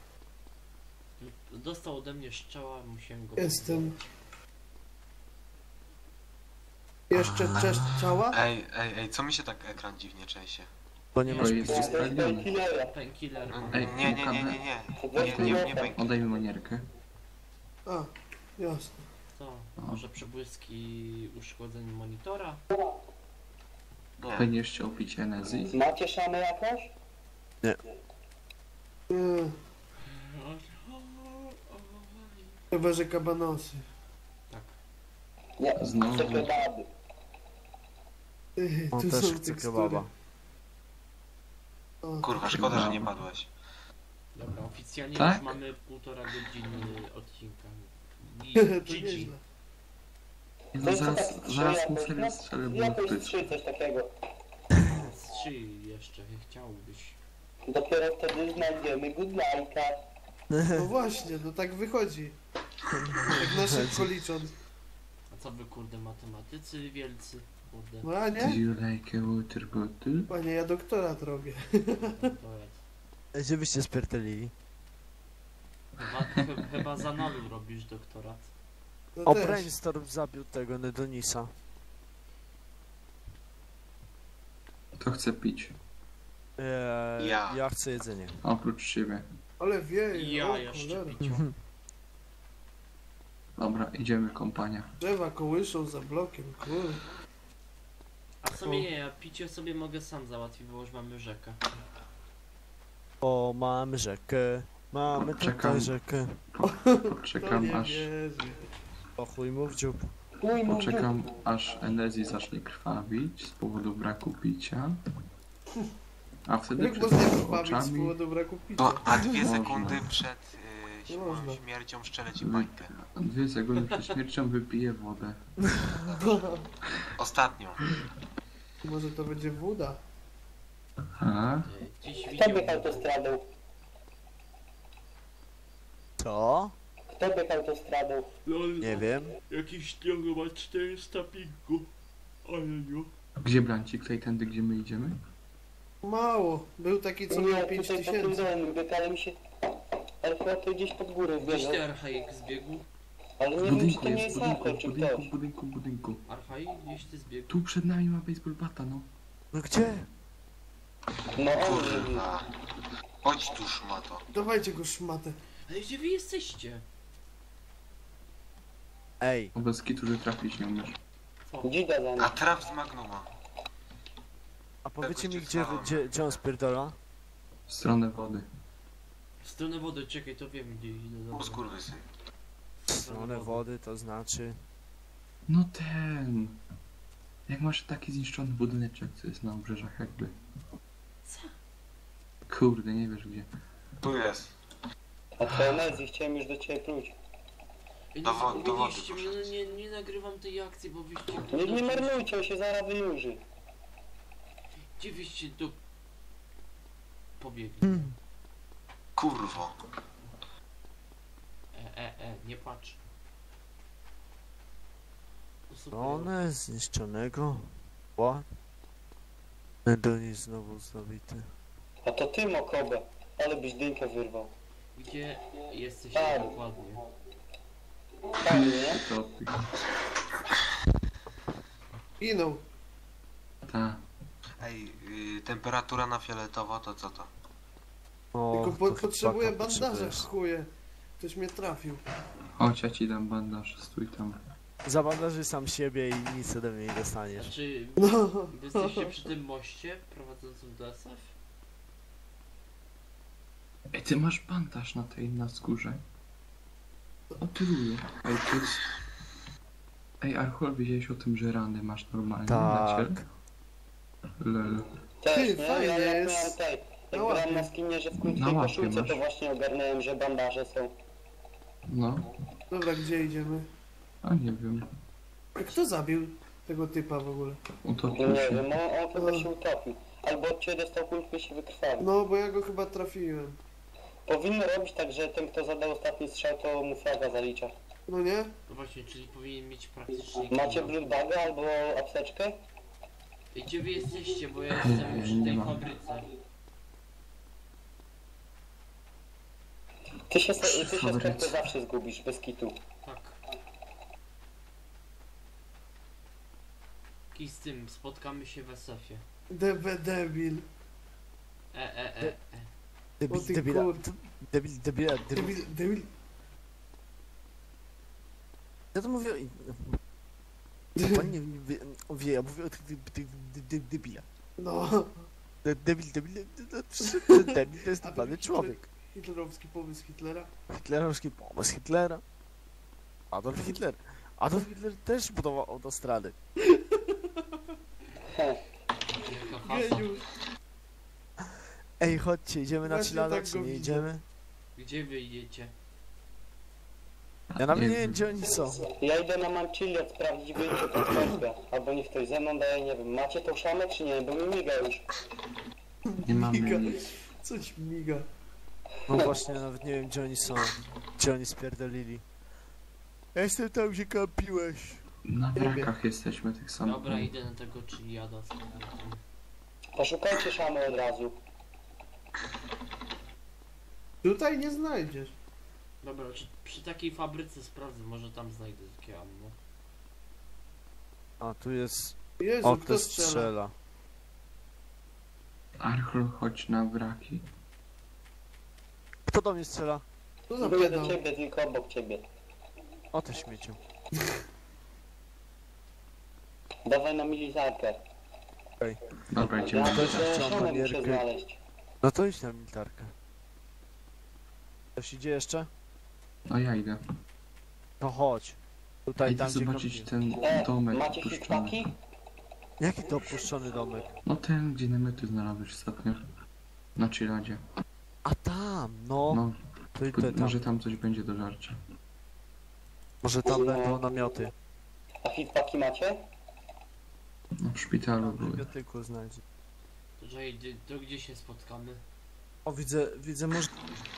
Dostał ode mnie strzała, musiałem go... Jestem. Jeszcze cześć ciała? Ej, ej, ej, co mi się tak ekran dziwnie trzęsie? Bo nie Nie, masz to jest- To pistoletu. jest Painkillera. Painkiller. No, Ej, nie, nie, nie, nie, nie, nie, nie, nie, nie, nie, Oddajmy manierkę. A, jasne. Co? Może przebłyski uszkodzeń monitora? nie. Będziesz chciał pić Enezi? Macie szamę jakąś? Nie. Chyba, że kabanosy. Nie, Znowu. chcę kebaby. Ej, On tu też są chce tekstury. kebaba. O, Kurwa, szkoda, że nie padłeś. Dobra, oficjalnie Tak? już mamy półtora godziny odcinka. I to G G. nieźle. No To jest zaraz, tak trzy zaraz mu jakoś, serio no, strzelę w jakoś łeb. trzy, coś takiego. Z trzy jeszcze, chciałbyś. Dopiero wtedy znajdziemy goodlike'a. No właśnie, no tak wychodzi. Tak na szybko licząc. A co wy kurde matematycy wielcy? Kurde. No a Do nie? you like a water bottle? Panie, ja doktorat robię. Doktorat. Gdzie byście spiertelili? Chyba, ch chyba za nalu robisz doktorat. No O, też. Brainstorm zabił tego Nedonisa. Kto chce pić? Eee, Ja. ja chcę jedzenie. Oprócz ciebie. Ale wieje, Ja o jeszcze cholera. piciu. Dobra, idziemy kompania. Drzewa kołyszą za blokiem, kurde. A w sumie nie, ja picie sobie mogę sam załatwić, bo już mamy rzekę. O, mamy rzekę. Mamy Czekam. tutaj rzekę. Po, To poczekam nie aż, wierzy. O chuj mu w dziób. Uj, mu poczekam aż Enezji zacznie krwawić z powodu braku picia. A wtedy Jak przed można jego krwawić z oczami powodu braku picia? No, a dwie Można. sekundy przed y, Nie można. śmiercią szczelę ci bańkę. dwie sekundy przed śmiercią wypije wodę. Ostatnią. Może to będzie woda? A? Dziś Kto widział. biegł autostradą? Co? Kto biegł autostradą? Nie wiem. Jakiś drogo ma czterysta pingu. Ale jo. Gdzie Blancik? Tutaj tędy, gdzie my idziemy? Mało. Był taki, co Nie, miał pięć tutaj po tym tysięcy. domu biegł, ale mi się... Ale chyba to gdzieś pod górę Gdzieś zbiegał. ty Archaik zbiegł? Ale W nie wiem, czy budynku to nie jest, jest w budynku, Arko, w czy budynku, ktoś. w budynku, w budynku. Archaik gdzieś ty zbiegł? Tu przed nami ma baseball bata, no. No gdzie? No on zrobił. Kurwa. Chodź tu, szmato. Dawajcie go szmatę. Ale gdzie wy jesteście? Ej, O bez kitu, że trafić nie umiesz. Co? Dzida za A nim. traf z Magnuma. a powiedzcie mi, Jakoś gdzie, cię gdzie, gdzie on spierdola? W stronę wody. W stronę wody, czekaj, to wiem gdzie idę. O Dobra. skurwysyn. W stronę wody, to znaczy... No ten. Jak masz taki zniszczony budyneczek, co jest na obrzeżach jakby. Co? Kurde, nie wiesz gdzie. Tu jest. A to Onezji, chciałem już do ciebie pluć. Ej, Do nie wo- do wody zagubiliście mnie, no nie, nie nagrywam tej akcji, bo wyście... Nie, nie marnujcie, on się zaraz wynurzy. Gdzie wyście do... pobiegli? Hmm. Kurwo. E, e, e, nie patrz. To super. Stronę zniszczonego. What? Nedonis znowu zabity. A to ty, Mokobę. Ale byś dynkę wyrwał. Gdzie jesteś Tak. dokładnie? Tak, nie? To ty. Ginął. Ta. Ej, y, temperatura na fioletowo to co to? O, Tylko po, to potrzebuję chyba bandaża, potrzebujesz. chuje. Ktoś mnie trafił. Chodź, ja ci dam bandaż, stój tam. Zabandaży sam siebie i nic ode mnie nie dostaniesz. Znaczy, No. wy jesteście przy tym moście prowadzącym do S F? Ej, ty masz bandaż na tej, na skórze. O ty luju. Ej, to jest... Ej, Archol, wiedziałeś o tym, że rany masz normalnie na Tak. ciele? Lel. Też, Ty, nie? fajnie ja jak jest. miałem tej, Na jak łapie. grałem na skinie, że w Na krótkiej łapie koszulce, masz. to właśnie ogarnąłem, że bandaże są. No, Dobra, gdzie idziemy? a nie wiem. A kto zabił tego typa w ogóle? Utopił Nie się. wiem, on, on chyba się utopił. Albo od ciebie dostał kulkę i się wykrwawił. No, bo ja go chyba trafiłem. Powinno robić tak, że ten, kto zadał ostatni strzał, to mu flaga zalicza. No nie? No właśnie, czyli powinien mieć praktycznie... Macie kilo. bloodbaga albo apseczkę? Ej, gdzie wy jesteście, bo ja jestem przy Nie tej mam. fabryce. Ty się, ty się Fabryce. skąd zawsze zgubisz, bez kitu. Tak. I z tym, spotkamy się w S F-ie. Debe debil. E, e, e, e. Debil, O ty debila, kur... debil, debila, debil. Debil, debil. Ja to mówię... Pan nie wie, on wie, ja mówię o tych de- de- de- de- debilach. No. De- Debil, debil, de- de- de- debil to jest A normalny Hitler- człowiek. Hitlerowski pomysł Hitlera. Hitlerowski pomysł Hitlera. Adolf Hitler. Adolf Hitler też budował autostrady. Heh. Jaka hasa. Geniusz. Ej, chodźcie, idziemy na Właśnie Chilada, tak czy go nie widzę. idziemy? Gdzie wy idziecie? Ja nawet nie Nie wiem, wiem. gdzie oni są. Ja idę na Manciliot sprawdzić wyjście tą prośbę. Albo niech ktoś ze mną daje, nie wiem. Macie tą szamę czy nie? Bo mi miga już. Nie mamy Miga. nic. Coś miga. No właśnie, nawet nie wiem, gdzie oni są. Gdzie oni spierdolili. Ja jestem tam, gdzie kampiłeś. Na wrakach jesteśmy tych samych. Dobra, idę na tego Chiliada z powrotem. Poszukajcie szamy od razu. Tutaj nie znajdziesz. Dobra, czy przy takiej fabryce sprawdzę, może tam znajdę takie ammo. A, tu jest... Jezu, O, kto kto strzela? strzela. Archol, chodź na wraki. Kto do mnie strzela? Co za Były pedał? do ciebie, tylko obok ciebie. O, te śmieciu. Dawaj na militarkę. Dobra, Ja idziemy. też też chciałem szamę muszę manierkę. znaleźć. No to idź na militarkę. Ktoś idzie jeszcze? No ja idę. To chodź. Tutaj, Idę tam gdzie zobaczyć kampiłem. ten E, domek macie opuszczony. hitpaki? Jaki to opuszczony domek? No ten, gdzie namioty znalazłeś ostatnio. Na Chiradzie. A tam, no. No, To i po- te tam. może tam coś będzie do żarcia. Może tam będą namioty. A hitpaki macie? No w szpitalu W były. biblioteku znajdzie. To, że idzie- to gdzie się spotkamy? O, widzę, widzę, może...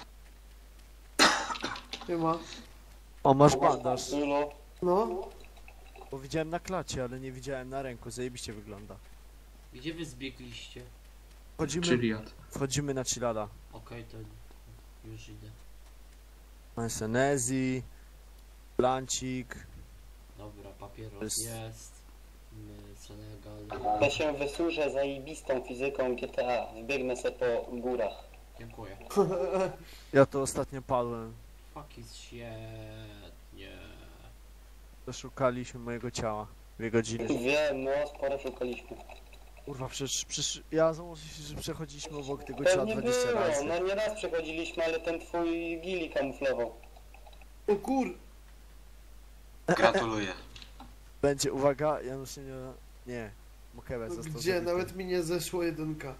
Nie ma. O, masz bandaż. Julo. No. Bo widziałem na klacie, ale nie widziałem na ręku. Zajebiście wygląda. Gdzie wy zbiegliście? Wchodzimy, Chiliad. wchodzimy na Chilada. Okej, to już idę. Senezi, Blancik. Dobra, papieros Jest- jest. My, Senegal. Ja się wysłużę zajebistą fizyką G T A. Wbiegnę se po górach. Dziękuję. Ja to ostatnio padłem. Fuck is świetnie. Szukaliśmy mojego ciała. Dwie godziny. Wiem, no sporo szukaliśmy. Kurwa, przecież, przecież ja założę się, że przechodziliśmy obok tego ciała Pewnie dwadzieścia było, razy. no nie raz przechodziliśmy, ale ten twój gili kamuflował. O kur... Gratuluję. Będzie, uwaga, Janusz nie... Nie. Mokebe No został gdzie? zabity. Nawet mi nie zeszło jedynka.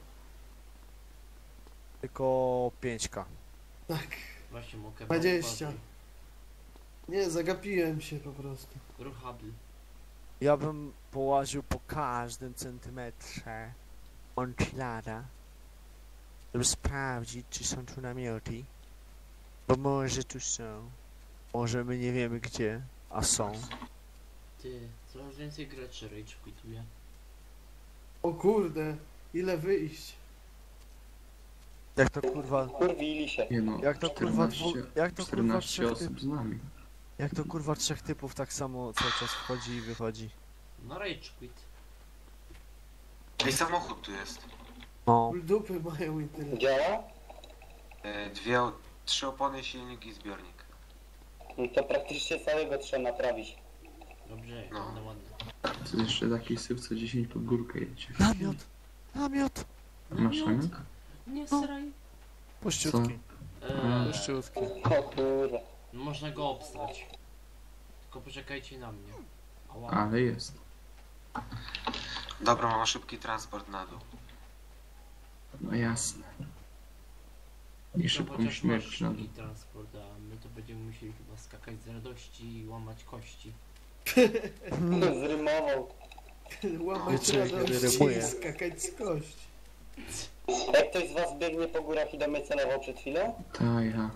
Tylko pięćka. Tak. Właśnie mogę. dwadzieścia. Nie, zagapiłem się po prostu. Ruchabil. Ja bym połaził po każdym centymetrze Moncilada, żeby sprawdzić, czy są tu namioty. Bo może tu są. Może my nie wiemy gdzie, a są. Ty, coraz więcej graczy rage quituje. O kurde. Ile wyjść? Jak to kurwa... Kurwili się. Nie no, Jak to kurwa dwu... czternaście, Jak to kurwa czternaście trzech typ... osób z nami. Jak to kurwa trzech typów tak samo cały czas wchodzi i wychodzi. No rage quit. Ej, samochód tu jest. No. Dupy mają i tyle. Działa? E, dwie, o- trzy opony, silnik i zbiornik. No to praktycznie całego trzeba naprawić. Dobrze, No. ładne, ładne. To jeszcze taki syf, co dziesięć pod górkę jedzie. Namiot! Namiot! Masz namiot? Nie No. sraj. Puściutki. Eee, Puściutki. O kurwa. można go obstać. Tylko poczekajcie na mnie. Ała. Ale jest. Dobra, mam szybki transport na dół. No jasne. I To szybką chociaż masz śmierć na dół. szybki transport, a my to będziemy musieli chyba skakać z radości i łamać kości. Zrymował. Łamać Wiecie, jak radości rymuje. i skakać z kości. Jak ktoś z was biegnie po górach i do mnie celował przed chwilą? Ta ja.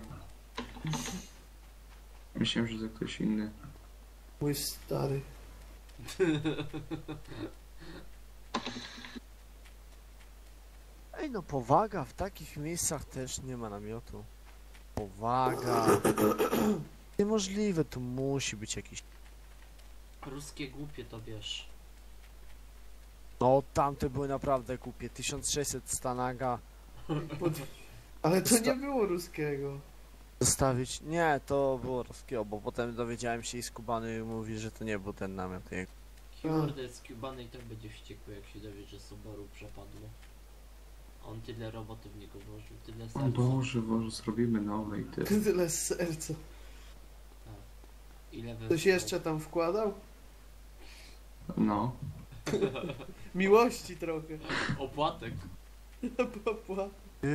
Myślałem, że to ktoś inny. Mój stary. Ej no powaga, w takich miejscach też nie ma namiotu. Powaga. Niemożliwe, tu musi być jakiś... Ruskie głupie to wiesz. No tamte były naprawdę głupie. tysiąc sześćset Stanaga Pod... Ale to nie było ruskiego. zostawić. Nie, to było rozkiego, bo potem dowiedziałem się i Skubany mówi, że to nie był ten namiot. Kurde z Cubany i tak będzie wściekły, jak się dowie, że Subaru przepadło. On tyle roboty w niego włożył, tyle O serca. Boże, Boże, zrobimy nowe i tyle. Tyle z serca. Ile wy... Coś jeszcze tam wkładał? No. Miłości trochę. Opłatek. Popła.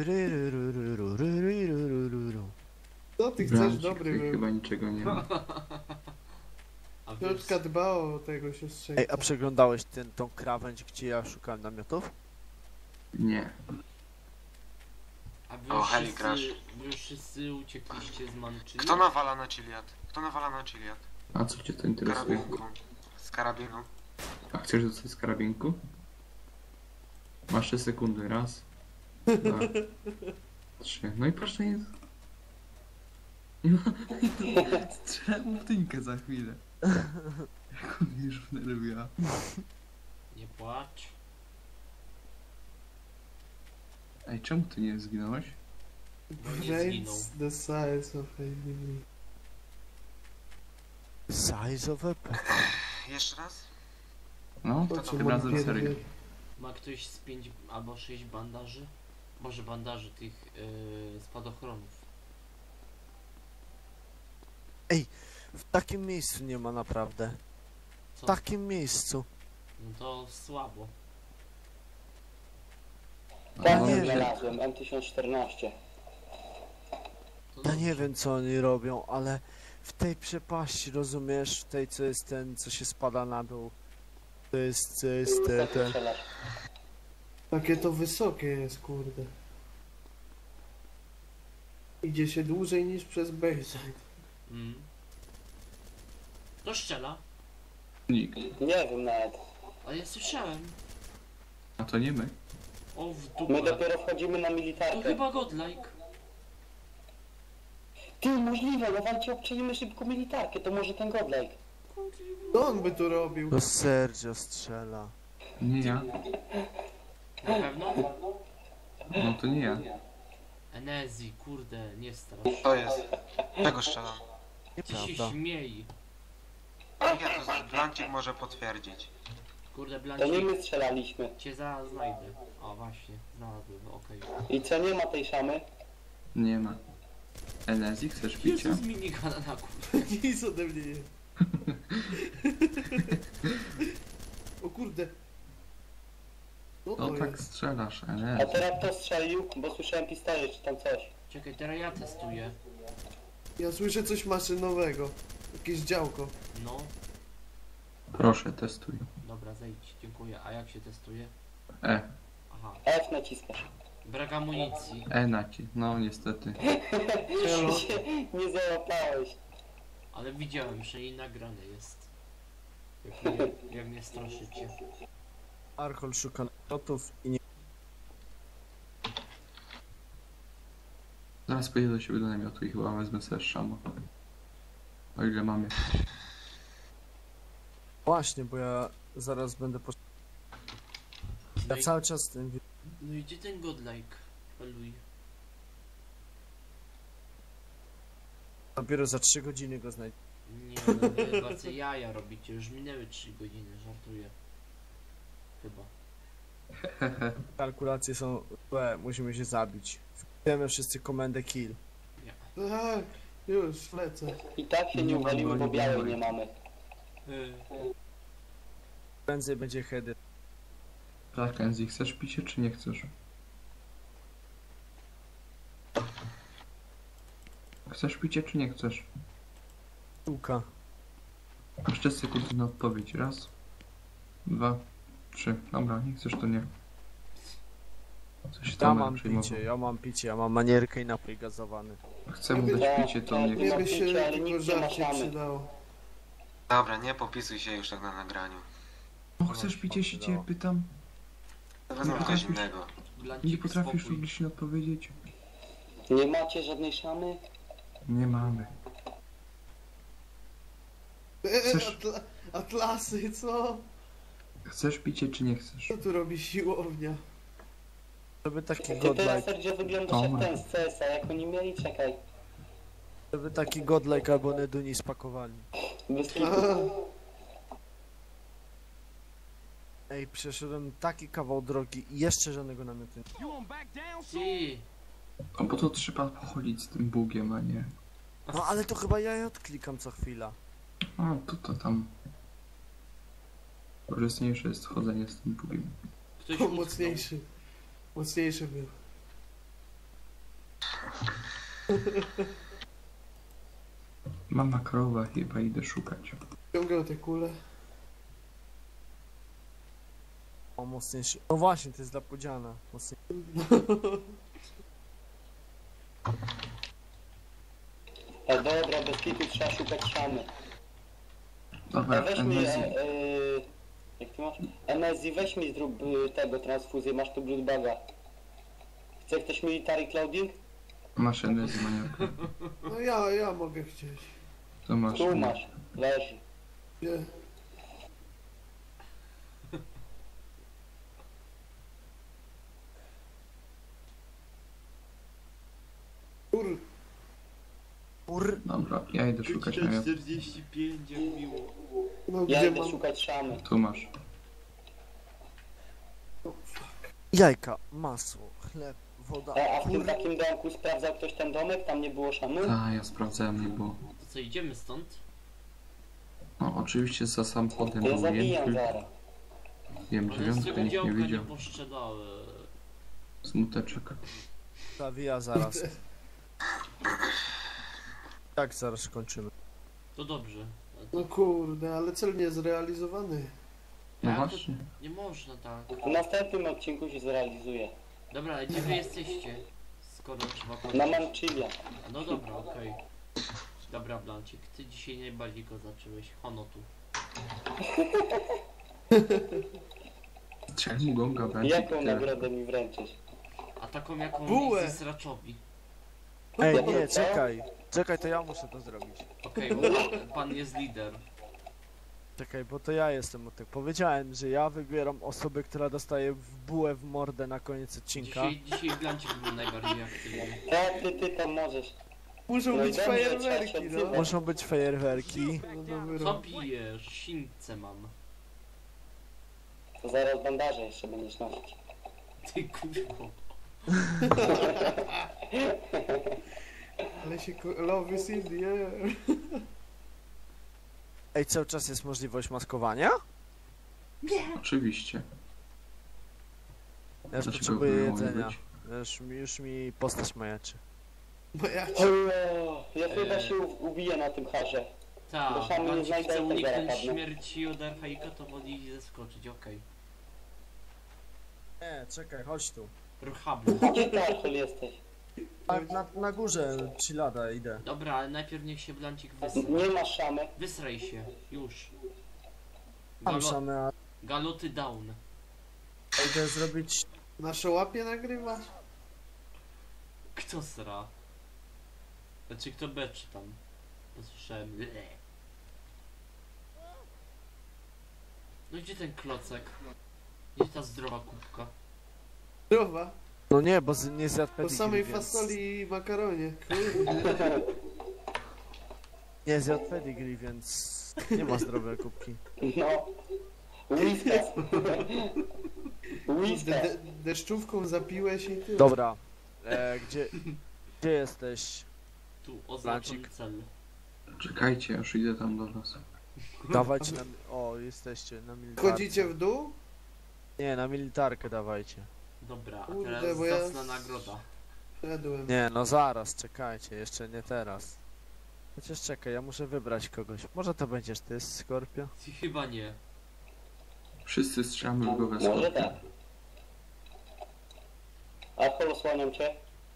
Rurururururururururu. Co ty chcesz? Brancik, Dobry tutaj był. chyba niczego nie ma. A wiesz, Piotrka dba o tego siostrzeńca. Ej, a przeglądałeś ten, tą krawędź, gdzie ja szukałem namiotów? Nie. a wy O, już Heli wszyscy, Crash. wy już wszyscy uciekliście z Manchili? Kto nawala na Chiliad? Kto nawala na Chiliad? A co cię to interesuje? Karabinku. Z karabinu. A chcesz dostać z karabinku? Masz trzy sekundy. Raz, dwa, trzy. No i proszę jest. No, strzelę mu w tynkę za chwilę. Jak on mnie już wnerwia. Nie płacz. Ej, czemu ty nie zginąłeś? Bo nie zginął. Brains the size of a baby. Size of a pet. Jeszcze raz? No, Po to czym tym on razem biegnie? serio. Ma ktoś z pięć albo sześć bandaży? Może bandaży tych yy, spadochronów. W takim miejscu nie ma naprawdę. W Co? takim miejscu. No to słabo. Tak, No, nie nie znalazłem, M tysiąc czternaście. To Ja nie dobrze. wiem co oni robią, ale w tej przepaści, rozumiesz? W tej co jest ten, co się spada na dół. To jest, co jest te, Tak te. strzelasz. Takie to wysokie jest, kurde. Idzie się dłużej niż przez Bayside. Mm. To strzela. Nikt. Nie wiem nawet. Ale ja słyszałem. A to nie my. O, w My dupę. dopiero wchodzimy na To militarkę. chyba godlike. Ty, możliwe, no walcie, obczajmy szybko militarkę, to może ten godlike. Co on by tu robił? To Sergio strzela. Nie ja. Na pewno? No to nie ja. Enezi, kurde, nie strasz. To jest. Czego strzelam? Ty się Nieprawda. śmiej. Jak ja to Blancik może potwierdzić. Kurde, To nie Blancik, my strzelaliśmy. cię zaraz znajdę. O, właśnie, znalazłem, okej. I co, nie ma tej szamy? Nie ma. Enezi, chcesz picia? Jezus, minigana na kurde. Nic ode mnie nie. O kurde. Co to No tak jest? strzelasz, A Enezi. teraz kto strzelił? Bo słyszałem pistolet czy tam coś. Czekaj, teraz ja testuję. Ja słyszę coś maszynowego. Jakieś działko. No, Proszę, testuj. dobra, zejdź, dziękuję. A jak się testuje? E. Aha, F naciskasz. brak amunicji. E na ci. No niestety. Elo. się nie załapałeś. Ale widziałem, że i nagrane jest. Jak mnie, jak mnie straszycie. Archol szuka namiotów i nie. Zaraz pojedę do siebie do namiotu i chyba wezmę sobie szamo. O ile mamy. Właśnie, bo ja zaraz będę po... No Ja i, cały czas ten... no i gdzie ten godlike? Peluj. Dopiero za trzy godziny go znajdę. Nie, no wy chyba co jaja robicie. Już minęły trzy godziny, żartuję. Chyba. Kalkulacje są złe, musimy się zabić. Wpisujemy wszyscy komendę kill. Tak, już lecę. I tak się Nie nie ma uwaliły, bo broni białej białej. nie mamy. Prędzej będzie heady. Tak, Enzi, chcesz picie czy nie chcesz? Chcesz picie czy nie chcesz? Tuka. Masz trzy sekundy na odpowiedź. Raz, dwa, trzy. Dobra, nie chcesz to nie. Coś Ja tam mam przyjmował. picie, ja mam picie, ja mam manierkę i napój gazowany. Chcę mu dać picie, to nie Mnie chcę. by się Picie, ale tylko nic nie ma żarcie szamy. przydało. Dobra, nie popisuj się już tak na nagraniu. No chcesz picie, się cię pytam? Wezmę coś innego. Blancik, Nie potrafisz spokój. logicznie odpowiedzieć? Nie macie żadnej szamy? Nie mamy. E, Chcesz- atla atlasy, co? Chcesz picie czy nie chcesz? Co tu robi siłownia? Żeby taki Ty teraz godlike, Sergio wyglądasz O, jak ma. ten z C S a, jak oni mieli, czekaj. żeby taki godlike albo Neduni spakowali. Bez kitu. Aha. Ej, przeszedłem taki kawał drogi i jeszcze żadnego namiotu. Ty! No bo to trzeba pochodzić z tym bugiem, a nie. No ale to chyba ja je odklikam co chwila. O, to to tam. Korzystniejsze jest chodzenie z tym bugiem. Ktoś O, utknął. mocniejszy. Mocniejszy był. Mama krowa, chyba idę szukać. Ciągał te kule. O, mocniejszy. No właśnie, to jest dla podziana. Mocniej. A dobra, bez kitu trzeba szukać szamy. A Dobra, weź mi, Enezji. e, e, jak ty masz? Enezji, weź mi zrób y, tego transfuzję, masz tu bloodbaga. Chce ktoś military clouding? Masz Enezji, maniaku. No ja, ja mogę chcieć. To masz. Tu masz, leży. Nie. Kur... Ur... Dobra, ja idę szukać na czterdzieści pięć, jak miło. No Ja gdzie idę mam... szukać szamy. Tu masz. Jajka, masło, chleb, woda. A, a w tym Kur... takim domku sprawdzał ktoś ten domek? Tam nie było szamy? Ta, ja sprawdzałem, nie było. To co, idziemy stąd? No, oczywiście za samochodem Ja był zabijam Jędrzyk. zaraz. Wiem, Ale z tego dziewiątka nikt nie działka nie widział. poszczedałem. Smuteczek. Zawija zaraz. Tak, zaraz kończymy. To dobrze. No kurde, ale cel nie zrealizowany. No Ja to- właśnie. Nie można tak. W następnym odcinku się zrealizuje. Dobra, ale gdzie wy jesteście? Skoro trzeba Na kończyć. Manchilia. No dobra, okej. Dobra, Blancik, ty dzisiaj najbardziej go zacząłeś. Honotu. Czemu gonga będzie? Jaką nagrodę mi wręczysz? A taką jaką Bułę. jest Sraczowi. Ej, Ja nie, to- czekaj. Czekaj, to ja muszę to zrobić. Okej, bo pan, pan jest lider. Czekaj, bo to ja jestem od tych. Powiedziałem, że ja wybieram osobę, która dostaje w bułę w mordę na koniec odcinka. Dzisiaj, dzisiaj Blancik był najbardziej aktywny. Tak, ty, ty tam możesz. Muszą No i być dobrze, fajerwerki, trzeba się no. odzywać. Muszą być fajerwerki. No dobry Co rok. pijesz? Sińce mam. To zaraz bandaże jeszcze będziesz nosić. Ty kurwo. Ale się ko- love is in the air. Ej, cały czas jest możliwość maskowania? Oczywiście. Ja już Dlaczego potrzebuję by miało nie jedzenia. być? Już, mi- już mi postać majaczy. Bo ja O, ja chyba Eee. się u- ubiję na tym harze. Tak, Bo sam nie Blancik znajdę chce tego uniknąć zapadnę. śmierci od Archaika, to woli zeskoczyć, okej. Nie, czekaj, chodź tu. Ruchabla. Gdzie ty, Archel, jesteś? Tak, na, na górze, chillada, idę. Dobra, ale najpierw niech się Blancik wysra. Nie masz szamy. Wysraj się, już. Mam Galo same, a galoty down. idę zrobić... nasze łapie nagrywasz? Kto sra? Znaczy kto beczy tam? Posłyszałem. Ble. No gdzie ten klocek? Gdzie ta zdrowa kubka? Zdrowa. No nie, bo z, nie zjadł Po pedigree, samej więc... fasoli i makaronie. Kurde. Nie zjadł pedigree, więc nie ma zdrowej kubki. No. Whiskas. De- Whiskas. de- deszczówką zapiłeś i ty. Dobra, e, gdzie, gdzie jesteś? Tu oznaczony Blancik. cel. Czekajcie, już idę tam do was. Dawajcie na... O, jesteście na militarkę. Chodzicie w dół? Nie, na militarkę dawajcie. Dobra, a Kurde, teraz bo ja- zacna nagroda. Szedłem. Nie, no zaraz, czekajcie, jeszcze nie teraz. Chociaż czekaj, ja muszę wybrać kogoś. Może to będziesz ty, Skorpio? Chyba nie. Wszyscy strzelamy w głowę Może skorpion. tak. Archel, osłaniam cię.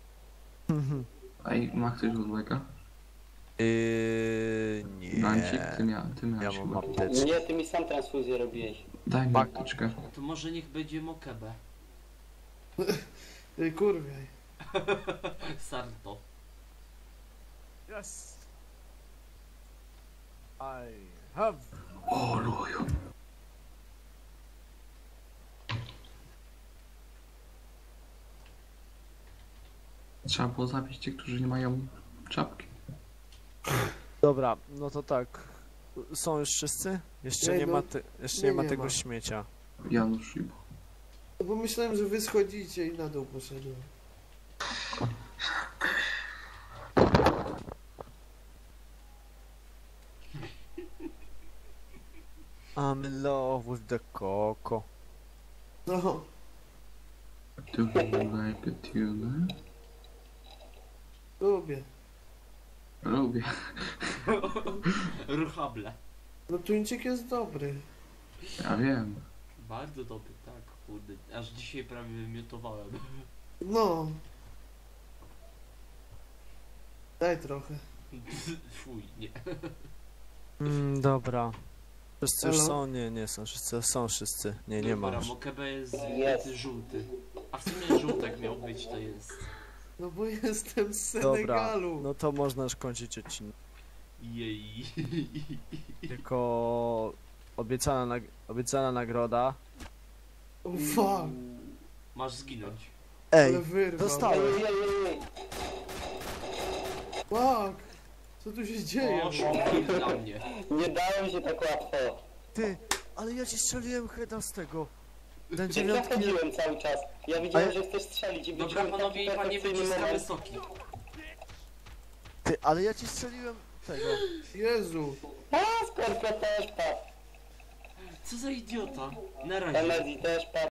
A i ma ktoś odłega? Yy, nie. Blancik, ty, mia ty Ja miałeś mam chyba. apteczkę. Nie, ty mi sam transfuzję robiłeś. Daj mi Bak. apteczkę. To może niech będzie Mokebe. Ej, kurwa. Sarto. Yes. I have. O, luju. Trzeba było zabić tych, którzy nie mają czapki. Dobra, no to tak. Są już wszyscy? Jeszcze Nie, nie no, ma, te, jeszcze nie, nie ma nie tego ma. śmiecia. Janusz i No bo myślałem, że wy schodzicie i na dół poszedłem. I'm in love with the coco. No, Do you like a tuna? lubię. Lubię. Ruchable. No tuńczyk jest dobry. Ja wiem. Bardzo dobry, tak, kurde. Aż dzisiaj prawie wymiotowałem. No. Daj trochę. Fuj, nie. Mm, dobra. Wszyscy już Elo? są? Nie, nie są. Wszyscy są wszyscy. Nie, nie ma Dobra, już. Mokebe jest Jest. jest żółty. A w sumie żółtek miał być, to jest. No bo jestem z Dobra, Senegalu. no to można już kończyć odcinek. Jej. Tylko obiecana, nag obiecana nagroda. O fuck, Masz zginąć. Ej, ale wyrwał. dostałem. Ej, ej, ej, ej. Fuck, co tu się dzieje? O, szumki dla mnie. Nie dałem się tak łatwo. Ty, ale ja ci strzeliłem heada z tego. Ten Ja dziewiątki nie... chodziłem cały czas. Ja widziałem, A ja- że chcesz strzelić i Dobra, wyczułem panowie i taki panie, perfekcyjny wyciskamy moment. soki. Ty, ale ja ci strzeliłem tego. Jezu. A, Skorpio też padł. Co za idiota. Na razie. Emezi też padł.